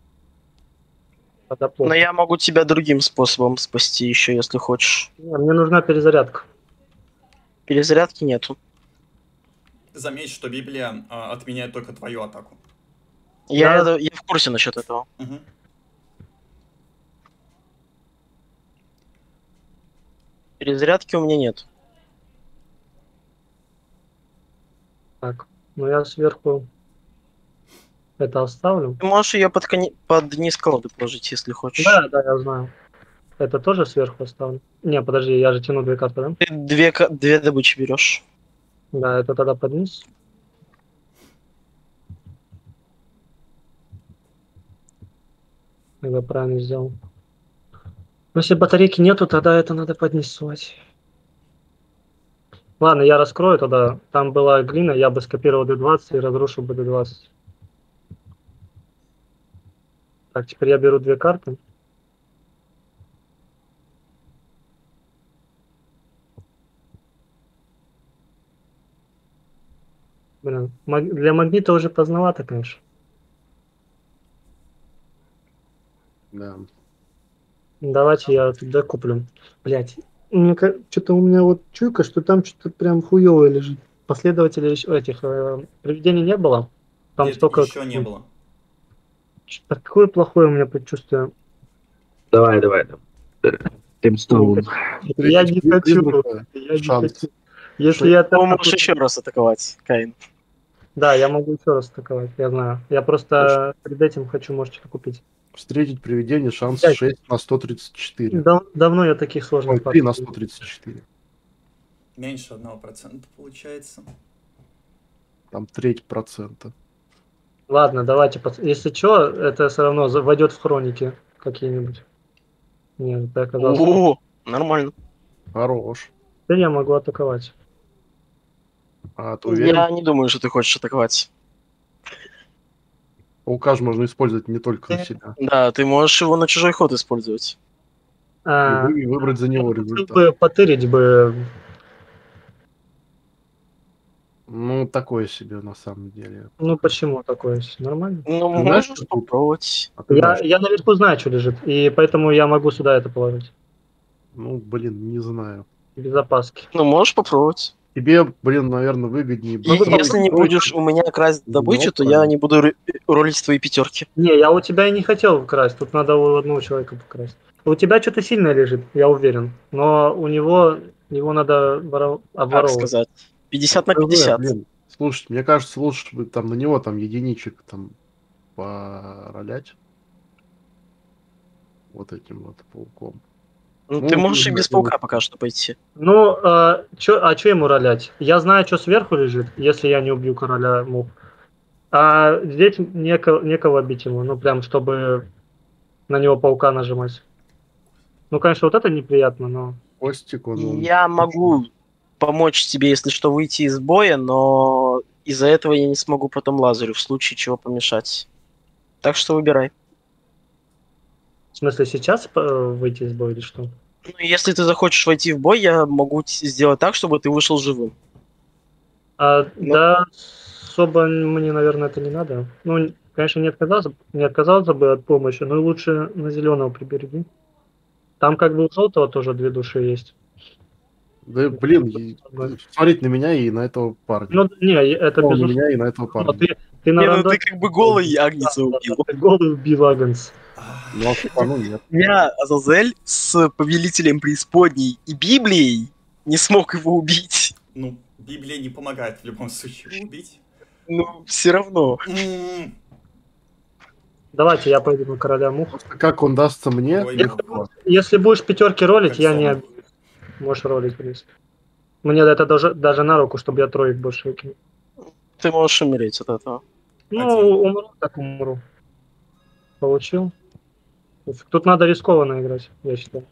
D: Тогда плохо.
B: Но я могу тебя другим способом спасти еще, если хочешь.
D: Не, мне нужна перезарядка.
B: Перезарядки нету.
A: Заметь, что Библия а, отменяет только твою атаку.
B: Я,
D: Я-
B: это- я в курсе насчет этого.
A: Угу.
B: Перезарядки у меня нет.
D: Так, ну я сверху это оставлю.
B: Ты можешь ее под, кони... под низ колоды положить, если хочешь.
D: Да, да, я знаю. Это тоже сверху оставлю. Не, подожди, я же тяну две карты, да?
B: Ты две, ка- две добычи берешь.
D: Да, это тогда под низ. Я правильно сделал. Но если батарейки нету, тогда это надо поднесать. Ладно, я раскрою тогда. Там была глина, я бы скопировал ди двадцать и разрушил бы ди двадцать. Так, теперь я беру две карты. Блин, маг- для магнита уже поздновато, конечно.
C: Да.
D: Давайте я туда куплю. Блять, что-то у меня вот чуйка, что там что-то прям хуёвое лежит. Последователей ещё этих э, привидений не было. Там
A: Нет,
D: столько...
A: еще не было.
D: Что-то такое плохое у меня предчувствие.
G: Давай, давай. там. Тимстоун.
D: Я
C: Третий
D: не
C: при-
D: хочу.
C: призрака,
D: Я не
C: шанс.
D: хочу. Если
C: Что-
D: я
B: Ты
D: так...
B: можешь еще раз атаковать, Каин.
D: Да, я могу еще раз атаковать, я знаю. Я просто перед этим хочу, может, что-то купить.
C: Встретить привидение шанс
D: Пять.
C: шесть на сто тридцать четыре.
D: Дав- давно я таких
C: Ой,
D: сложных
C: три на
D: картов не
C: сто тридцать четыре.
A: Меньше одного процента получается.
C: Там треть процента.
D: Ладно, давайте, пац- если что, это все равно за- войдет в хроники какие-нибудь. Нет, это оказалось.
B: О, нормально.
C: Хорош.
D: Теперь я могу атаковать.
C: А ты уверен?
B: Я не думаю, что ты хочешь атаковать.
C: Паука же можно использовать не только на себя.
B: Да, ты можешь его на чужой ход использовать.
C: И,
D: А,
C: вы- и выбрать за него
D: хотел
C: результат.
D: бы потырить бы.
C: Ну, такое себе на самом деле.
D: Ну почему такое? Нормально.
B: Ну,
C: Ты знаешь,
B: можешь
C: что тут?
B: попробовать.
C: А ты
D: Я,
C: знаешь?
D: я наверху знаю, что лежит, и поэтому я могу сюда это положить.
C: Ну, блин, не знаю.
D: Без опаски.
B: Ну, можешь попробовать.
C: Тебе, блин, наверное, выгоднее.
B: И
C: будет
B: если не
C: построить-
B: будешь у меня красть
C: Ну,
B: добычу, то я
C: правильно.
B: не буду ры- ролить твои пятерки.
D: Не, я у тебя и не хотел красть. Тут надо у одного человека покрасть. У тебя что-то сильное лежит, я уверен. Но у него его надо воро-
B: Как
D: обворовывать.
B: сказать? пятьдесят на
C: ТВ,
B: пятьдесят.
C: блин. Слушайте, мне кажется, лучше бы там на него там единичек там поролять. Вот этим вот пауком.
B: Ну,
C: Ну,
B: ты можешь и
C: ну,
B: без
C: ну,
B: паука пока что пойти.
D: Ну, а что а чё ему ролять? Я знаю, что сверху лежит, если я не убью короля мух. А здесь неко- некого бить ему, ну прям, чтобы на него паука нажимать. Ну, конечно, вот это неприятно, но...
C: Костик, он... он-
B: Я могу помочь тебе, если что, выйти из боя, но из-за этого я не смогу потом Лазарю в случае чего помешать. Так что выбирай.
D: В смысле, сейчас э, выйти из боя или что?
B: Ну, если ты захочешь войти в бой, я могу т- сделать так, чтобы ты вышел живым.
D: А,
C: Ну.
D: Да, особо мне, наверное, это не надо. Ну, конечно, не отказался, не отказался бы от помощи, но лучше на зеленого прибереги. Там как бы у желтого тоже две души есть.
C: Да, блин, и- смотреть на меня и на этого парня.
D: Ну, не, это
C: Ну, на
D: безусловно.
C: меня и на этого
D: Но
C: парня.
D: Ты, ты на
B: Не, ну
D: рандом-
B: ты как бы голый Агнца
D: Да, да,
B: убил.
D: да, ты голый убил Агнца.
C: Ну, а Степану нет.
B: Я, Азазель, с Повелителем Преисподней и Библией не смог его убить.
A: Ну, Библия не помогает в любом случае его убить.
B: Ну, все равно.
A: М,
D: Давайте я пойду на короля мух.
C: Просто как он дастся мне,
A: Ой,
C: легко.
D: Если будешь пятерки ролить,
A: Как
D: я не
A: сон.
D: обижусь. Можешь ролить, в принципе. Мне это даже, даже на руку, чтобы я троек больше выкинул.
B: Ты можешь умереть от этого.
D: Ну,
A: Один.
D: умру, так умру. Получил. Тут надо рискованно играть, я считаю.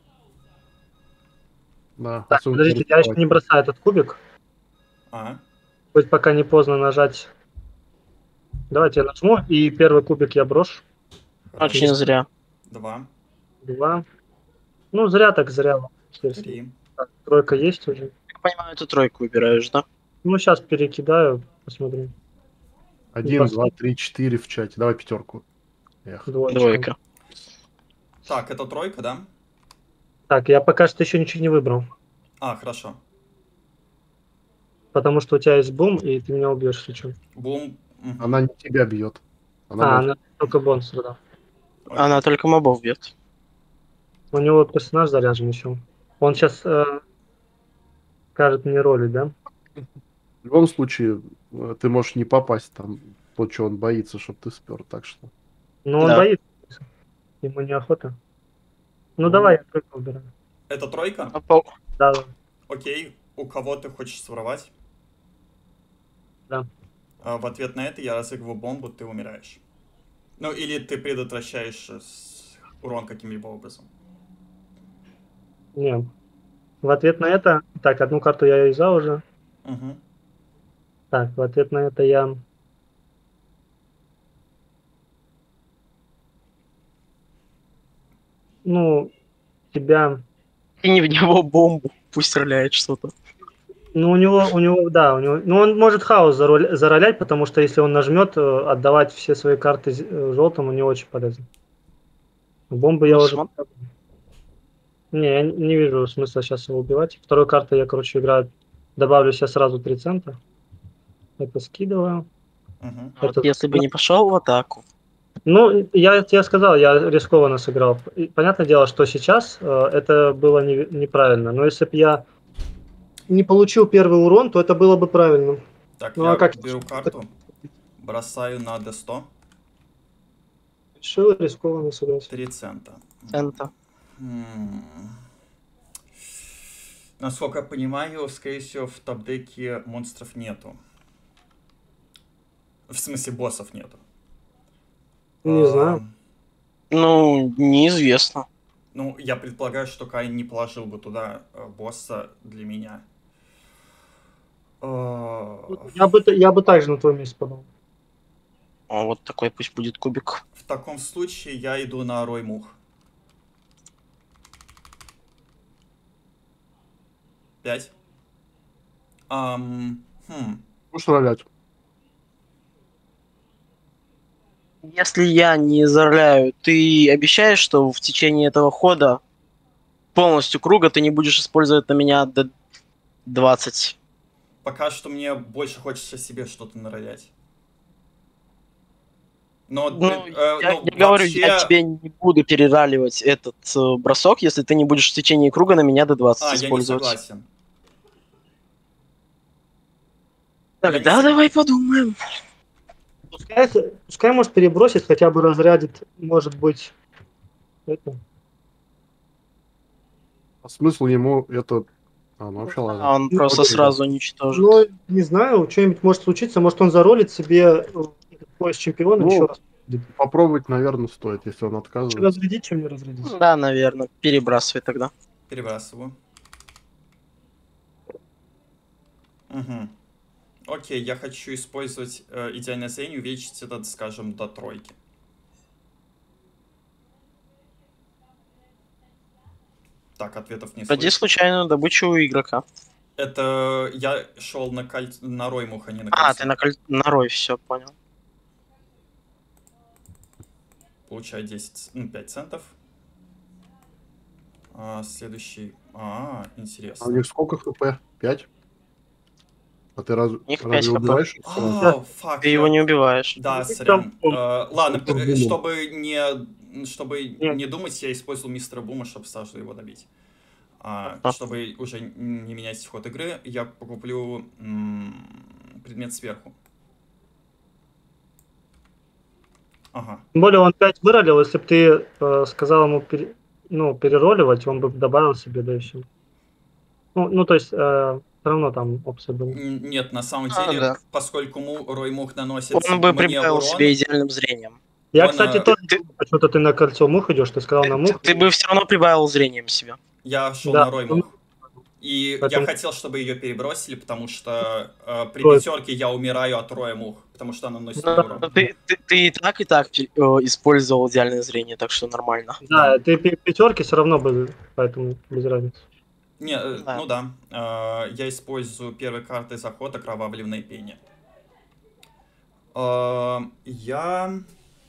C: Да,
D: Так,
C: особенно
D: подождите, я еще
C: рисковать.
D: не бросаю этот кубик.
A: А,
D: Хоть пока не поздно нажать. Давайте я нажму, и первый кубик я брошу.
B: Очень зря.
A: Два,
D: Два. Ну, зря так зря. Естественно.
A: три.
D: Так, тройка есть уже.
B: Я понимаю, ты тройку выбираешь, да?
D: Ну, сейчас перекидаю, посмотрим.
C: Один,
D: Пос-
C: два, три, четыре в чате. Давай пятерку. Эх.
D: Двоечка.
B: Двойка.
A: Так, это тройка, да?
D: Так, я пока что еще ничего не выбрал.
A: А, хорошо.
D: Потому что у тебя есть бум, и ты меня убьешь, если что.
A: Бум. Мгм.
C: Она не тебя бьет. Она
D: А,
C: может-
D: она только бонус, да.
A: Окей.
B: Она только мобов бьет.
D: У него персонаж заряжен еще. Он сейчас э, скажет мне роли, да?
C: В любом случае, э, ты можешь не попасть там, то, что он боится, чтобы ты спер, так что...
D: Но он
B: Да.
D: боится. Ему неохота. Ну, давай, я только убираю.
A: Это тройка?
B: А пау-
D: Да,
A: Окей. У кого ты хочешь своровать?
D: Да.
A: А, в ответ на это я разыгрываю бомбу, ты умираешь. Ну, или ты предотвращаешь э, с- урон каким-либо образом.
D: не. В ответ на это... Так, одну карту я юзал уже.
A: Угу.
D: Так, в ответ на это я... Ну, тебя...
B: Кинь в него бомбу. Пусть стреляет что-то.
D: Ну, у него, у него, да, у него. Ну, он может хаос зароль- заролять, потому что если он нажмет, э, отдавать все свои карты з- э, желтому не очень полезно. Бомбы я
B: Ну,
D: уже.
B: смо-
D: Не, я не вижу смысла сейчас его убивать. Второй картой я, короче, играю. Добавлю себе сразу три цента. Это скидываю.
A: Мгм.
B: Вот
D: Это-
B: если бы не пошел в атаку.
D: Ну, я тебе сказал, я рискованно сыграл. И понятное дело, что сейчас э, это было не- неправильно. Но если бы я не получил первый урон, то это было бы правильно.
A: Так,
D: Ну,
A: я
D: а как-
A: беру карту, бросаю на дэ сто,
D: Решил рискованно сыграть.
A: три цента.
B: Цента.
A: М. Насколько я понимаю, скорее всего, в топ-деке монстров нету. В смысле, боссов нету.
D: Не
A: А,
D: знаю.
B: Ну, неизвестно.
A: Ну, я предполагаю, что Кай не положил бы туда э, босса для меня. А,
D: Я бы, т- я бы также на твоем месте подумал.
B: А вот такой пусть будет кубик.
A: В таком случае я иду на Рой Мух. Пять. Ам, хм.
C: Можешь ролять.
B: Если я не зарляю, ты обещаешь, что в течение этого хода полностью круга ты не будешь использовать на меня до двадцать?
A: Пока что мне больше хочется себе что-то наролять. Но,
B: Ну,
A: э,
B: я,
A: ну,
B: я говорю, я
A: вообще-
B: тебе не буду перераливать этот э, бросок, если ты не будешь в течение круга на меня до двадцати
A: А, я не
B: использовать.
A: согласен.
B: Тогда
A: Я не
B: давай подумаем.
D: Пускай, пускай может перебросить, хотя бы разрядит, может быть, это.
C: А смысл ему это... А, ну вообще
B: А
C: ладно.
B: он
D: Ну,
B: просто
C: окей,
B: сразу уничтожит.
D: Ну, не знаю, что-нибудь может случиться. Может, он заролит себе э, этот пояс чемпиона
C: Ну,
D: еще раз.
C: Попробовать, наверное, стоит, если он
D: Лучше
C: отказывается.
D: разрядить, чем не разрядить.
B: Да, наверное. Перебрасывай тогда.
A: Перебрасываю. Угу. Окей, я хочу использовать э, идеальное зрение, увеличить этот, скажем, до тройки. Так, ответов не
B: Ради
A: слышу.
B: случайную добычу у игрока.
A: Это я шел на, коль... на Роймух, а не на
B: А,
A: кольцо.
B: ты на, коль... на рой, все, понял.
A: Получаю десять, ну, пять центов. А, следующий... А,
C: А у
A: интересно.
C: них сколько хп? пять? А ты раз...
B: них
C: разве
B: пять хп.
C: убиваешь? их сразу?
A: А, фак,
B: Ты
A: я-
B: его не убиваешь.
A: Да,
D: Ну,
A: сорян.
D: там-
A: Э, ладно,
C: Мистер
A: э,
C: Бум.
A: чтобы не, чтобы
D: Нет.
A: не думать, я использовал мистера Бума, чтобы сразу его добить. А,
B: Ага.
A: чтобы уже не менять ход игры, я покуплю м, предмет сверху. Ага.
D: Тем более он пять выролил, если бы ты э, сказал ему пере- ну, перероливать, он бы добавил себе, да и все. Ну, ну то есть, э, все равно там опция была.
A: Н- Нет, на самом
B: А,
A: деле,
B: да.
A: поскольку му, Рой Мух наносит
B: Он бы
A: мне
B: прибавил
A: урон,
B: себе идеальным зрением.
D: Я,
A: он,
D: кстати,
A: э,
D: тоже
B: ты-
D: думал, почему-то ты на кольцо мух идешь, ты сказал на
B: Ты,
D: мух.
B: ты бы все равно прибавил зрением себе.
A: я шел
D: Да,
A: на Рой
D: ну,
A: Мух. И
D: поэтому-
A: я хотел, чтобы ее перебросили, потому что э, при
D: Ой.
A: пятерке я умираю от Роя Мух, потому что она наносит
B: Ну,
A: мне урон.
B: ты, ты, ты и так, и так э, использовал идеальное зрение, так что нормально.
D: Да, ты пи- пятерки все равно бы, поэтому без разницы.
A: Не, э,
B: Да.
A: ну да. Э, я использую первой картой захода кровавленное пение. Э, я...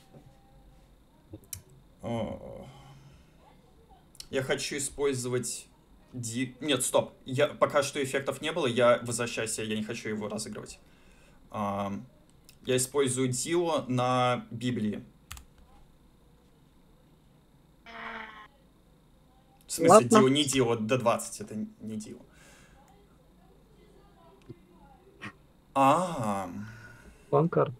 A: О, Я хочу использовать... Ди... Нет, стоп. Я... Пока что эффектов не было, я возвращаюсь, я не хочу его разыгрывать. Э, Я использую Дио на Библии. В смысле,
B: Ладно.
A: Дио, не Дио, до двадцати, это не Дио. А,
D: План карт.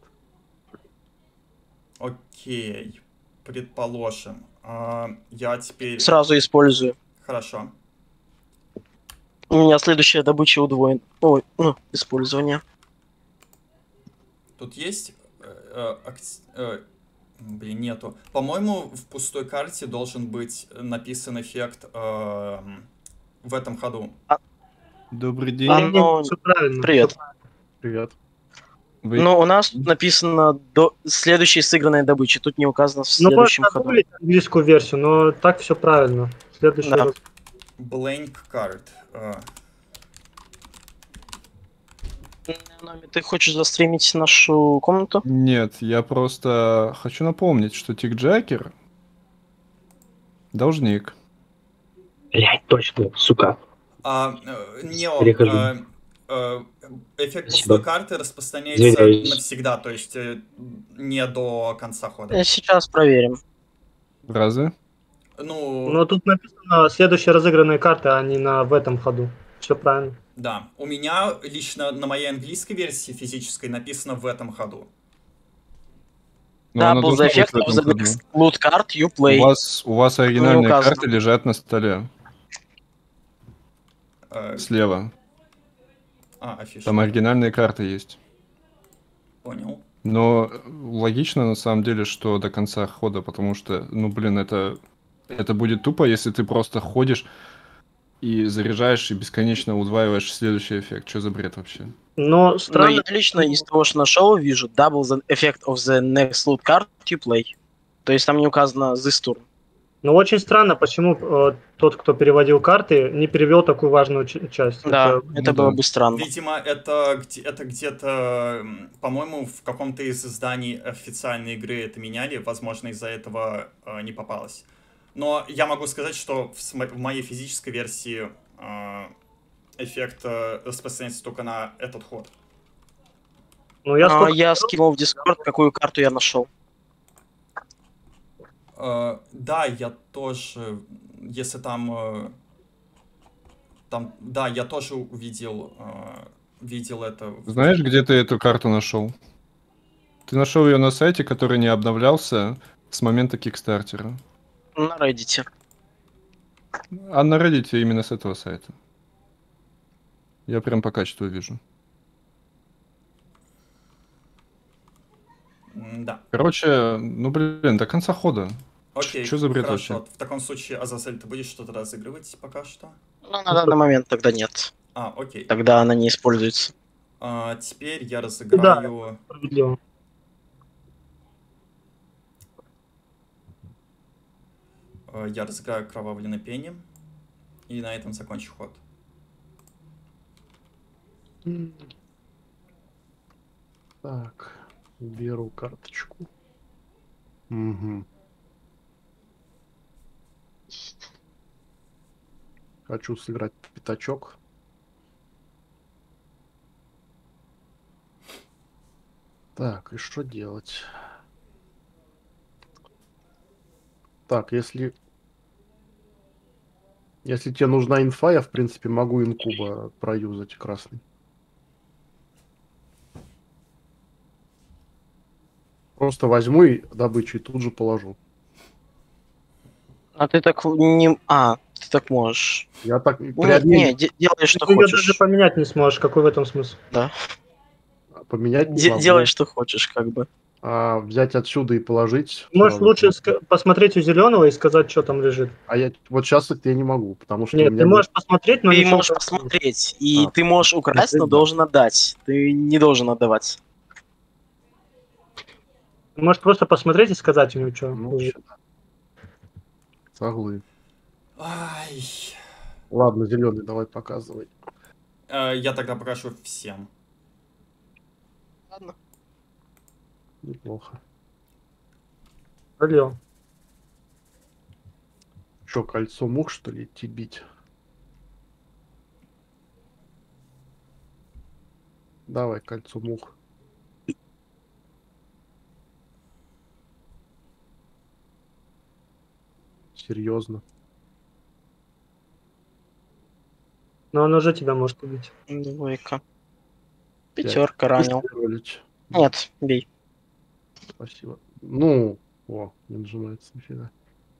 A: окей. Предположим. А, я теперь...
B: Сразу использую.
A: Хорошо.
B: У меня следующая добыча удвоена. Ой, ну, использование.
A: Тут есть... э, э, акц- э, Блин, нету. По-моему, в пустой карте должен быть написан эффект э, в этом ходу.
I: Добрый день.
B: А,
D: Не, не,
B: ну,
D: всё правильно.
B: Привет.
C: Привет.
I: Вы-
B: Но у нас тут написано до следующей сыгранной добычи. Тут не указано в
D: Ну,
B: следующем
D: можно
B: ходу.
D: гуглить английскую версию, но так все правильно. Следующий
B: Да.
D: раз.
A: Blank card. э.
B: Нами, ты хочешь застримить нашу комнату?
I: Нет, я просто хочу напомнить, что Тикджакер должник.
G: Блять, точно, сука.
A: А, э, Нео,
G: Перехожу.
A: э, э, эффект
G: Спасибо.
A: пустой карты распространяется
G: Извиняюсь.
A: навсегда, то есть э, не до конца хода.
B: Э, Сейчас проверим.
I: Разве?
A: Ну,
D: Но тут написано следующие разыгранные карты, а не на в этом ходу. Все правильно.
A: да. У меня лично на моей английской версии физической написано в этом ходу.
I: Но она
B: Double
I: должна
B: the
I: быть
B: effect
I: в этом
B: of the
I: ходу.
B: next loot card you
I: У
B: play.
I: вас, у вас оригинальные
B: указано.
I: карты лежат на столе.
A: Э,
I: Слева.
A: А, афиша.
I: Там оригинальные карты есть.
A: Понял.
I: Но логично на самом деле, что до конца хода, потому что, ну блин, это, это будет тупо, если ты просто ходишь и заряжаешь и бесконечно удваиваешь следующий эффект. Что за бред вообще?
D: Но
B: Но
D: странно,
B: я лично из того, что нашел, вижу double the effect of the next loot card you play. То есть там не указано this turn.
D: но очень странно, почему э, тот, кто переводил карты, не перевел такую важную ч- часть.
B: Да,
D: Это-
B: это
I: ну
B: было
I: да.
B: бы странно.
A: Видимо, это, где- это где-то, м, по-моему, в каком-то из изданий официальной игры это меняли, возможно, из-за этого э, не попалось. Но я могу сказать, что в, смо- в моей физической версии э, эффект э, распространяется только на этот ход.
D: Ну, я
B: А,
D: сколько-
B: я скинул в Discord, какую карту я нашел.
A: Э, да, я тоже, если там, э, там, да, я тоже увидел, э, видел это. в-
I: Знаешь, где ты эту карту нашел? Ты нашел ее на сайте, который не обновлялся с момента Кикстартера.
B: На Reddit.
I: А на Reddit именно с этого сайта. Я прям по качеству вижу.
A: М, Да.
I: Короче, ну блин, до конца хода.
A: Окей,
I: Чё за бред
A: хорошо.
I: вообще?
A: В таком случае, Азазель, ты будешь что-то разыгрывать пока что?
B: Ну, на данный момент тогда нет.
A: А, окей.
B: Тогда она не используется.
A: А, теперь я разыграю...
D: Справедливо.
A: э, Я разыграю кровавленный пени. И на этом закончу ход.
C: Так, беру карточку. Угу. Хочу сыграть пятачок. Так, и что делать? Так, если... Если тебе нужна инфа, я, в принципе, могу инкуба проюзать красный. Просто возьму и добычу и тут же положу.
B: А ты так не... А, ты так можешь.
C: Я так...
B: Ну,
C: при обмене
B: не, де- делай, что
D: Ты ее даже
B: хочешь.
D: поменять не сможешь. Какой в этом смысл?
B: Да.
C: поменять не
B: Де-
C: могу.
B: делай, что хочешь, как бы.
C: А взять отсюда и положить...
D: Можешь
C: сразу.
D: лучше ска- посмотреть у зеленого и сказать, что там лежит.
C: А я вот сейчас это я не могу, потому что у
D: Нет,
C: меня
D: ты
C: нет-
D: можешь посмотреть, но
B: Ты
D: ничего
B: можешь
D: красного.
B: посмотреть, и
C: А,
B: ты можешь украсть, но
C: смотреть, да.
B: должен отдать. Ты не должен отдавать.
D: Ты можешь просто посмотреть и сказать ему, что
C: Ну,
D: лежит.
C: вообще, да. Соглы.
A: Ай.
C: Ладно, зеленый, давай показывай.
A: Э, Я тогда покажу всем.
B: Ладно.
C: Неплохо.
D: Алло.
C: Что, кольцо мух, что ли, идти бить? Давай, кольцо мух. Серьезно.
D: Но он уже тебя может убить.
B: Двойка. Пятерка ранил.
C: Ролить.
B: Нет, бей.
C: Спасибо. Ну, о, не нажимается нифига.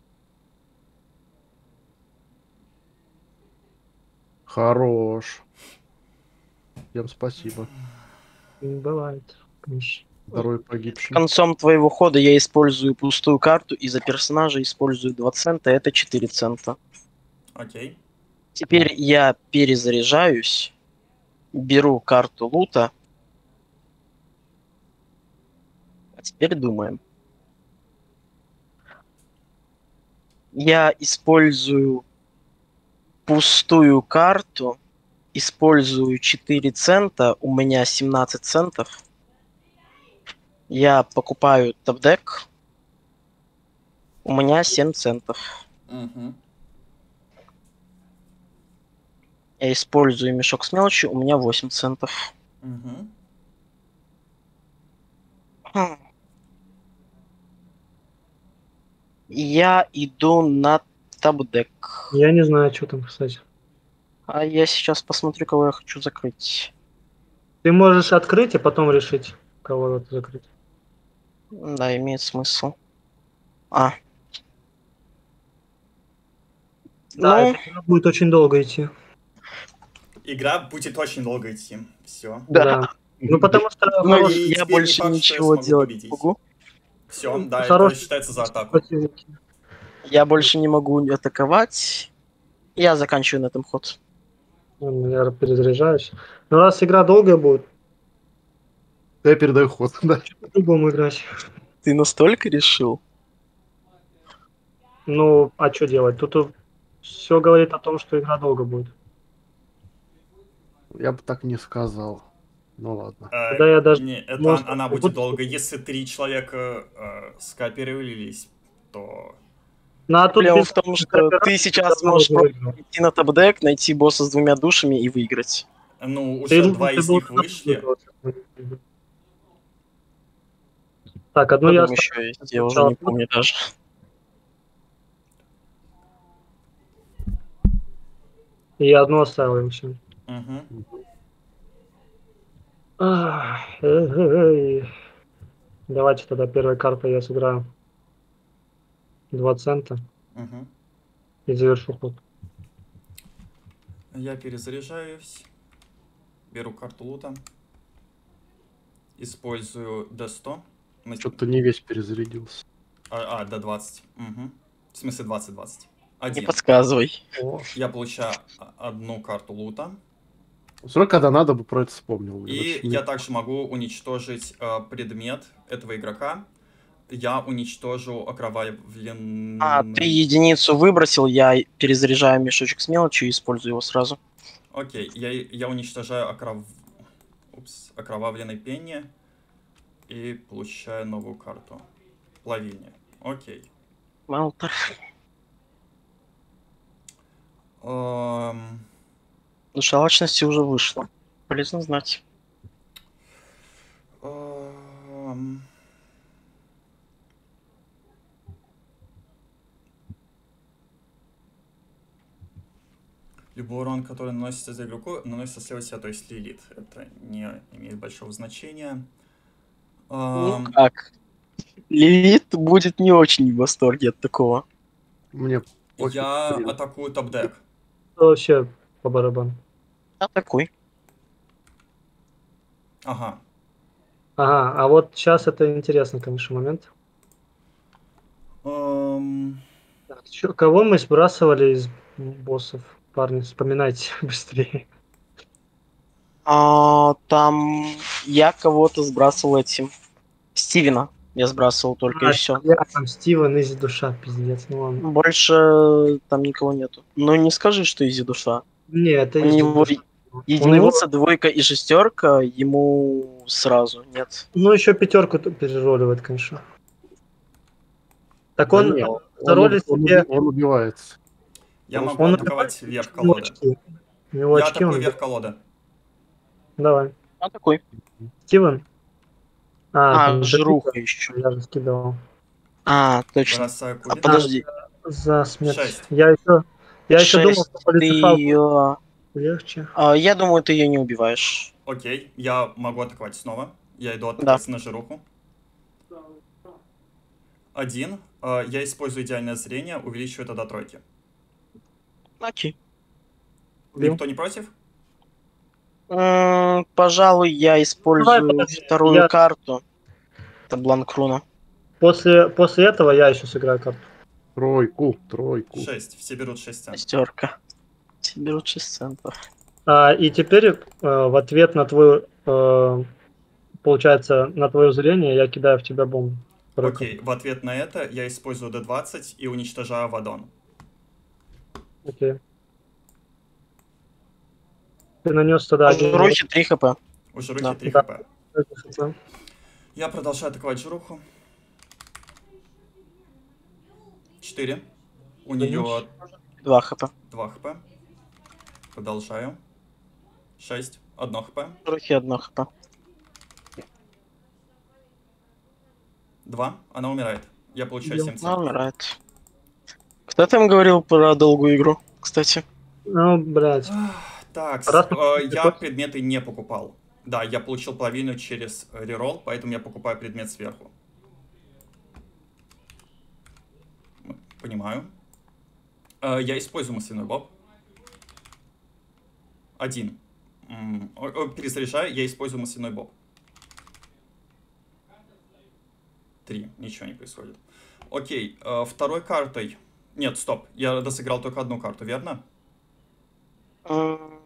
C: Хорош. Всем спасибо.
D: М, Бывает, конечно.
C: Второй погибший.
B: Концом твоего хода я использую пустую карту, и за персонажа использую два цента, это четыре цента.
A: Окей.
B: Теперь я перезаряжаюсь, беру карту лута. А теперь думаем. Я использую пустую карту использую четыре цента, у меня семнадцать центов. Я покупаю топ-дек, у меня семь центов.
A: Угу.
B: Я использую мешок с мелочью, у меня восемь центов.
A: Угу.
B: Хм. Я иду на топ-дек.
D: Я не знаю, что там, кстати.
B: А я сейчас посмотрю, кого я хочу закрыть.
D: Ты можешь открыть, а потом решить, кого это закрыть.
B: Да, имеет смысл. А.
D: Да,
B: Ну,
D: это будет очень долго идти.
A: Игра будет очень долго идти. Все.
B: да.
D: Ну, потому что
B: Ну,
D: хорош-
A: и
B: я
A: теперь не
B: больше
A: факт, что я
B: ничего
A: смогу
B: делать
A: победить.
B: не могу.
A: Все, да,
D: хорош-
A: это считается за атаку.
D: противники.
B: Я больше не могу атаковать. Я заканчиваю на этом ход.
D: Ну, Я перезаряжаюсь. Ну, раз игра долгая будет,
C: Я передаю ход, да.
D: по-другому играть.
B: Ты настолько решил?
D: Ну, а что делать? Тут все говорит о том, что игра долго будет.
C: Я бы так не сказал. Ну ладно.
A: Э,
D: Да, я даже-
A: не, это
D: может,
A: она
D: не
A: будет
D: буду-
A: долго. Если три человека э, скооперировались, то...
D: Ну, а тут
B: Проблема
D: без-
B: в том,
D: без
B: что ты
D: кооперации
B: сейчас
D: давно
B: можешь
D: уже выиграл.
B: идти на топ-дек, найти босса с двумя душами и выиграть.
A: Ну,
D: Ты-
A: уже два
D: ты
A: из
D: был
A: них
D: давно
A: вышли.
D: выиграл. Так, одну
B: Что
D: я
B: там еще есть? Я уже
D: сначала
B: не помню даже.
D: и одну оставил им все.
A: Мгм.
D: Давайте тогда первой картой я сыграю два цента
A: Мгм.
D: и завершу ход.
A: Я перезаряжаюсь. Беру карту лута. Использую ди сто. На-
C: Что-то не весь перезарядился.
A: А, а, до двадцати. Мгм. В смысле двадцать двадцать.
B: Не
A: Один.
B: подсказывай.
C: О.
A: Я получаю а- одну карту лута.
C: Срок, когда надо бы про это вспомнил.
A: И
C: Иначе
A: я
C: не-
A: также могу уничтожить э, предмет этого игрока. Я уничтожу окровавленный...
B: А, ты единицу выбросил, я перезаряжаю мешочек с мелочью и использую его сразу.
A: Окей, я, я уничтожаю окров... Упс, окровавленный пенни и получаю новую карту. Плавильня. Окей.
B: Мелтер.
A: Эм,
B: Душа алчности уже вышла. Полезно знать.
A: эм, Любой урон, который наносится за игроку, наносится слева от себя, то есть Лилит. Это не имеет большого значения.
B: Ну
A: Эм,
B: как? Лилит будет не очень в восторге от такого.
C: Мне пофиг,
A: Я
C: блин.
A: атакую топ-дек.
D: Вообще по барабану.
B: А такой.
A: Ага.
D: Ага, а вот сейчас это интересный, конечно, момент.
A: Эм,
D: Так, чё- кого мы сбрасывали из боссов? Парни, вспоминайте быстрее.
B: А, там я кого-то сбрасывал этим. Стивена я сбрасывал только
D: А,
B: и все.
D: Я там Стивен, Изи душа, пиздец. Ну ладно.
B: Больше там никого нету. Ну не скажи, что изи душа.
D: Не, это
B: У
D: Изи
B: него
D: душа.
B: единица, двойка и шестерка, ему сразу нет.
D: Ну, еще пятерку т- перероливает, конечно. Так
C: Да
D: он
C: не,
D: э,
C: он,
D: за роли
C: он
D: себе...
C: уби- он убивается.
A: я
C: Он-
A: могу
D: он
A: атаковать
D: убивает
A: вверх
D: у него
A: колоды.
D: очки. У него
A: Я
D: очки
A: атакую
D: он...
A: вверх колоды.
D: Давай.
B: А такой.
D: Стивен?
B: А,
D: там
B: жируха
D: Жируха
B: еще.
D: Я же скидывал.
B: А, точно.
A: Бросаю
B: А
A: кубик.
B: подожди,
D: За смерть.
A: Шесть.
D: Я еще... Я еще думал,
B: шесть,
D: что
B: ты
D: полицефал будет
B: ее...
D: легче.
B: А, я думаю, ты ее не убиваешь.
A: Окей, я могу атаковать снова. Я иду атаковать на жируху. Один. Э, Я использую идеальное зрение, увеличиваю это до тройки.
B: Окей.
D: Бил.
A: Никто не против?
B: М, Пожалуй, я использую
D: подожди,
B: вторую
D: я-
B: карту. Это бланк руна.
D: После, после этого я еще сыграю карту.
C: Тройку, тройку.
A: Шесть. Все берут шесть центов.
B: Шестерка. Все берут шесть центов.
D: А, и теперь э, в ответ на твою... э, получается, на твое зрение я кидаю в тебя бомбу. Тройку.
A: Окей, в ответ на это я использую ди двадцать и уничтожаю Авадон.
D: Окей. Ты нанес тогда один урон.
B: Жирухи три хп.
A: У Жирухи
B: Да.
A: три
D: Да.
A: хп. Я продолжаю атаковать Жируху. четыре. У нее
B: два хп.
A: два хп. Продолжаю. шесть. одно хп.
B: Жирухи одно хп.
A: два. Она умирает. Я получаю
D: Идём.
A: семь
B: Она
A: центов.
B: умирает. Кто там говорил про долгую игру, кстати?
D: Ну, блядь.
A: Так, с-
D: Раз
A: э,
D: мы-
A: я предметы не покупал. Да, я получил половину через реролл, поэтому я покупаю предмет сверху. М, Понимаю. Э, Я использую мысленный боб. Один. М, о- о, Перезаряжаю, я использую мысленный боб. Три. Ничего не происходит. Окей, э, второй картой... Нет, стоп, я досыграл только одну карту, верно?
B: М,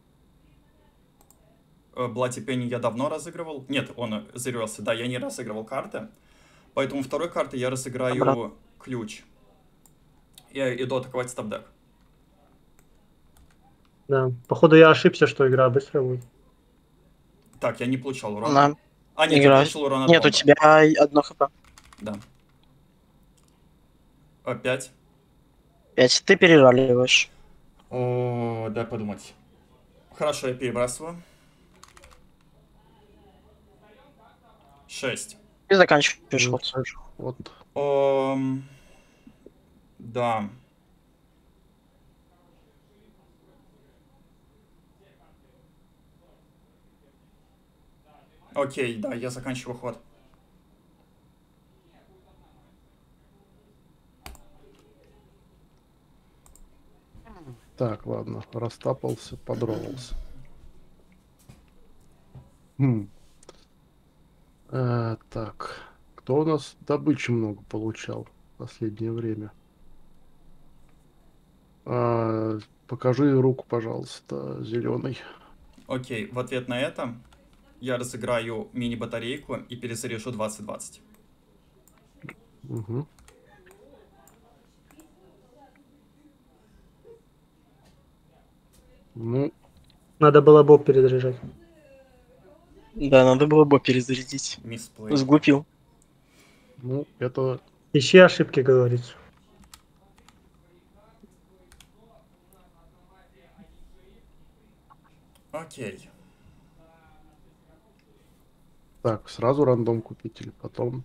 A: Блати Пенни я давно разыгрывал. Нет, он зарился. Да, я не разыгрывал карты. Поэтому второй карты я разыграю
B: Обратно.
A: ключ. Я иду атаковать стоп-дек.
D: Да. Походу я ошибся, что игра быстро будет.
A: Так, я не получал урона.
B: Она.
A: А, нет, я
B: Игра.
A: получил урон от
B: Нет, у
A: бомба.
B: тебя одно хп.
A: Да. А, пять.
B: пять. Ты перераливаешь.
A: О, дай подумать. Хорошо, я перебрасываю. шесть.
B: И заканчиваешь
C: Ну,
B: ход.
C: Вот.
A: Эм, да. Окей, да, я заканчиваю ход.
C: Так, ладно. Растапался, подровался. Хм. Э, так. Кто у нас добычи много получал в последнее время? А, покажи руку, пожалуйста, зеленый.
A: Окей, в ответ на это я разыграю мини-батарейку и перезаряжу двадцать двадцать.
C: Угу. Ну,
D: Надо было боб перезаряжать.
B: Да, надо было бы перезарядить.
A: Мисплей.
B: Сглупил.
C: ну, это
D: Ищи ошибки, говорится.
A: Окей.
C: так, сразу рандом купить или потом?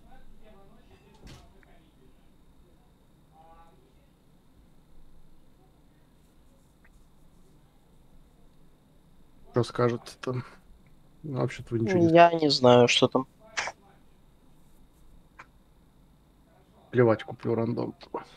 C: Что скажете там? Ну, вообще-то вы ничего не
B: Я не знаю, что там.
C: плевать, куплю рандом.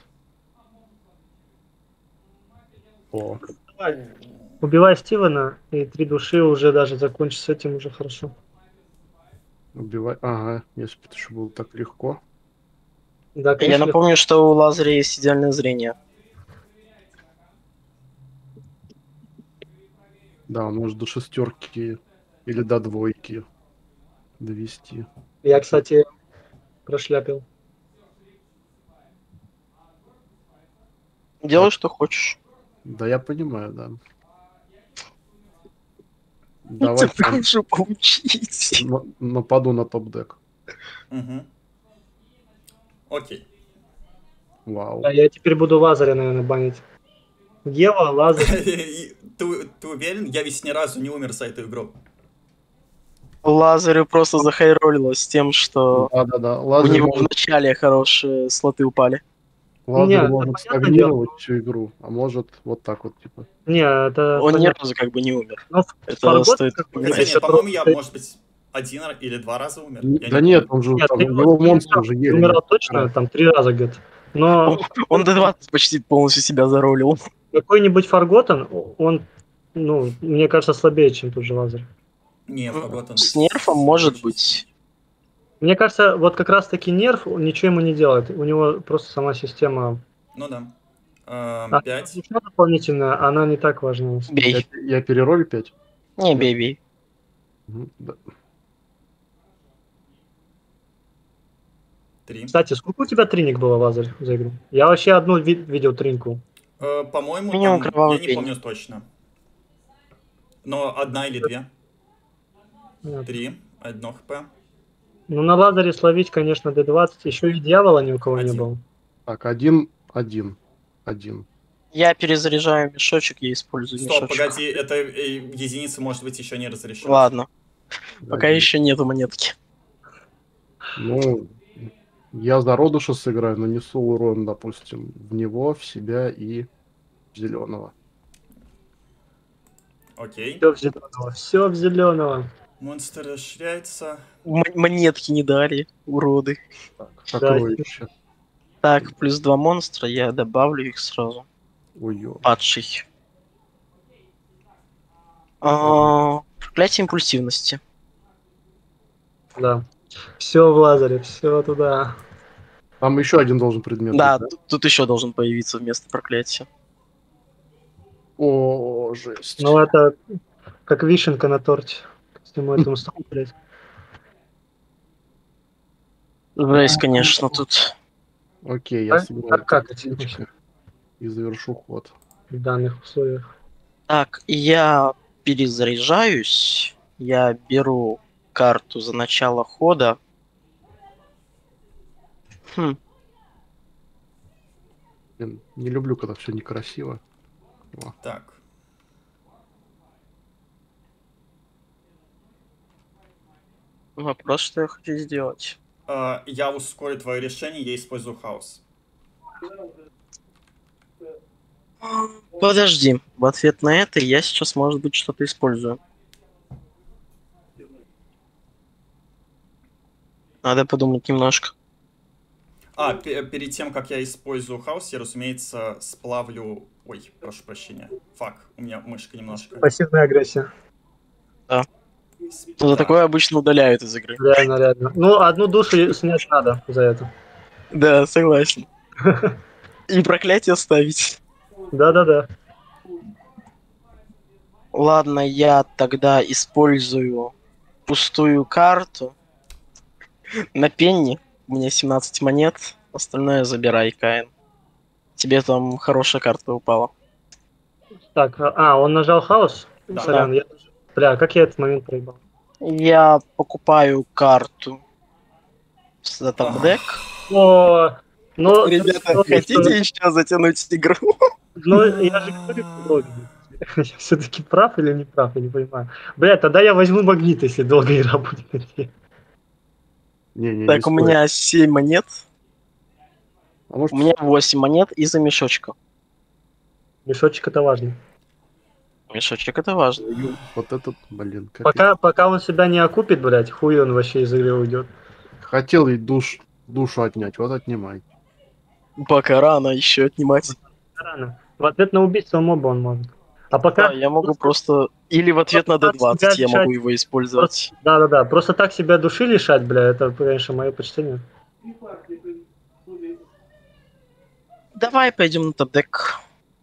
C: О,
D: Убивай Стивена, и три души уже даже закончить с этим уже хорошо.
C: убивай. Ага, если бы это еще было так легко.
D: Да,
B: Я
D: конечно.
B: напомню, что у Лазаря есть идеальное зрение.
C: Да, он может до шестерки или до двойки довести.
D: Я, кстати, прошляпил.
B: Делай, что хочешь.
C: Да, я понимаю, да.
B: Ты
C: Давайте
B: лучше поучись.
C: на- нападу на топ-дек.
A: Угу. Окей.
C: Вау.
D: А я теперь буду Лазаря, наверное, банить. Ева, Лазарь.
A: И Ты, ты уверен? Я ведь ни разу не умер за эту игру.
B: Лазарю просто захайролило с тем, что
C: Да-да-да.
B: у
C: Лазер
B: него
C: может,
B: вначале хорошие слоты упали.
C: лазер
D: Не, это
C: может
D: понятное
C: стагнировать всю игру, а может вот так вот, типа.
D: Не, это...
B: Он ни
D: понятно.
B: разу как бы не умер.
D: Но
B: Это
D: Фаргот,
B: стоит
D: как бы,
A: Хотя
B: понимать.
A: нет, по-моему, я, может быть, один или два раза умер. Я
C: Да
A: не
C: нет,
A: помню.
C: он же
D: Нет,
C: там,
D: ты
C: его
D: ты
C: монстр
D: умирал-
C: уже
D: ты
C: еле.
D: умирал точно, там три раза где-то. Но
B: Он до двадцати почти полностью себя заролил.
D: какой-нибудь Фарготен, он, ну, мне кажется, слабее, чем тот же Лазарь.
A: Не, Фаготен.
B: С нерфом может быть.
D: Мне кажется, вот как раз-таки нерф ничего ему не делает. У него просто сама система...
A: Ну да. Эм,
D: А
A: Пять.
D: душа дополнительная, она не так важна.
C: Я,
B: Бей.
C: я переролю пять?
B: Не, бей, бей.
C: Мгм, да.
A: Три.
D: Кстати, сколько у тебя триник было, Лазарь, за игру? Я вообще одну ви- видел тринку.
A: Э, По-моему,
B: Минимум
A: там,
B: кровавый
A: я не
B: пень.
A: помню точно. Но одна или две?
D: Нет.
A: Три. Одно хп.
D: Ну, на лазере словить, конечно, дэ двадцать. Еще и дьявола ни у кого не
A: Один.
D: было.
C: Так, один, один, один.
B: Я перезаряжаю мешочек, я использую
A: Стоп,
B: мешочек.
A: погоди, это э, единица может быть еще не разрешена.
B: Ладно, пока
C: Один.
B: еще нету монетки.
C: Ну, я зародыша сыграю, нанесу урон, допустим, в него, в себя и в зеленого.
A: Окей.
D: Все в зеленого. Все в зеленого.
A: Монстр расширяется.
B: М- монетки не дали, уроды.
C: Сокровище.
B: Так, плюс два монстра, я добавлю их сразу.
C: Ой,
B: Падший. А, проклятие импульсивности.
D: Да. Все в лазере, все туда.
C: Там еще один должен предмет
B: Да,
C: быть, да?
B: тут, тут еще должен появиться вместо проклятия.
C: О, жесть.
D: Ну, это как вишенка на торте. Всему этому столу, блядь.
B: Жесть, конечно, тут.
C: Окей, я
D: А-
C: сыграю
D: а как это
C: сердечко и завершу ход.
D: В данных условиях.
B: Так, я перезаряжаюсь. Я беру карту за начало хода. Хм,
C: Блин, не люблю, когда все некрасиво. О,
A: Так.
B: вопрос, что я хочу сделать.
A: А, я ускорю твое решение, я использую хаос.
B: Подожди, в ответ на это я сейчас, может быть, что-то использую. Надо подумать немножко.
A: А, пе- перед тем, как я использую хаос, я, разумеется, сплавлю... Ой, прошу прощения. Фак, у меня мышка немножко...
D: Пассивная агрессия.
B: За
A: Да.
B: такое обычно удаляют из игры.
D: Реально, реально. Ну, одну душу снять надо за это.
B: Да, согласен. И проклятие ставить.
D: Да-да-да.
B: Ладно, я тогда использую пустую карту. На пенни. У меня семнадцать монет. Остальное забирай, Каин. Тебе там хорошая карта упала.
D: Так, а, а, он нажал хаос?
A: Да.
D: Сорян, я... Бля, как я этот момент проебал?
B: Я покупаю карту с этого дек.
D: О, ну...
B: Ребята,
D: ну,
B: хотите еще затянуть игру?
D: Ну, я же говорю, долго. Я все-таки прав или не прав, я не понимаю. Бля, тогда я возьму магнит, если долго игра будет идти.
C: не, не,
B: Так, у
C: не
B: меня семь монет.
C: А может,
B: У меня восемь монет из-за мешочка.
D: Мешочек это важно.
B: Мешочек это важно.
C: вот этот, блин, капец.
D: Пока, пока он себя не окупит, блядь, хуй он вообще из игры уйдет.
C: Хотел и душ, душу отнять, вот отнимай.
B: Пока рано еще отнимать.
D: Рано. В ответ на убийство моба он может. А пока...
B: Да, я могу просто... Или в ответ на дэ двадцать я могу его использовать.
D: Да-да-да, просто так себя души лишать, бля, это, конечно, мое почтение.
B: Давай пойдем на топ-дек.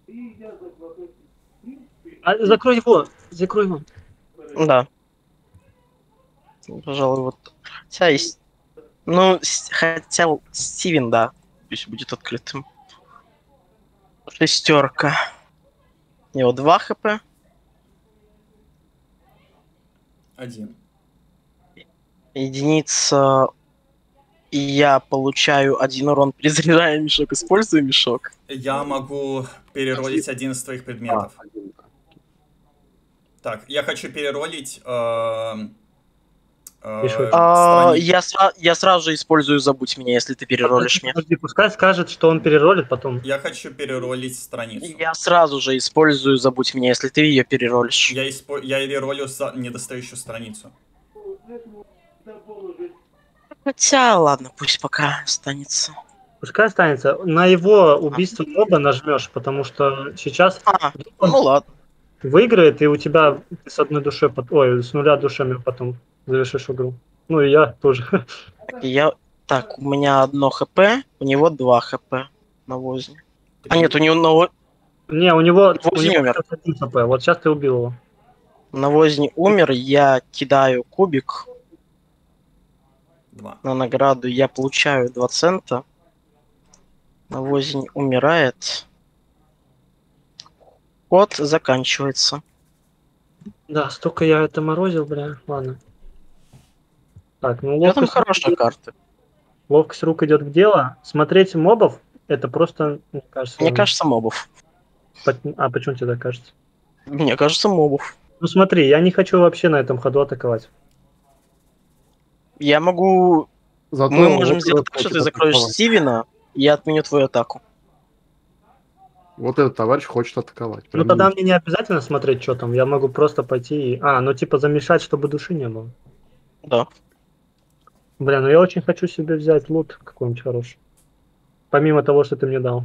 D: А, закрой его, закрой его.
B: Да. Пожалуй, вот. Хотя есть... Ну, с- хотя Стивен, да. Пусть будет открытым. Шестерка. У него два хп.
A: Один.
B: Единица. И я получаю один урон, перезаряжая мешок. Использую мешок.
A: Я могу переролить один из твоих предметов.
C: А, один.
A: Так, я хочу переролить... эм, э,
D: Мешочек.
B: А,
A: страни-
B: я, сра- я сразу же использую забудь меня, если ты переролишь меня.
D: Подожди, пускай скажет, что он переролит потом.
A: Я хочу переролить страницу.
B: Я сразу же использую забудь меня, если ты ее переролишь.
A: Я, испо... я переролю за недостающую страницу.
B: Хотя, ладно, пусть пока останется.
D: Пускай останется. На его убийство моба нажмешь, потому что сейчас
B: А,
D: он
B: ну ладно.
D: выиграет, и у тебя ты с одной душой, пот- ой, с нуля душами потом завершишь игру. Ну и я тоже.
B: Так, я... так, у меня одно хп, у него два хп на возне. А нет, у него на, во-
D: Не, у него, у
B: Возни
D: него
B: умер.
D: сейчас один хп. Вот сейчас ты убил его.
B: на возне умер, я кидаю кубик
A: Два.
B: на награду, я получаю два цента. На возне умирает. Ход заканчивается.
D: Да, столько я это морозил, бля. Ладно. Так, ну
B: Я там
D: ловкость,
B: хорошая карта.
D: ловкость рук идет в дело. Смотреть мобов, это просто, мне кажется...
B: Мне кажется, мобов.
D: по- А почему тебе так кажется?
B: Мне кажется, мобов.
D: Ну смотри, я не хочу вообще на этом ходу атаковать.
B: Я могу...
C: Зато
B: Мы можем
C: вот
B: сделать
C: этот
B: так, что
C: хочет
B: ты закроешь
C: атаковать.
B: Стивена, и я отменю твою атаку.
C: Вот этот товарищ хочет атаковать.
D: Ну
C: Прям
D: тогда
C: видно.
D: мне не обязательно смотреть, что там. Я могу просто пойти и... А, ну типа замешать, чтобы души не было.
B: Да.
D: Бля, ну я очень хочу себе взять лут какой-нибудь хороший. Помимо того, что ты мне дал.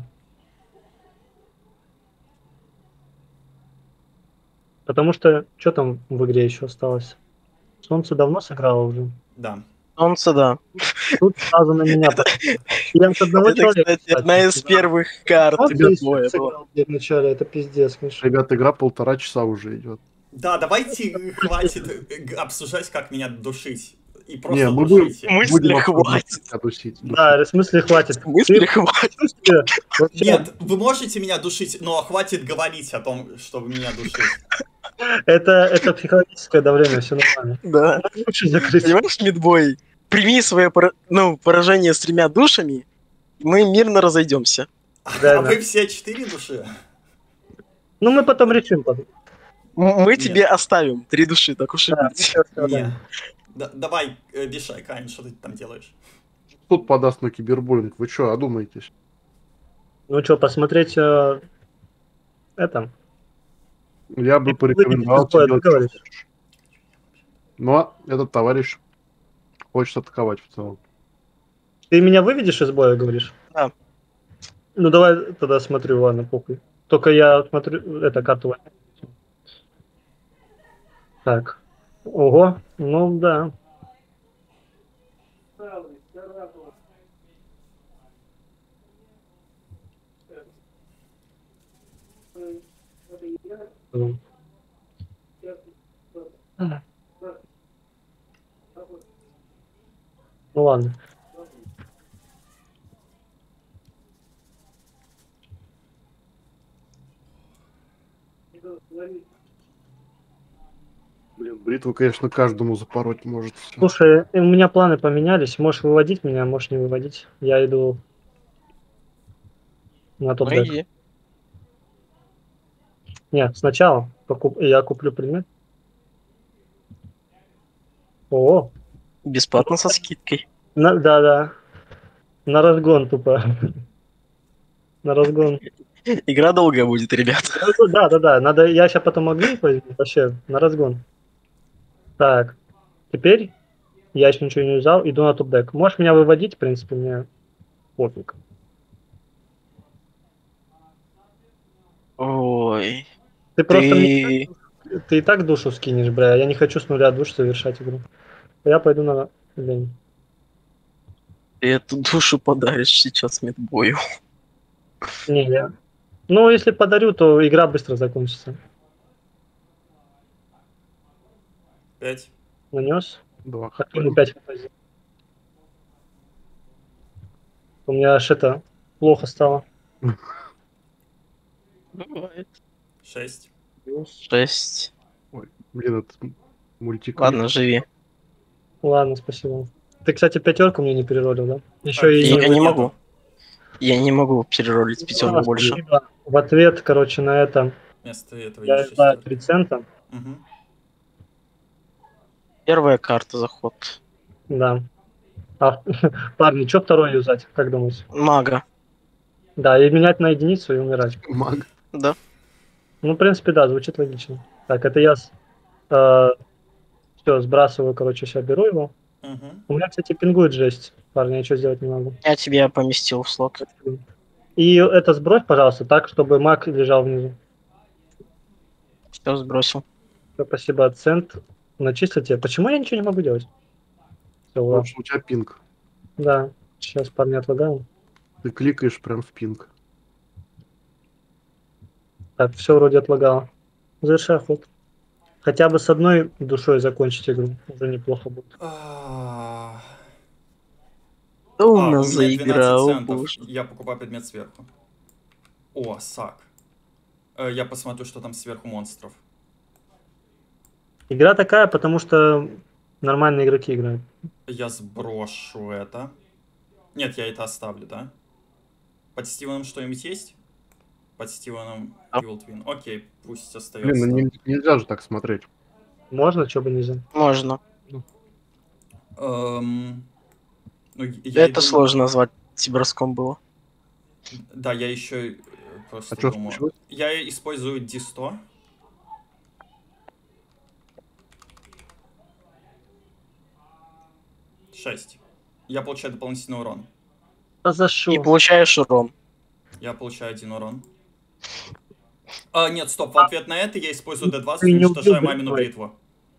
D: Потому что, что там в игре еще осталось? Солнце давно сыграло уже.
A: Да.
B: Солнце, да.
D: Тут сразу на меня... Я с одного
B: Это,
D: человека,
B: кстати, одна из первых карт
D: Солнце
B: гербоя была.
D: сыграл в начале, это пиздец, конечно.
C: Ребят, игра полтора часа уже идет.
A: Да, давайте хватит э, обсуждать, как меня душить. И
C: Не,
A: просто
C: мы будем,
A: душите.
B: В смысле
C: будем
B: хватит?
C: обсуждать, дусить.
D: Да, в смысле хватит.
B: В смысле
D: Ты
B: хватит?
D: вообще- вообще-
A: Нет, вы можете меня душить, но хватит говорить о том, чтобы меня душить.
D: Это, это психологическое давление, все нормально.
B: Да.
D: Лучше закрыть.
B: Понимаешь, Мидбой, прими свое пора- ну, поражение с тремя душами, и мы мирно разойдемся.
A: А
D: Реально.
A: вы все четыре души?
D: Ну, мы потом решим. потом.
B: М- Мы
A: Нет.
B: тебе оставим три души, так уж и
D: Да,
B: быть.
D: всё, всё, да.
A: Не. Да- давай, э, решай, Кайн, что ты там делаешь?
C: Тут подаст на кибербуллинг. Вы что, одумаетесь?
D: Ну что, посмотреть э, это?
C: Я бы
D: Ты
C: порекомендовал
D: выйдешь из
C: тебе
D: боя,
C: делать,
D: ты
C: что
D: говоришь?
C: хочешь. Но этот товарищ хочет атаковать в целом.
D: Ты меня выведешь из боя, говоришь?
B: Да.
D: Ну давай тогда смотрю, ладно, похуй. Только я смотрю, это карту возьму. Так. Ого, ну да. М. Ну ладно.
C: Блин, бритву, конечно, каждому запороть может. всё.
D: Слушай, у меня планы поменялись. Можешь выводить меня, можешь не выводить. Я иду на тот
B: Ну
D: дек.
B: иди.
D: Нет, сначала покуп... я куплю предмет. О,
B: Бесплатно со скидкой.
D: на... да-да. На разгон тупо. На разгон.
B: Игра долгая будет, ребят.
D: Да-да-да, надо... Я сейчас потом могу возьму, вообще, на разгон. Так, теперь я еще ничего не взял, иду на топ-дек. Можешь меня выводить, в принципе, мне пофиг.
B: Ой.
D: Ты просто мне...
B: Ты...
D: Ты и так душу скинешь, бля. Я не хочу с нуля душ совершать игру. Я пойду на лень.
B: Ты эту душу подаришь сейчас Мидбою.
D: Не, я... Ну, если подарю, то игра быстро закончится.
A: Пять.
D: Нанес.
C: Два.
D: Хочу на пять хп. У меня аж это плохо стало.
B: Бывает.
A: Шесть.
B: Шесть.
C: Ой, блин, этот мультик.
B: Ладно, живи.
D: Ладно, спасибо. Ты, кстати, пятерку мне не переролил, да? Еще
A: А,
D: и...
B: Я не
A: нету.
B: могу. Я не могу переролить пятерку
D: А,
B: больше.
D: спасибо. В ответ, короче, на это
A: Вместо этого
D: я
A: есть
D: знаю
A: шестерка.
D: три цента.
A: Мгм.
B: Первая карта заход.
D: Да. А, парни, что второй юзать, как думаете?
B: Мага.
D: Да, и менять на единицу и умирать.
C: Маг.
B: Да.
D: Ну, в принципе, да, звучит логично. Так, это я все сбрасываю, короче, сейчас беру его.
A: Мгм.
D: У меня, кстати, пингует жесть. Парни, я ничего сделать не могу.
B: Я тебя поместил в слот.
D: И это сбрось, пожалуйста, так, чтобы маг лежал внизу.
B: Все сбросил.
D: Всё, спасибо, цент. Начислите. Почему я ничего не могу делать? Все,
C: Потому
D: ладно.
C: что у тебя пинг.
D: Да, сейчас парни отлагаем.
C: Ты кликаешь прям в пинг.
D: Так, все вроде отлагало. Завершай ход. Хотя бы с одной душой закончить игру. Уже неплохо будет.
A: А,
B: Что у
A: а,
B: нас
A: у
B: за
A: меня
B: игра?
A: двенадцать
B: О,
A: центов.
B: боже.
A: Я покупаю предмет сверху. О, сак. Э, Я посмотрю, что там сверху монстров.
D: Игра такая, потому что нормальные игроки играют.
A: Я сброшу это. Нет, я это оставлю, да? Под Стивеном что-нибудь есть? Под Стивеном
B: А.
A: Evil Twin. Окей, пусть
C: Блин,
A: остается.
C: ну не- нельзя же так смотреть.
D: Можно, что бы нельзя.
B: Можно.
A: Эм, ну, я
B: Это
A: иду-
B: сложно назвать броском было.
A: Да, я еще э, просто
C: А что
A: думаю.
C: случилось?
A: Я использую ди сто. шесть. Я получаю дополнительный урон.
D: А за шо?
B: И получаешь урон.
A: Я получаю один урон. А, нет, стоп, в ответ на это я использую дэ двадцать,
D: Ты не
A: уничтожаю
D: убил
A: мамину
D: бритвой.
A: бритву.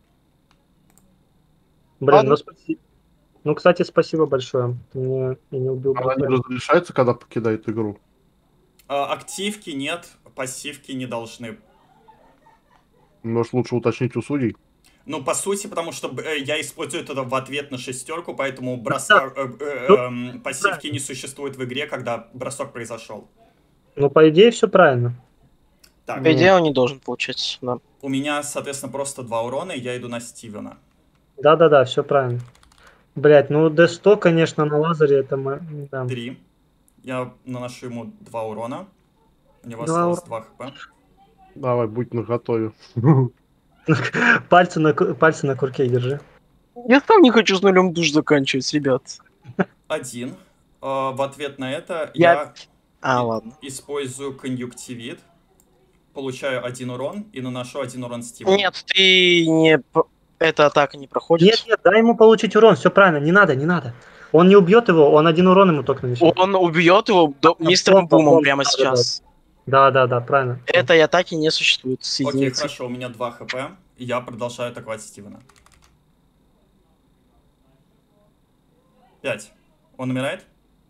D: Блин,
B: Ладно.
D: ну спасибо. Ну, кстати, спасибо большое. Ты мне и не убил.
C: Она не
D: бритвой.
C: разрешается, когда покидает игру.
A: А, активки нет, пассивки не должны.
C: Может, лучше уточнить у судей?
A: Ну, по сути, потому что э, я использую это в ответ на шестерку, поэтому броска, э, э, эм, пассивки не существует в игре, когда бросок произошел.
D: Ну, по идее, все правильно.
A: Так,
B: По идее, он не должен получать. Да.
A: у меня, соответственно, просто два урона, и я иду на Стивена.
D: Да-да-да, все правильно. Блять, ну дэ сто, конечно, на лазере это мы. Да.
A: Три. Я наношу ему два урона. У него
D: Два
A: осталось два хп.
C: Давай, будь наготове.
D: Пальцы на, ку- пальцы на курке держи.
B: Я сам не хочу с нулем душ заканчивать, ребят.
A: Один. А, в ответ на это
B: Я-
A: я
B: А,
A: И-
B: ладно.
A: использую конъюнктивит. Получаю один урон и наношу один урон Стивену.
B: Нет, ты не... п- Эта атака не проходит.
D: Нет, нет, дай ему получить урон, все правильно, не надо, не надо. Он не убьет его, он один урон ему только нанесет.
B: Он убьет его до... мистером
D: бомба,
B: Бумом
D: бомба,
B: прямо
D: да-да-да.
B: сейчас.
D: Да, да, да, правильно.
B: Этой атаки не существует с
A: Окей,
B: единицей.
A: хорошо, у меня два хп. И я продолжаю атаковать Стивена. Пять. Он умирает?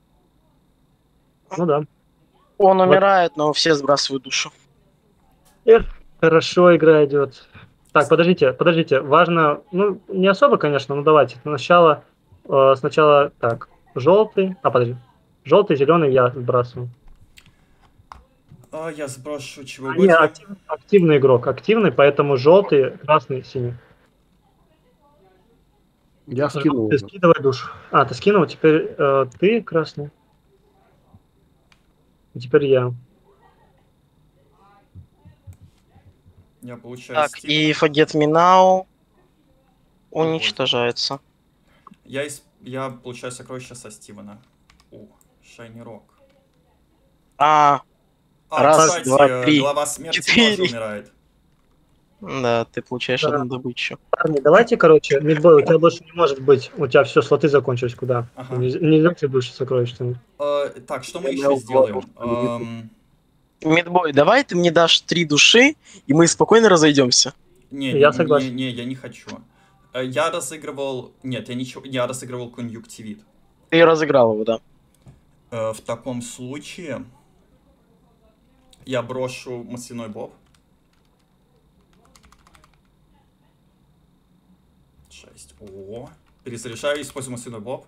D: Ну да.
B: Он умирает, но все сбрасывают душу.
D: Эх, хорошо игра идет. Так, подождите, подождите. Важно, ну, не особо, конечно, но давайте. Сначала, э, сначала так, желтый, а подожди. Желтый, зеленый я сбрасываю.
A: А, я сброшу чего
D: А, не,
A: угодно.
D: актив- активный игрок, активный, поэтому желтый, красный, синий.
C: Я скинул
D: Ты
C: уже.
D: скидывай душу. А, ты скинул, теперь э, ты красный. И теперь я.
A: Я получаю
B: Так,
A: Стивена.
B: и Forget Me Now уничтожается.
A: Я, ис- я получаю сокровища со Стивена. О, Шайни Рок.
B: А,
A: А,
B: Раз,
A: кстати,
B: два, три,
A: глава смерти
B: четыре.
A: тоже умирает.
B: да, ты получаешь
D: Да.
B: одну добычу.
D: Парни, давайте, короче, мидбой, у тебя больше не может быть. У тебя все, слоты закончились куда?
A: Ага.
D: Нельзя нельзя тебе больше сокровищ тянуть.
A: Э, так, что мы
B: Я
A: еще
B: дал
A: сделаем?
B: два.
A: Эм,
B: Мидбой, давай ты мне дашь три души, и мы спокойно разойдемся.
A: не,
D: Я
A: не,
D: согласен.
A: Не, не, я не хочу. Э, Я разыгрывал... Нет, я ничего... Я разыгрывал конъюнктивит.
B: Ты разыграл его, да.
A: Э, В таком случае я брошу масляной боб. Шесть. О, перезаряжаю, использую масляной боб.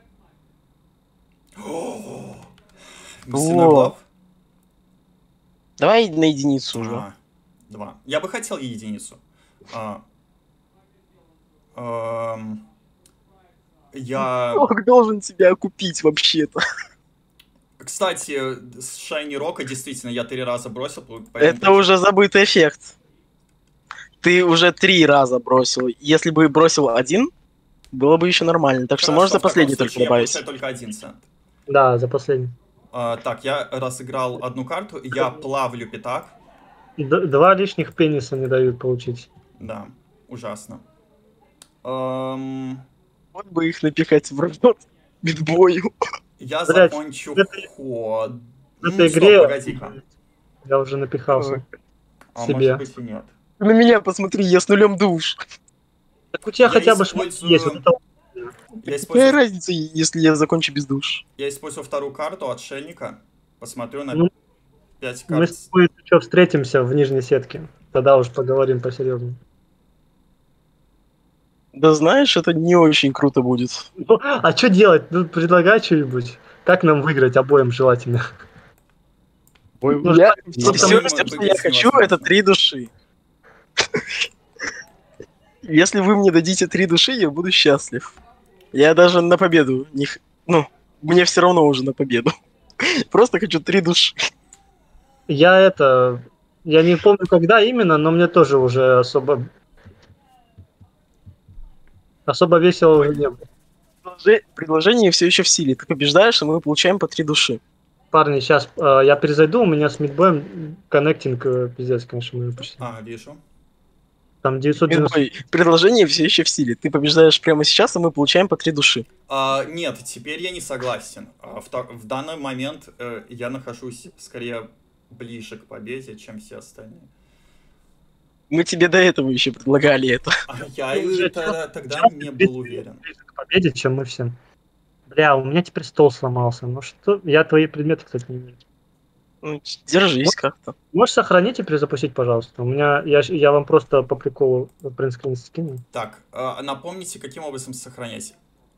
A: О, масляной
B: О.
A: боб.
B: Давай на единицу уже.
A: А, два. Я бы хотел единицу. А, эм, я...
B: Ох, должен тебя купить вообще-то.
A: Кстати, с Шайни Рока действительно я три раза бросил. поэтому
B: Это уже забытый эффект. Ты уже три раза бросил. Если бы бросил один, было бы еще нормально. Так что
A: Хорошо,
B: можно за
A: в таком
B: последний только
A: случае я
B: добавить.
A: получаю только один цент.
D: Да, за последний.
A: А, так, я разыграл одну карту, я плавлю пятак.
D: Д- два лишних пениса не дают получить.
A: Да, ужасно. Эм,
B: Вот бы их напихать в рот битбою.
A: я
D: Блядь,
A: закончу
D: в этой-
A: ход.
D: В
A: Ну,
D: этой
A: стоп,
D: игре
A: погоди-ка.
D: я уже напихался.
A: А
D: себе.
A: может быть и нет.
B: На меня посмотри, я с нулем душ.
D: Так у тебя
A: Я
D: хотя бы
A: использую-
D: шмотки есть. Вот это
A: Я
B: Какая
A: использую,
B: разница, если я закончу без душ?
A: я использую вторую карту отшельника. Посмотрю на
D: Ну,
A: пять
D: мы
A: карт.
D: с тобой еще встретимся в нижней сетке. Тогда уж поговорим по-серьезному.
B: Да знаешь, это не очень круто будет.
D: Ну, а что делать? Ну, предлагай что-нибудь. Как нам выиграть обоим желательно?
C: Ой,
D: Ну,
B: Я,
A: Ну,
B: все,
A: по-моему,
B: все, что
A: это
B: я хочу,
A: невозможно.
B: это три души. Если вы мне дадите три души, я буду счастлив. Я даже на победу не... х- Ну, мне все равно уже на победу. Просто хочу три души.
D: Я это... Я не помню, когда именно, но мне тоже уже особо... Особо весело уже не было.
B: Предложи- Предложение все еще в силе. Ты побеждаешь, и мы получаем по три души.
D: Парни, сейчас э, я перезайду, у меня с мидбоем коннектинг, э, пиздец, конечно, мы почти.
A: А, вижу.
D: Там девятьсот девяносто...
B: Мидбой, предложение все еще в силе. Ты побеждаешь прямо сейчас, и мы получаем по три души.
A: А, нет, теперь я не согласен. А, в, та- в данный момент э, я нахожусь скорее ближе к победе, чем все остальные.
B: Мы тебе до этого еще предлагали это.
A: А я
D: Ну,
A: и
D: уже
A: тогда,
D: чё-
A: тогда
D: чё
A: не
D: ты
A: был уверен.
D: ближе к победе, чем мы все. Бля, у меня теперь стол сломался. Ну что? Я твои предметы, кстати, не имею.
B: Ну, держись как-то.
D: Можешь сохранить и перезапустить, пожалуйста? У меня... Я, ж- я вам просто по приколу принтскрин скину.
A: Так, а, напомните, каким образом сохранять?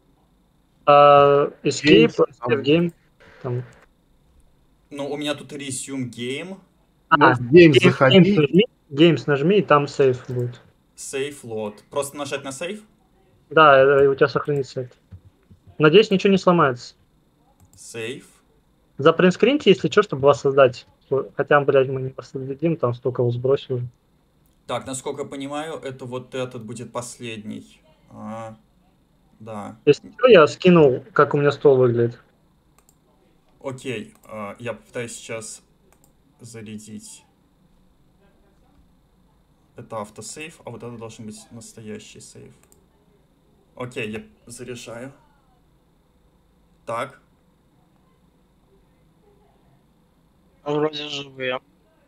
D: А, Escape,
C: Games,
D: Save Game. Там.
A: Ну, у меня тут resume game,
D: А,
C: Ну, в Games
D: Games,
C: заходи.
D: Games нажми, Games нажми, и там сейф будет.
A: save load. Просто нажать на save?
D: Да, э, и у тебя сохранится это. Надеюсь, ничего не сломается.
A: Save.
D: За принтскриньте, если что, чтобы вас создать. Хотя, блядь, мы не создадим, там столько его сбросил уже.
A: Так, насколько я понимаю, это вот этот будет последний. А, да.
D: Если что, я скинул, как у меня стол выглядит.
A: Окей, а, я попытаюсь сейчас зарядить. Это автосейв, а вот это должен быть настоящий сейв. Окей, я заряжаю. Так.
B: Вроде живые.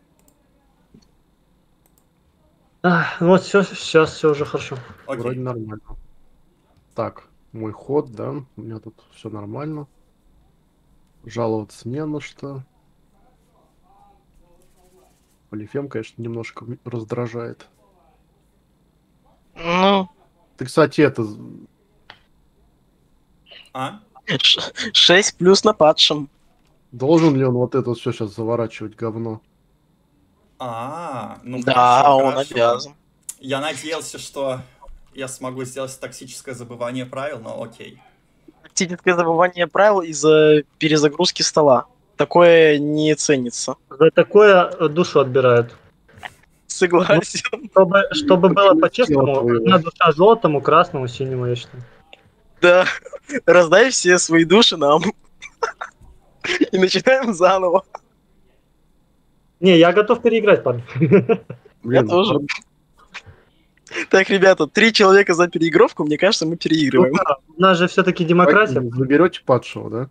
D: А, вот все, сейчас все уже хорошо.
A: Окей.
C: Вроде нормально. Так, мой ход, да, у меня тут все нормально. Жаловаться не на что. Полифем, конечно, немножко раздражает.
B: Ну,
C: Ты, кстати, это...
A: А?
B: ш- шесть плюс на падшем.
C: Должен ли он вот это все сейчас заворачивать говно?
A: А, ну
B: Да,
A: хорошо,
B: он
A: хорошо.
B: обязан.
A: Я надеялся, что я смогу сделать токсическое забывание правил, но окей.
B: Тактическое забывание правил из-за перезагрузки стола. Такое не ценится.
D: За такое э, душу отбирают.
B: Согласен.
D: Чтобы, чтобы было
C: Почему
D: по-честному,
C: сделал твоего?
D: одна душа желтому, красному, синему, я считаю.
B: Да. Раздай все свои души нам. И начинаем заново.
D: Не, я готов переиграть, парни.
B: Я тоже. Так, ребята, три человека за переигровку, мне кажется, мы переигрываем.
D: У нас же все-таки демократия.
C: Заберете падшего, да?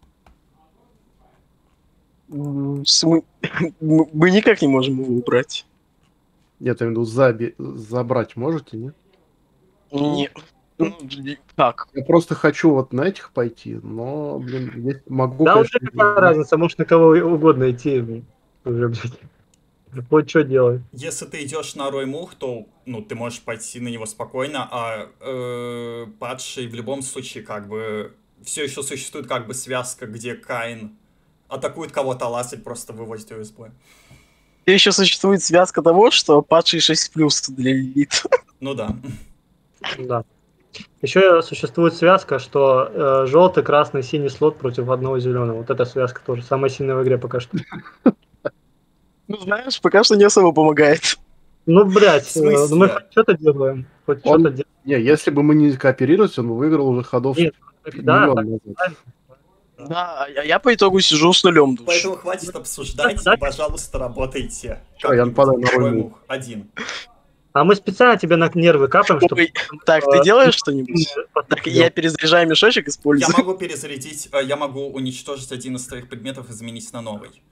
B: М, смы- Мы мы никак не можем его убрать.
C: Нет, я имею в виду, заби- забрать можете, нет?
B: Не. Ну, как?
C: Я просто хочу вот на этих пойти, но, блин, есть- могу,
D: Да уже
C: конечно,
D: какая разница, может на кого угодно идти. блин. Уже, блядь. Вот что делать.
A: Если ты идешь на Рой Мух, то ну, ты можешь пойти на него спокойно, а э, падший в любом случае как бы все еще существует как бы связка, где Каин атакует кого-то, а Ласель просто выводит его из боя.
B: И еще существует связка того, что падший шесть плюс для элит.
A: Ну да.
D: Да. Еще существует связка, что э, желтый, красный, синий слот против одного зеленого. Вот эта связка тоже самая сильная в игре пока что.
B: Ну, знаешь, пока что не особо помогает.
D: Ну, блядь,
A: В смысле?
D: э, мы хоть что-то делаем. Хоть
C: Он-
D: что-то делаем.
C: Не, если бы мы не кооперировались, он бы выиграл уже ходов
D: Нет, Да,
C: миллион
D: так,
C: назад.
B: Да, а я по итогу сижу с нулем душ.
A: Поэтому хватит обсуждать и, пожалуйста, работайте.
C: Всё, я
A: Как-нибудь.
C: нападаю на Рой
A: Рой
C: Мух.
A: Мух. Один.
D: А мы специально тебе на нервы капаем, чтобы...
B: Ой, так, ты делаешь что-нибудь? Так, я перезаряжаю мешочек,
A: Я
B: использую.
A: могу перезарядить, э, я могу уничтожить один из твоих предметов и заменить на новый.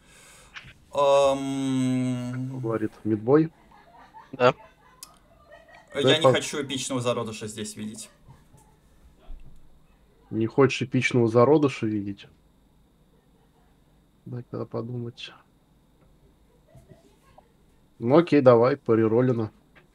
A: Эм,
C: Говорит, мидбой.
A: Я не
C: по-
A: хочу эпичного зародыша здесь видеть.
C: Не хочешь эпичного зародыша видеть? Дай когда подумать. Ну окей, давай, париролина.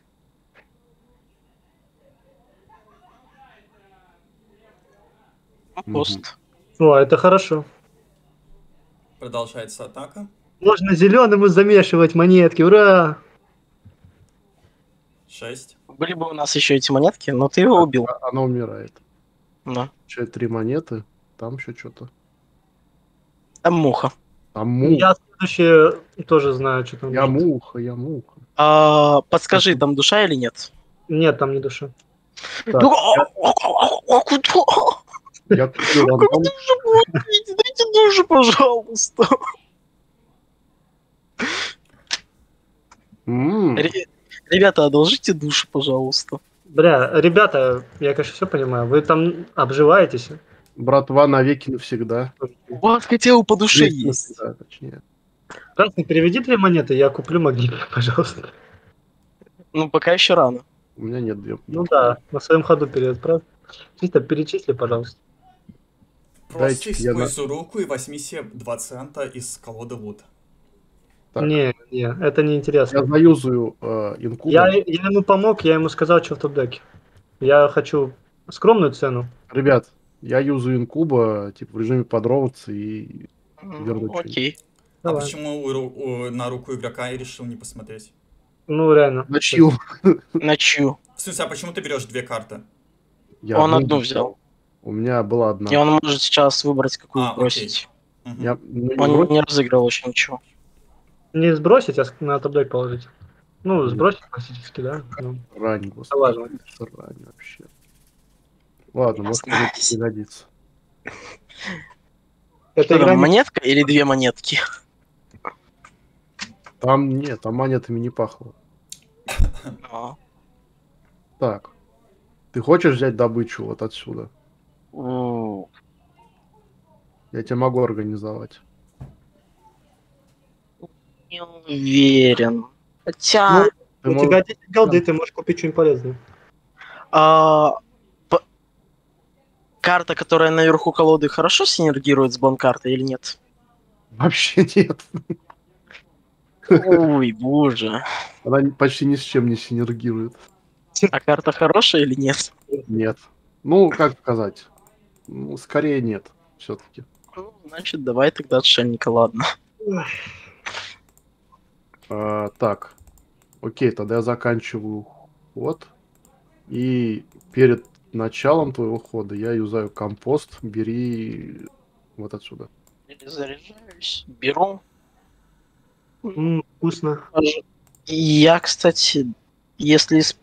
B: Пост.
D: О, это хорошо.
A: Продолжается атака.
D: Можно зеленому замешивать монетки, ура!
A: Шесть.
B: Были бы у нас еще эти монетки, но ты его убил.
C: А- Она умирает.
B: Да.
C: Че, три монеты, там еще что-то.
B: Там муха.
C: Там муха.
D: Я следующее тоже знаю, что там.
C: Я
D: лежит.
C: муха, я муха.
B: А, подскажи, там душа или нет?
D: Нет, там не душа.
C: Так,
B: Ну, а, а, а, а куда?
C: я купил
B: Как
C: рандом.
B: душа будет пить? Дайте душу, пожалуйста.
C: М,
B: Ре- Ребята, одолжите душу, пожалуйста.
D: Бля, ребята, я, конечно, все понимаю. Вы там обживаетесь.
C: Братва навеки навсегда.
B: У вас хотя бы по душе
C: Веки
B: есть.
C: навсегда, точнее.
D: Красный, переведи две монеты, я куплю магнит, пожалуйста.
B: Ну, пока еще рано.
C: У меня нет две.
D: Ну да, на своем ходу переотправь. Чисто перечисли, пожалуйста.
A: Просто
C: Дайте, я на-
A: используй руку и возьми себе два цента из колоды Вуд.
C: Так.
D: Не, не, это не интересно.
C: Я заюзаю э, инкуба.
D: Я, я ему помог, я ему сказал, что в топ-деке. Я хочу скромную цену.
C: Ребят, я юзаю инкуба, типа, в режиме подроваться и... Верну
B: Ну, окей.
A: А
D: Давай.
A: почему у ру- у- на руку игрока я решил не посмотреть?
D: Ну, реально.
C: На чью?
B: На чью?
A: В смысле, а почему ты берешь две карты?
C: Я
B: Он одну взял.
C: У меня была одна.
B: И он может сейчас выбрать, какую
A: А, окей.
B: бросить.
A: Мгм.
C: Я, ну, не
B: Он
C: бросил.
B: не разыграл еще ничего.
D: Не сбросить, а ск- на топ-дек положить. Ну,
C: Мгм.
D: сбросить классически, да? Ну,
C: Рань,
D: это
C: господи.
D: важно.
C: Рань вообще. Ладно, может,
B: знаю.
C: это пригодится.
D: Это
B: Что
D: игра
B: там,
D: не-
B: монетка или две монетки?
C: Там нет, там монетами не пахло.
B: А.
C: Так. Ты хочешь взять добычу вот отсюда?
B: У,
C: Я тебе могу организовать.
B: Не уверен. Хотя...
C: Ты
D: У
C: можешь-
D: тебя десять голды, ты можешь купить что-нибудь полезное.
B: а, п- карта, которая наверху колоды, хорошо синергирует с бон-картой или нет?
C: Вообще нет.
B: Ой, боже.
C: Она ни- почти ни с чем не синергирует.
B: А карта хорошая или нет?
C: Нет. Ну, как сказать? Ну, скорее нет, все-таки.
B: Ну, значит, давай тогда отшельника, ладно.
C: А, так. Окей, тогда я заканчиваю ход. И перед началом твоего хода я юзаю компост. Бери вот отсюда.
B: Перезаряжаюсь, беру.
D: М, вкусно.
B: И я, кстати, если... исп-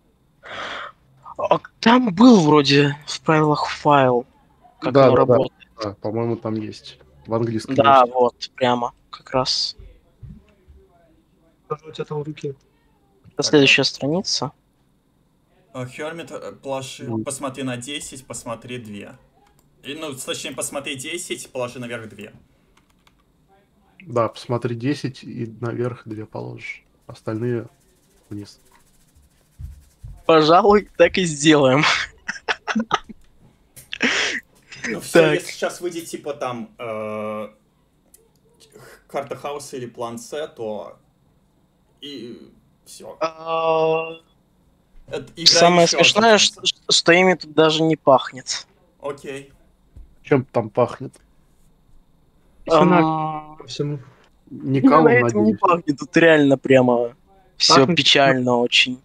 B: А там был вроде в правилах файл, как
C: Да,
B: оно
C: да, да.
B: работает.
C: Да, по-моему, там есть. В английском
B: Да,
C: есть.
B: вот, прямо, как раз.
D: Что у тебя там в руке?
B: Это следующая страница.
A: А, Хермит, э, положи,
C: Мгм.
A: посмотри на десять, посмотри две. И, ну, точнее, посмотри десять, положи наверх две.
C: Да, посмотри десять и наверх две положишь. Остальные вниз.
B: Пожалуй, так и сделаем.
A: Ну все,
B: Так.
A: если сейчас выйдет типа там э, карта хаоса или план С, то и все.
B: А, Самое смешное, что, что ими тут даже не пахнет.
A: Окей.
C: Чем там пахнет?
D: Цена
B: Ам,
D: ко всему.
C: Николом,
B: на этом не
C: надеюсь.
B: пахнет, тут реально прямо все
D: Пахнет-
B: печально очень.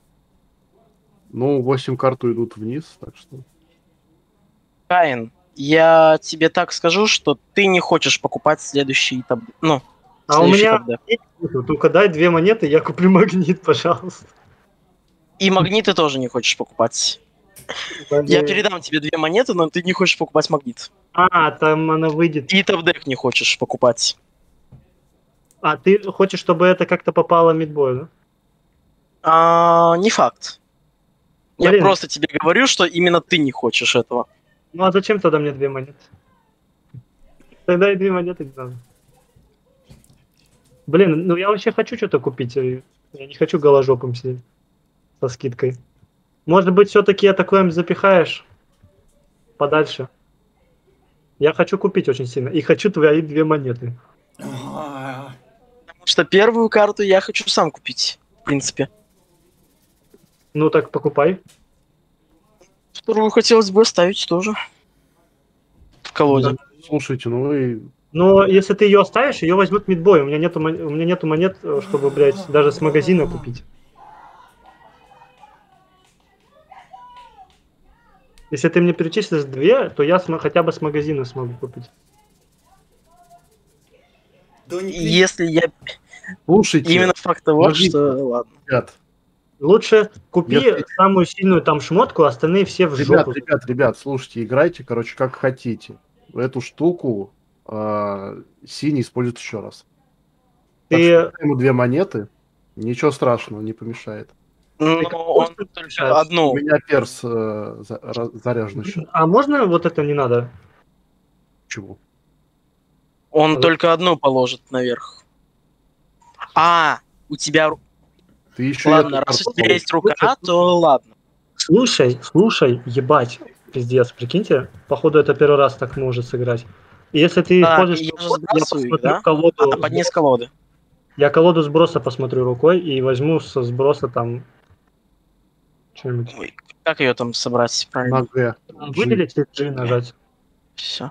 C: Ну, восемь карт уйдут вниз, так что...
B: Каин, я тебе так скажу, что ты не хочешь покупать следующий таб... ну,
D: А у
B: следующий
D: меня
B: табдек.
D: нету. Только дай две монеты, я куплю магнит, пожалуйста.
B: И магниты тоже не хочешь покупать. Я передам тебе две монеты, но ты не хочешь покупать магнит.
D: А, там она выйдет.
B: И табдек не хочешь покупать.
D: А ты хочешь, чтобы это как-то попало мидбою, да?
B: А, не факт. Я
D: Блин.
B: просто тебе говорю, что именно ты не хочешь этого.
D: Ну а зачем тогда мне две монеты? Тогда и две монеты не надо. Блин, ну я вообще хочу что-то купить. э, Я не хочу голожопым сидеть. Со скидкой. Может быть, все-таки атакуем запихаешь подальше. Я хочу купить очень сильно. И хочу твои две монеты.
A: А,
B: Потому что первую карту я хочу сам купить, в принципе.
D: Ну так покупай.
B: Вторую хотелось бы оставить тоже. В колоде.
C: Слушайте, ну вы...
D: Но если ты ее оставишь, ее возьмут мидбой. У меня нету, мон- у меня нету монет, э, чтобы, блядь, даже с магазина купить. Если ты мне перечислишь две, то я см- хотя бы с магазина смогу купить.
A: Да не
B: Если я...
C: Слушайте,
B: Именно факт того,
C: подождите,
B: что... Ладно.
C: ребят,
D: Лучше купи
C: Если-
D: самую сильную там шмотку, а остальные все в
C: ребят,
D: жопу.
C: ребят, ребят, слушайте, играйте, короче, как хотите. Эту штуку а, синий использует еще раз. Так
D: Ты-
C: что ему две монеты, ничего страшного, не помешает.
B: Ну,
D: как
B: он
D: просто
B: только
D: решаешь?
C: У
B: одну.
C: меня перс э, за- ra- заряжен еще.
D: А можно вот это не надо?
C: Чего?
B: Он
D: А
B: только одну положит наверх. А, у тебя... ру-
C: Ты еще
B: Ладно, раз у тебя есть рука, то ладно.
D: Слушай, слушай, ебать, пиздец, прикиньте, походу это первый раз так может сыграть. И если ты
B: Так,
D: используешь
B: я же
D: код, я
B: сбрасываю их,
D: посмотрю
B: да?
D: колоду,
B: А, подни с колоды.
D: я колоду сброса посмотрю рукой и возьму со сброса там что-нибудь.
B: Ой, как ее там собрать правильно?
C: на Г.
D: Выделить и G нажать.
B: Все.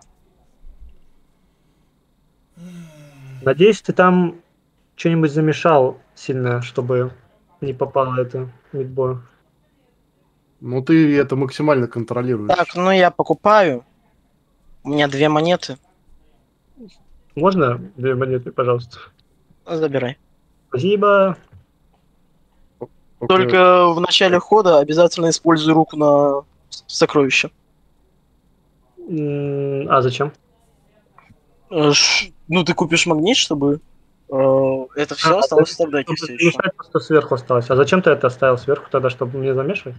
D: Надеюсь, ты там что-нибудь замешал сильное, чтобы не попало это мидбой.
C: Ну ты это максимально контролируешь.
B: Так, ну я покупаю. У меня две монеты.
D: Можно две монеты, пожалуйста?
B: Забирай.
D: Спасибо.
C: Только-
B: Только в начале хода обязательно используй руку на сокровище.
D: М, А зачем?
B: Э, ш- Ну, ты купишь магнит, чтобы э, это все
D: А,
B: осталось в
D: чтобы
B: топ-деке все еще.
D: замешать, просто сверху осталось. А зачем ты это оставил сверху тогда, чтобы мне замешивать?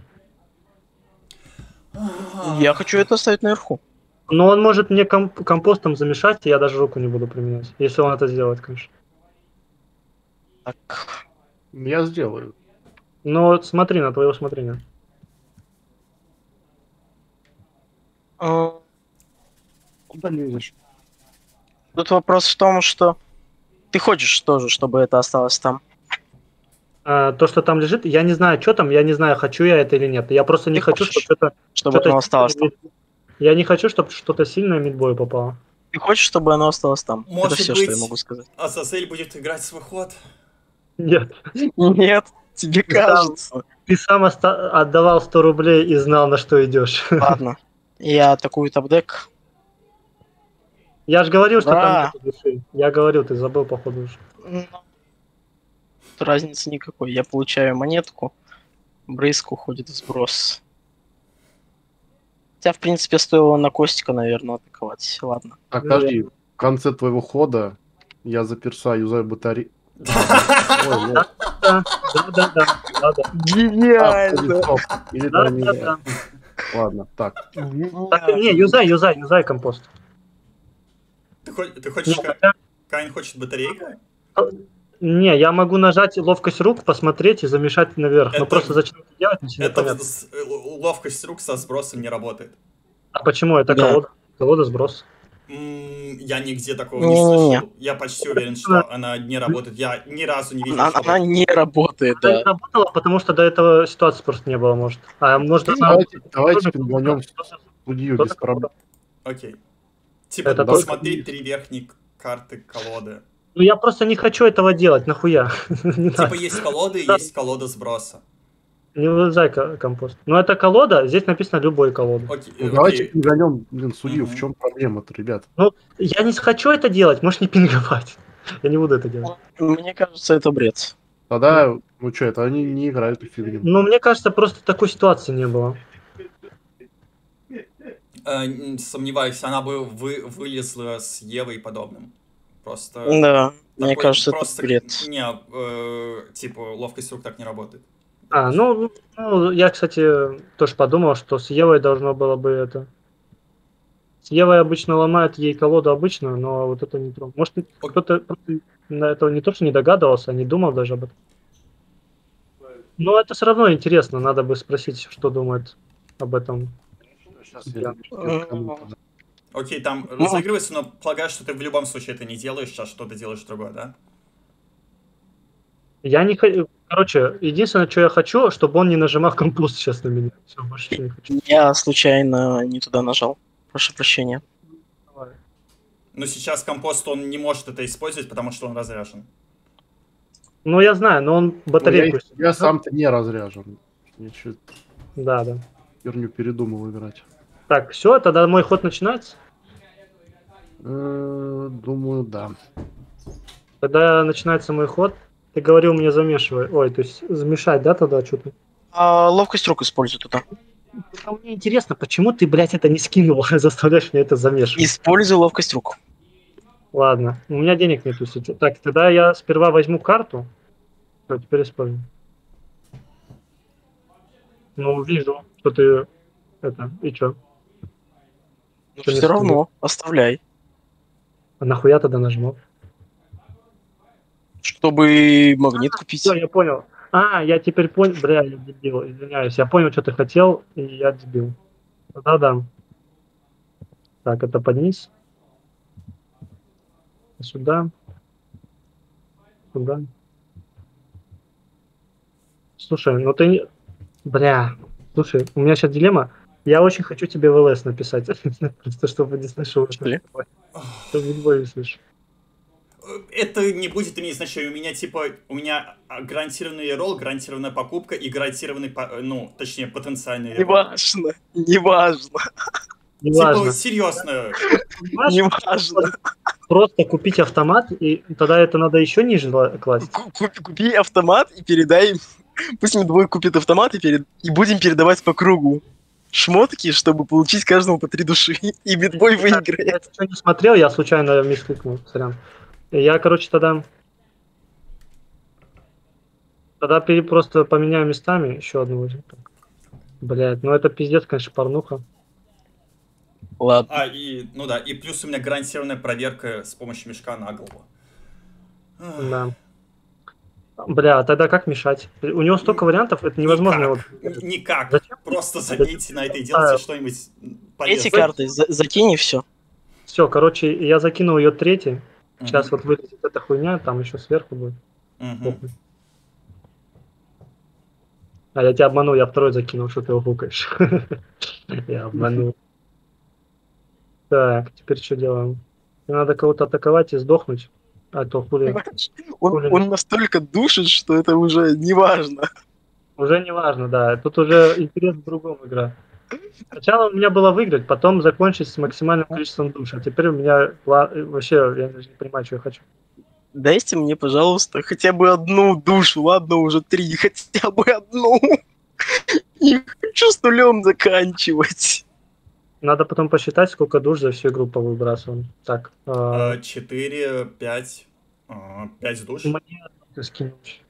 B: Я хочу это оставить наверху.
D: Но он может мне комп- компостом замешать, и я даже руку не буду применять. Если он это сделает, конечно.
B: Так.
C: Я сделаю.
D: Но вот смотри на твое усмотрение.
B: Э, Куда лезешь? Тут вопрос в том, что ты хочешь тоже, чтобы это осталось там.
D: А, то, что там лежит, я не знаю, что там, я не знаю, хочу я это или нет. Я просто не
B: Ты
D: хочу,
B: хочешь,
D: чтобы что-то...
B: чтобы
D: что-то
B: оно осталось там.
D: сильное- Я не хочу, чтобы что-то сильное мидбою попало.
B: Ты хочешь, чтобы оно осталось там?
A: Может
B: это все,
A: быть,
B: что я могу сказать.
A: Азазель будет играть свой ход.
D: Нет.
B: Нет, тебе
D: Ты сам-
B: кажется.
D: Ты сам оста- отдавал сто рублей и знал, на что идешь.
B: Ладно. Я атакую топ-дек.
D: Я же говорил, что
B: Да.
D: там нет души. Я говорил, ты забыл, походу, уже.
B: Ну, тут разницы никакой. Я получаю монетку, брызг уходит в сброс. Хотя, в принципе, стоило на Костика, наверное, атаковать. Ладно.
C: Так, подожди, в конце твоего хода я за перса юзаю батарею. Ой, нет.
D: Да, да, да, да, да, да.
C: А, или стоп, или
D: Да,
C: да, не-
D: да, да.
C: Ладно, так.
D: Так, не, юзай, юзай, юзай компост.
A: Ты, хо- ты хочешь...
D: Ну,
A: Ка-
D: хотя-
A: Кайн хочет батарейку?
D: Не, я могу нажать ловкость рук, посмотреть и замешать наверх. Но
A: Это-
D: просто зачем это делать, не
A: Это
D: непонятно.
A: с- э, ловкость рук со сбросом не работает.
D: А почему? Это
B: Да.
D: колода. Колода сброс.
A: М, Я нигде такого
B: Не,
A: не
B: не, не.
A: слышал. Я почти уверен, что она не работает. Я ни разу не видел,
B: Она,
A: чтобы-
B: она не работает,
D: Она
B: да.
D: не работала, потому что до этого ситуации просто не было, может. А может, она...
C: Давайте, давайте
D: Тоже
C: перегонем
D: кто-то-
C: судью
D: кто-то
C: без проблем.
A: Окей. Типа,
D: Это
A: посмотреть три верхние карты колоды.
D: Ну, я просто не хочу этого делать, нахуя. Не
A: Типа,
D: надо.
A: есть колоды,
D: Да.
A: есть колода сброса.
D: Не вылезай ко- компост. Но это колода, здесь написано любой колода.
A: Окей,
C: Ну,
A: э,
C: давайте
A: окей.
C: перегонем, блин, судью.
A: Мгм.
C: В чем проблема-то, ребят?
D: Я не хочу это делать, можешь не пинговать. Я не буду это делать.
B: Мне кажется, это бред.
C: Тогда, ну что, это они не играют в фигню.
D: Но мне кажется, просто такой ситуации не было.
A: Э, н- Сомневаюсь, она бы вы, вылезла с Евой и подобным. Просто...
B: Да, мне
A: такой-
B: кажется,
A: просто,
B: это бред.
A: Не, э, типа, ловкость рук так не работает.
D: А, ну, ну, я, кстати, тоже подумал, что с Евой должно было бы это... С Евой обычно ломают ей колоду обычную, но вот это не то. Может, кто-то просто на этого не то, что не догадывался, а не думал даже об этом. Но это все равно интересно, надо бы спросить, что думает об этом.
C: Сейчас я кому-то.
A: Окей, там
B: Ну.
A: разыгрывается, но полагаю, что ты в любом случае это не делаешь, сейчас что-то делаешь другое, да?
D: Я не хочу... Короче, единственное, что я хочу, чтобы он не нажимал компост сейчас на меня. Все, больше ничего не хочу.
B: Я случайно не туда нажал. Прошу прощения.
D: Давай.
A: Но сейчас компост, он не может это использовать, потому что он разряжен.
D: Ну, я знаю, но он
C: Ну,
D: батарейку...
C: я, я сам-то не разряжен. Ничего.
D: Да, да.
C: херню передумал играть.
D: Так, все, тогда мой ход начинается.
C: Э, Думаю, да.
D: Когда начинается мой ход, ты говорил мне замешивай. Ой, то есть замешать, да, тогда что-то?
B: А, ловкость рук используй туда.
D: А мне интересно, почему ты, блядь, это не скинул, заставляешь меня это замешивать?
B: Используй ловкость рук.
D: Ладно, у меня денег нет, если чё. Так, тогда я сперва возьму карту. Всё, теперь использую. Ну, вижу, что ты... Это, и чё?
B: Но
D: Что не
B: все равно, оставляй.
D: А нахуя тогда нажму?
B: Чтобы магнит купить.
D: Все, я понял. А, я теперь понял. Бля, я дебил, извиняюсь. Я понял, что ты хотел, и я дебил. Да-да. Так, это подниз. Сюда. Сюда. Слушай, ну ты не... Бля. Слушай, у меня сейчас дилемма. Я очень хочу тебе в ЛС написать. Просто чтобы не слышал.
B: Что ли?
D: Чтобы не слышал.
A: Это не будет иметь значения. У меня, типа, у меня гарантированный ролл, гарантированная покупка и гарантированный, по- ну, точнее, потенциальный ролл.
B: Неважно, неважно,
D: Неважно.
A: Типа, серьезно.
B: неважно.
D: Просто купить автомат, и тогда это надо еще ниже ла- класть.
B: Ку- Купи, купи автомат и передай. Пусть мне двое купит автомат и, перед... и будем передавать по кругу шмотки, чтобы получить каждому по три души. И битбой
D: Я
B: выиграет.
D: ничего не смотрел, я случайно мискликнул, сорян. И Я, короче, тогда... Тогда пере- просто поменяю местами, еще одну возьму. Так. Блядь, ну это пиздец, конечно, порнуха.
B: Ладно.
A: А, и, ну да, и плюс у меня гарантированная проверка с помощью мешка на голову.
D: Да. Бля, а тогда как мешать? У него столько вариантов, это невозможно.
A: Никак.
D: Вот-
A: Н- Никак.
D: Зачем?
A: Просто заметьте на это и делайте что-нибудь полезное.
B: Эти карты за- закинь и все.
D: Все, короче, я закинул ее третий.
A: Мгм.
D: Сейчас вот вылезет эта хуйня, там еще сверху будет.
A: Мгм.
D: Похуй. А я тебя обманул, я второй закинул, что ты его хукаешь. Я обманул. Так, теперь что делаем? Надо кого-то атаковать и сдохнуть. А то хули.
B: Он,
D: Хули.
B: он настолько душит, что это уже не важно.
D: Уже не важно, да. Тут уже интерес в другом игра. Сначала у меня было выиграть, потом закончить с максимальным количеством душ. А теперь у меня ла- вообще, я даже не понимаю, что я хочу.
B: Дайте мне, пожалуйста, хотя бы одну душу. Ладно, уже три, хотя бы одну. Не хочу с нулем заканчивать.
D: Надо потом посчитать, сколько душ за всю игру повыбрасываем. Так, а,
A: А, четыре, пять, а, пять душ.
D: мне ты скинешь.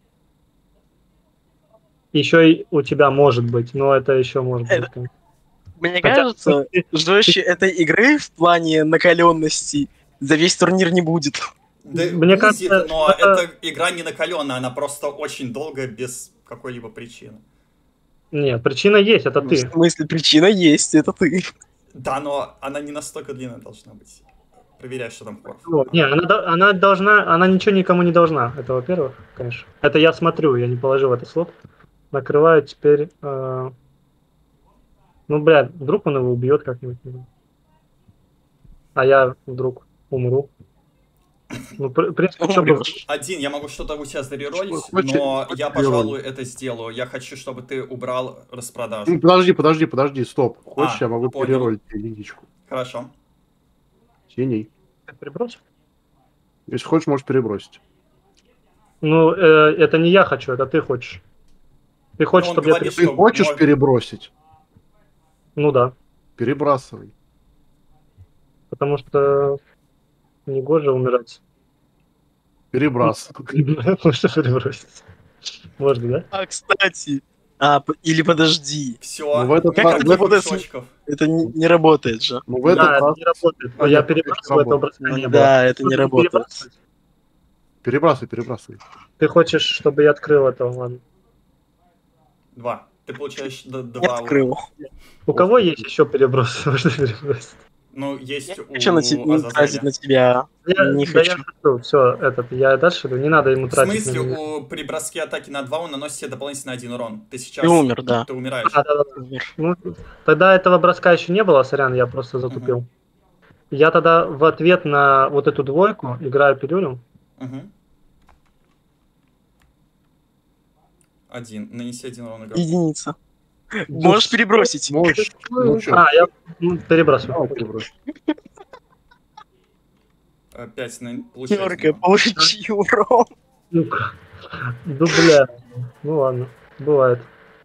D: Еще и у тебя может быть, но это еще может быть. конечно.
B: Мне
D: Хотя,
B: кажется,
D: ты-
B: жестче этой игры в плане накаленности за весь турнир не будет.
A: Да,
D: Мне
A: будет,
D: кажется,
A: но
D: это-
A: эта игра не накаленная, она просто очень долгая без какой-либо причины.
D: Нет, причина есть, это
B: В
D: ты.
B: смысле, причина есть, это ты.
A: Да, но она не настолько длинная должна быть. Проверяй, что там хорф.
D: Вот, не, она, до- она должна, она ничего никому не должна. Это во-первых, конечно. Это я смотрю, я не положил в этот слот. Накрываю теперь. э, Ну, блядь, вдруг он его убьет как-нибудь. не знаю. А я вдруг умру. Ну, в принципе, что бы...
B: Умрёшь.
A: Один, я могу что-то у тебя зареролить,
C: Хочешь-
A: но
C: хочешь
A: я,
C: реролить?
A: пожалуй, это сделаю. Я хочу, чтобы ты убрал распродажу.
C: Ну, подожди, подожди, подожди, стоп. Хочешь,
A: А,
C: я могу
A: понял.
C: переролить тебе единичку.
A: Хорошо.
C: Синий.
D: Перебросил?
C: Если хочешь, можешь перебросить.
D: Ну, э, это не я хочу, это ты хочешь. Ты хочешь,
A: Ну, он
D: чтобы я...
A: говорит,
D: перебросил?
C: Ты
A: что
C: хочешь
A: можно-
C: перебросить?
D: Ну да,
C: Перебрасывай.
D: потому что не гоже умирать.
C: Перебрасывай.
D: Можно перебросить. Можно, да?
B: А, кстати. А, п- или подожди.
A: Все.
C: Ну, в этот
B: Как
C: раз-
B: это
C: в этот-
B: работает? Это не, не работает же.
C: Ну, в этот
D: Да, это
C: раз
D: не работает.
C: А,
D: Я
C: нет,
D: перебрасываю, этого
C: работает.
D: броска не было.
B: Да, это не
D: Слушай,
B: работает.
D: перебрасывать?
C: перебрасывай, перебрасывай.
D: Ты хочешь, чтобы я открыл это? Ладно.
A: Два. Ты получаешь д-
B: Я
A: два.
B: открыл.
D: У кого есть еще переброс? Можно перебросить.
A: Ну, есть
B: Я
A: у
B: хочу на те- не тратить
A: Азазеля.
B: на тебя.
D: Я,
B: Не
D: да
B: хочу.
D: я шучу, все, этот, я дальше иду, не надо ему
A: В
D: тратить
A: смысле,
D: на меня.
A: у, при броске атаки на два он наносит себе дополнительно один урон. Ты сейчас...
B: Ты умер, да.
A: Ты умираешь.
D: А, да, да, да. Ну, тогда этого броска еще не было, сорян, я просто затупил. Я тогда в ответ на вот эту двойку играю пилюлю.
A: Мгм. Один. Нанеси один урон игроку.
B: Единица. Можешь перебросить.
C: Можешь. Ну чё?
D: А, я ну, перебрасываю.
C: Давай, перебрось.
A: Э, Пять, на- получается.
B: Терка, получи урон.
D: Ну-ка. Дубля. Ну ладно, бывает.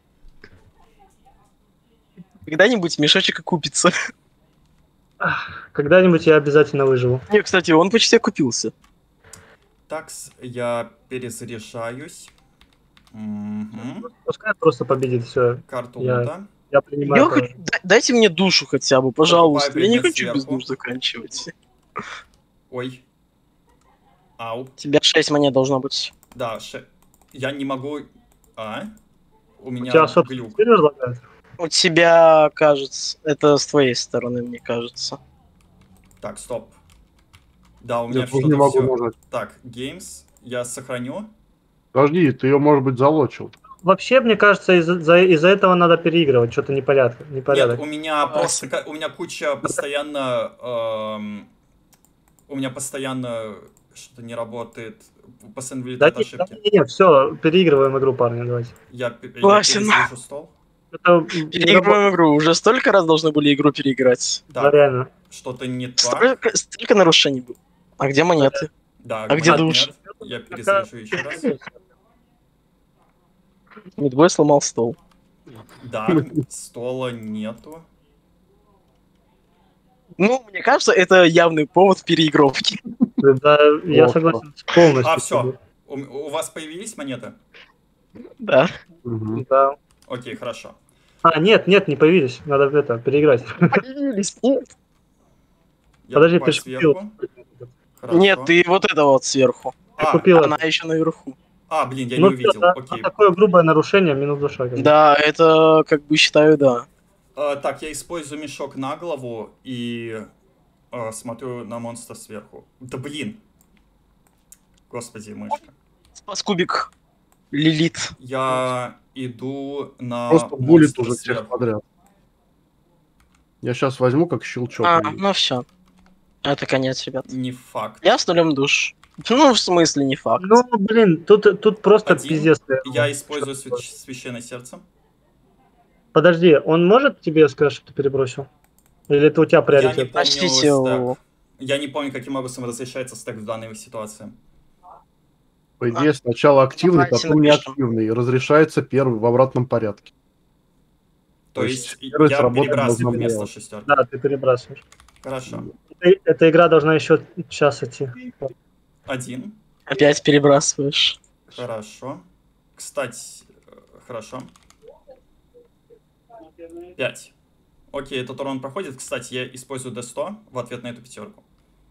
B: Когда-нибудь мешочек окупится.
D: Когда-нибудь я обязательно выживу.
B: Не, кстати, он почти окупился.
A: Такс, я перезаряжаюсь. Мгм.
D: Пускай просто победит, все.
A: Карту
D: Я-
A: лута.
D: Я принимаю.
B: Я
D: это.
B: хочу- дай- Дайте мне душу хотя бы, пожалуйста.
A: Покупай
B: Я не
A: предмет
B: хочу без
A: сверху.
B: душ заканчивать.
A: Ой. Ау.
B: У тебя шесть монет должно быть.
A: Да, ше... я не могу... А? У
D: У
A: меня
D: тебя собственно
A: глюк.
D: теперь разлагает?
B: У тебя, кажется, это с твоей стороны, мне кажется.
A: Так, стоп. Да, у меня
C: Я тоже не
A: что-то
C: могу
A: все.
C: нажать.
A: Так, Games. Я сохраню.
C: Подожди, ты ее, может быть, залочил.
D: Вообще, мне кажется, из-за за- из-за этого надо переигрывать. Что-то непорядок. непорядок.
A: Нет, у меня
B: Согласен.
A: просто... ка- У меня куча постоянно... эм, У меня постоянно что-то не работает. Постоянно
D: Да
A: вылетают
D: нет, да
A: ошибки.
D: нет, все, переигрываем игру, парни, давайте.
A: Я, пе- я
B: Согласен.
A: перезаряжу стол.
D: Это
B: Переигрываем игру. Уже столько раз должны были игру переиграть.
D: Да,
A: Да,
D: реально.
A: что-то не так.
B: Столько, столько нарушений было. А где монеты?
A: Да,
B: А где
A: монет
B: душ?
A: нет. Я перезаряжу еще раз.
B: Мидбой сломал стол.
A: Да, стола нету.
B: Ну, мне кажется, это явный повод переигровки.
D: Да, я
C: Вот,
D: согласен полностью.
A: А, все. У, у вас появились монеты?
B: Да.
C: Мгм.
D: Да.
A: Окей, хорошо.
D: А, нет, нет, не появились. Надо это, переиграть.
B: Появились, нет.
A: Я
D: Подожди,
A: покупаю
D: ты ж купил.
A: сверху. Хорошо.
B: Нет, ты вот это вот сверху.
A: А,
D: купил.
B: Она еще наверху.
A: а, блин, я
D: Ну,
A: не увидел.
D: да,
A: Окей.
D: такое грубое нарушение, минус душа. как бы.
B: Да, это как бы считаю, да.
A: А, так, я использую мешок на голову и а, смотрю на монстра сверху. Да блин. Господи, мышка.
B: Спас кубик. Лилит.
A: Я иду на
C: Просто булит
A: монстра
C: уже всех
A: сверху.
C: подряд. Я сейчас возьму как щелчок.
B: А,
C: и-
B: ну все. Это конец, ребят.
A: Не факт.
B: Я с нулем душ. Ну, в смысле, не факт.
D: Ну, блин, тут, тут просто
A: Один.
D: пиздец.
A: Я использую свящ- священное сердце.
D: Подожди, он может тебе сказать, что ты перебросил? Или это у тебя
A: Я не
D: приоритет?
A: помню
B: Простите,
A: стэк.
B: о-
A: Я не помню, каким образом разрешается стэк в данной ситуации.
C: По идее, сначала активный,
B: давайте
C: потом
B: напишем.
C: неактивный. Разрешается первый в обратном порядке.
A: То
C: То
A: есть
C: есть первый
A: я
C: сработает
A: перебрасываю
C: должна
A: вместо
C: была.
A: шестерки.
D: Да, ты перебрасываешь.
A: Хорошо.
D: Э- Эта игра должна еще час идти.
A: Один.
B: Опять перебрасываешь.
A: Хорошо. Кстати, э, хорошо. Пять. Окей, этот урон проходит. Кстати, я использую дэ сто в ответ на эту пятерку.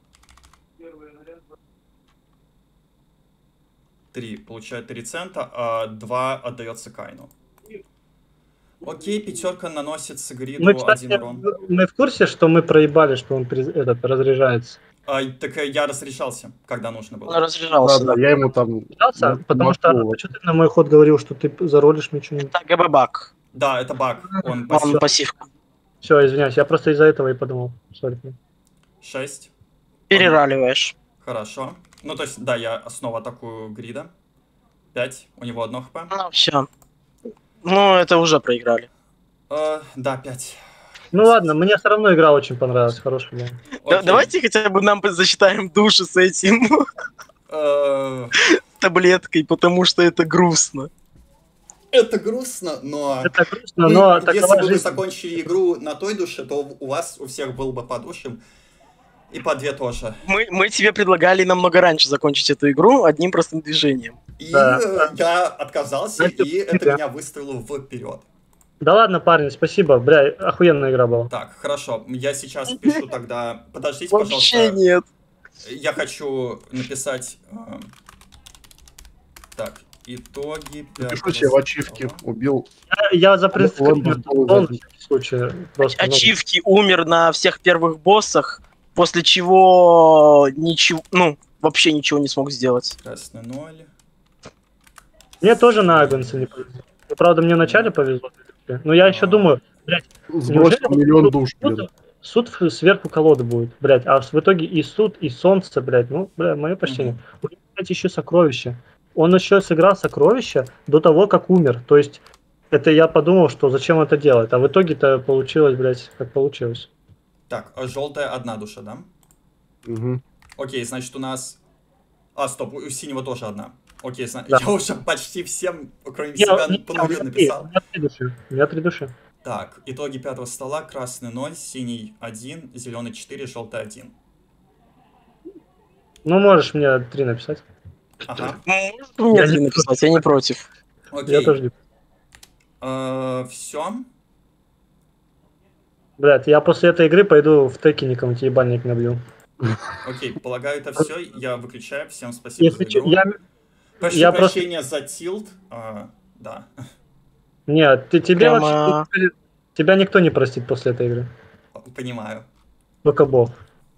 A: Три. Получает три цента, а два отдается Кайну. Окей, пятерка наносит Сагриду
D: Мы,
A: один
D: кстати,
A: урон.
D: мы в курсе, что мы проебали, что он приз- этот, разряжается.
A: А, так э, я разрешался, когда нужно
B: Он
A: было.
B: разряжался,
C: Да,
B: да.
C: да, я ему там...
D: Разряжался,
C: ну,
D: потому что
C: макнул.
D: а что ты на мой ход говорил, что ты заролишь мне что-нибудь?
B: Это ГБ-баг.
A: Да, это баг. Он
B: Он
A: пассив.
B: пассивка.
D: Все, извиняюсь, я просто из-за этого и подумал. Сори.
A: Шесть.
B: Перераливаешь.
A: Хорошо. Ну, то есть, да, я снова атакую Грида. Пять. У него одно хп.
B: Ну, все. Ну, это уже проиграли.
A: Э, да, пять.
D: Ну ладно, мне все равно игра очень понравилась, хорошая была.
B: Да-
A: Окей.
B: давайте хотя бы нам засчитаем души с этим
A: Э,
B: таблеткой, потому что это грустно.
A: Это грустно, но...
D: Это грустно,
A: Вы-
D: но
A: если
D: такова
A: бы вы
D: жизнь.
A: закончили игру на той душе, то у вас у всех был бы по душам. И по две тоже.
B: Мы, мы тебе предлагали намного раньше закончить эту игру одним простым движением.
A: И
D: Да.
A: э, я отказался,
D: Знаете,
A: и это
D: да.
A: меня выставило вперед.
D: Да ладно, парни, спасибо, бля, охуенная игра была.
A: Так, хорошо. Я сейчас пишу тогда... Подождите,
B: Вообще
A: пожалуйста.
B: нет.
A: Я хочу написать... э, Так, итоги...
C: Пишу себе в ачивке. Убил.
D: Я, я за преступление
C: Ладно, был
D: на
C: задник.
D: случае. Просто, ну,
B: Ачивки умер на всех первых боссах, после чего ничего, ну, вообще ничего не смог сделать.
A: Красный ноль.
D: мне тоже на Агонсе не повезло. Ну, правда, мне вначале повезло. Но я еще
A: А.
D: думаю, блядь,
C: Сбросил
D: неужели
C: миллион
D: суд-
C: душ, блин.
D: суд, суд в- сверху колоды будет, блядь, а в итоге и суд, и солнце, блядь, ну, блядь, мое почтение. У него, блядь, еще сокровище. Он еще сыграл сокровище до того, как умер. То есть это я подумал, что зачем это делать. А в итоге-то получилось, блядь, как получилось.
A: Так, а желтая одна душа, да?
C: Угу.
A: Окей, значит у нас... А, стоп, у синего тоже одна. Окей, зна...
D: Да.
A: я уже почти всем, кроме
D: Я,
A: себя,
D: не,
A: по
D: у
A: нулю
D: меня три,
A: написал.
D: у меня три души. У меня три души.
A: Так, итоги пятого стола. Красный ноль, синий один, зеленый четыре, желтый один.
D: Ну, можешь мне три написать.
A: Ага.
B: Ну, мне
D: Я
B: три
D: не
B: написать, я не против.
A: Окей.
D: Я тоже не...
A: Все.
D: Блядь, я после этой игры пойду в теки никому-нибудь ебальник набью.
A: Окей, полагаю, это все. Я выключаю. Всем спасибо
D: Если
A: за
D: чё,
A: игру.
D: я...
A: Прошу
D: я просто-
A: прощения за тилт. А, да.
D: Нет, ты, тебе
B: Прямо-
D: вообще... Тебя никто не простит после этой игры.
A: Понимаю.
D: Только Бог.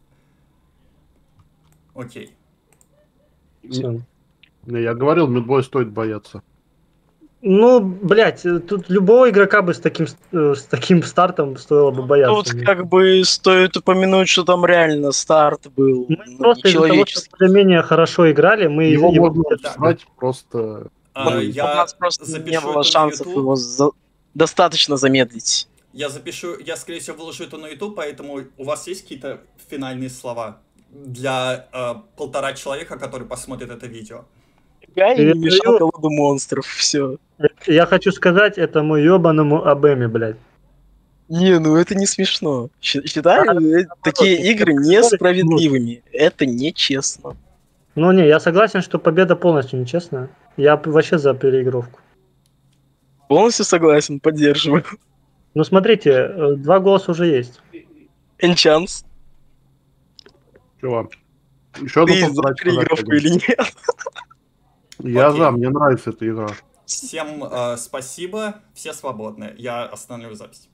A: Окей.
D: Всё.
C: Не, я говорил, мидбой стоит бояться.
D: Ну, блядь, тут любого игрока бы с таким, э, с таким стартом стоило бы бояться.
B: Тут как бы стоит упомянуть, что там реально старт был
D: Мы
B: ну,
D: просто из-за того, что
B: нечеловеческий.
D: более-менее хорошо играли, мы
C: Его
D: его-
C: можно
A: да.
C: срать просто...
A: А,
B: Ну,
A: я
B: у нас просто
A: запишу
B: не было
A: это на
B: шансов
A: YouTube.
B: его за- достаточно замедлить.
A: Я запишу, я, скорее всего, выложу это на YouTube, поэтому у вас есть какие-то финальные слова для э, полтора человека, которые посмотрят это видео?
B: Я и
D: Передаю.
B: мешал колоду монстров, все.
D: Я хочу сказать этому ебаному Абэме, блядь.
B: Не, ну это не смешно. Щ- Считаю э, такие игры несправедливыми. Это нечестно.
D: Ну не, я согласен, что победа полностью нечестная. Я п- вообще за переигровку.
B: Полностью согласен, поддерживаю.
D: Ну смотрите, э, два голоса уже есть.
B: Энчанс,
C: Чувак. Еще одну
B: ты за
C: полтора
B: переигровку
C: человека.
B: или нет?
C: Я
A: Окей.
C: за, мне нравится эта игра.
A: Всем э, спасибо, все свободны. Я остановлю запись.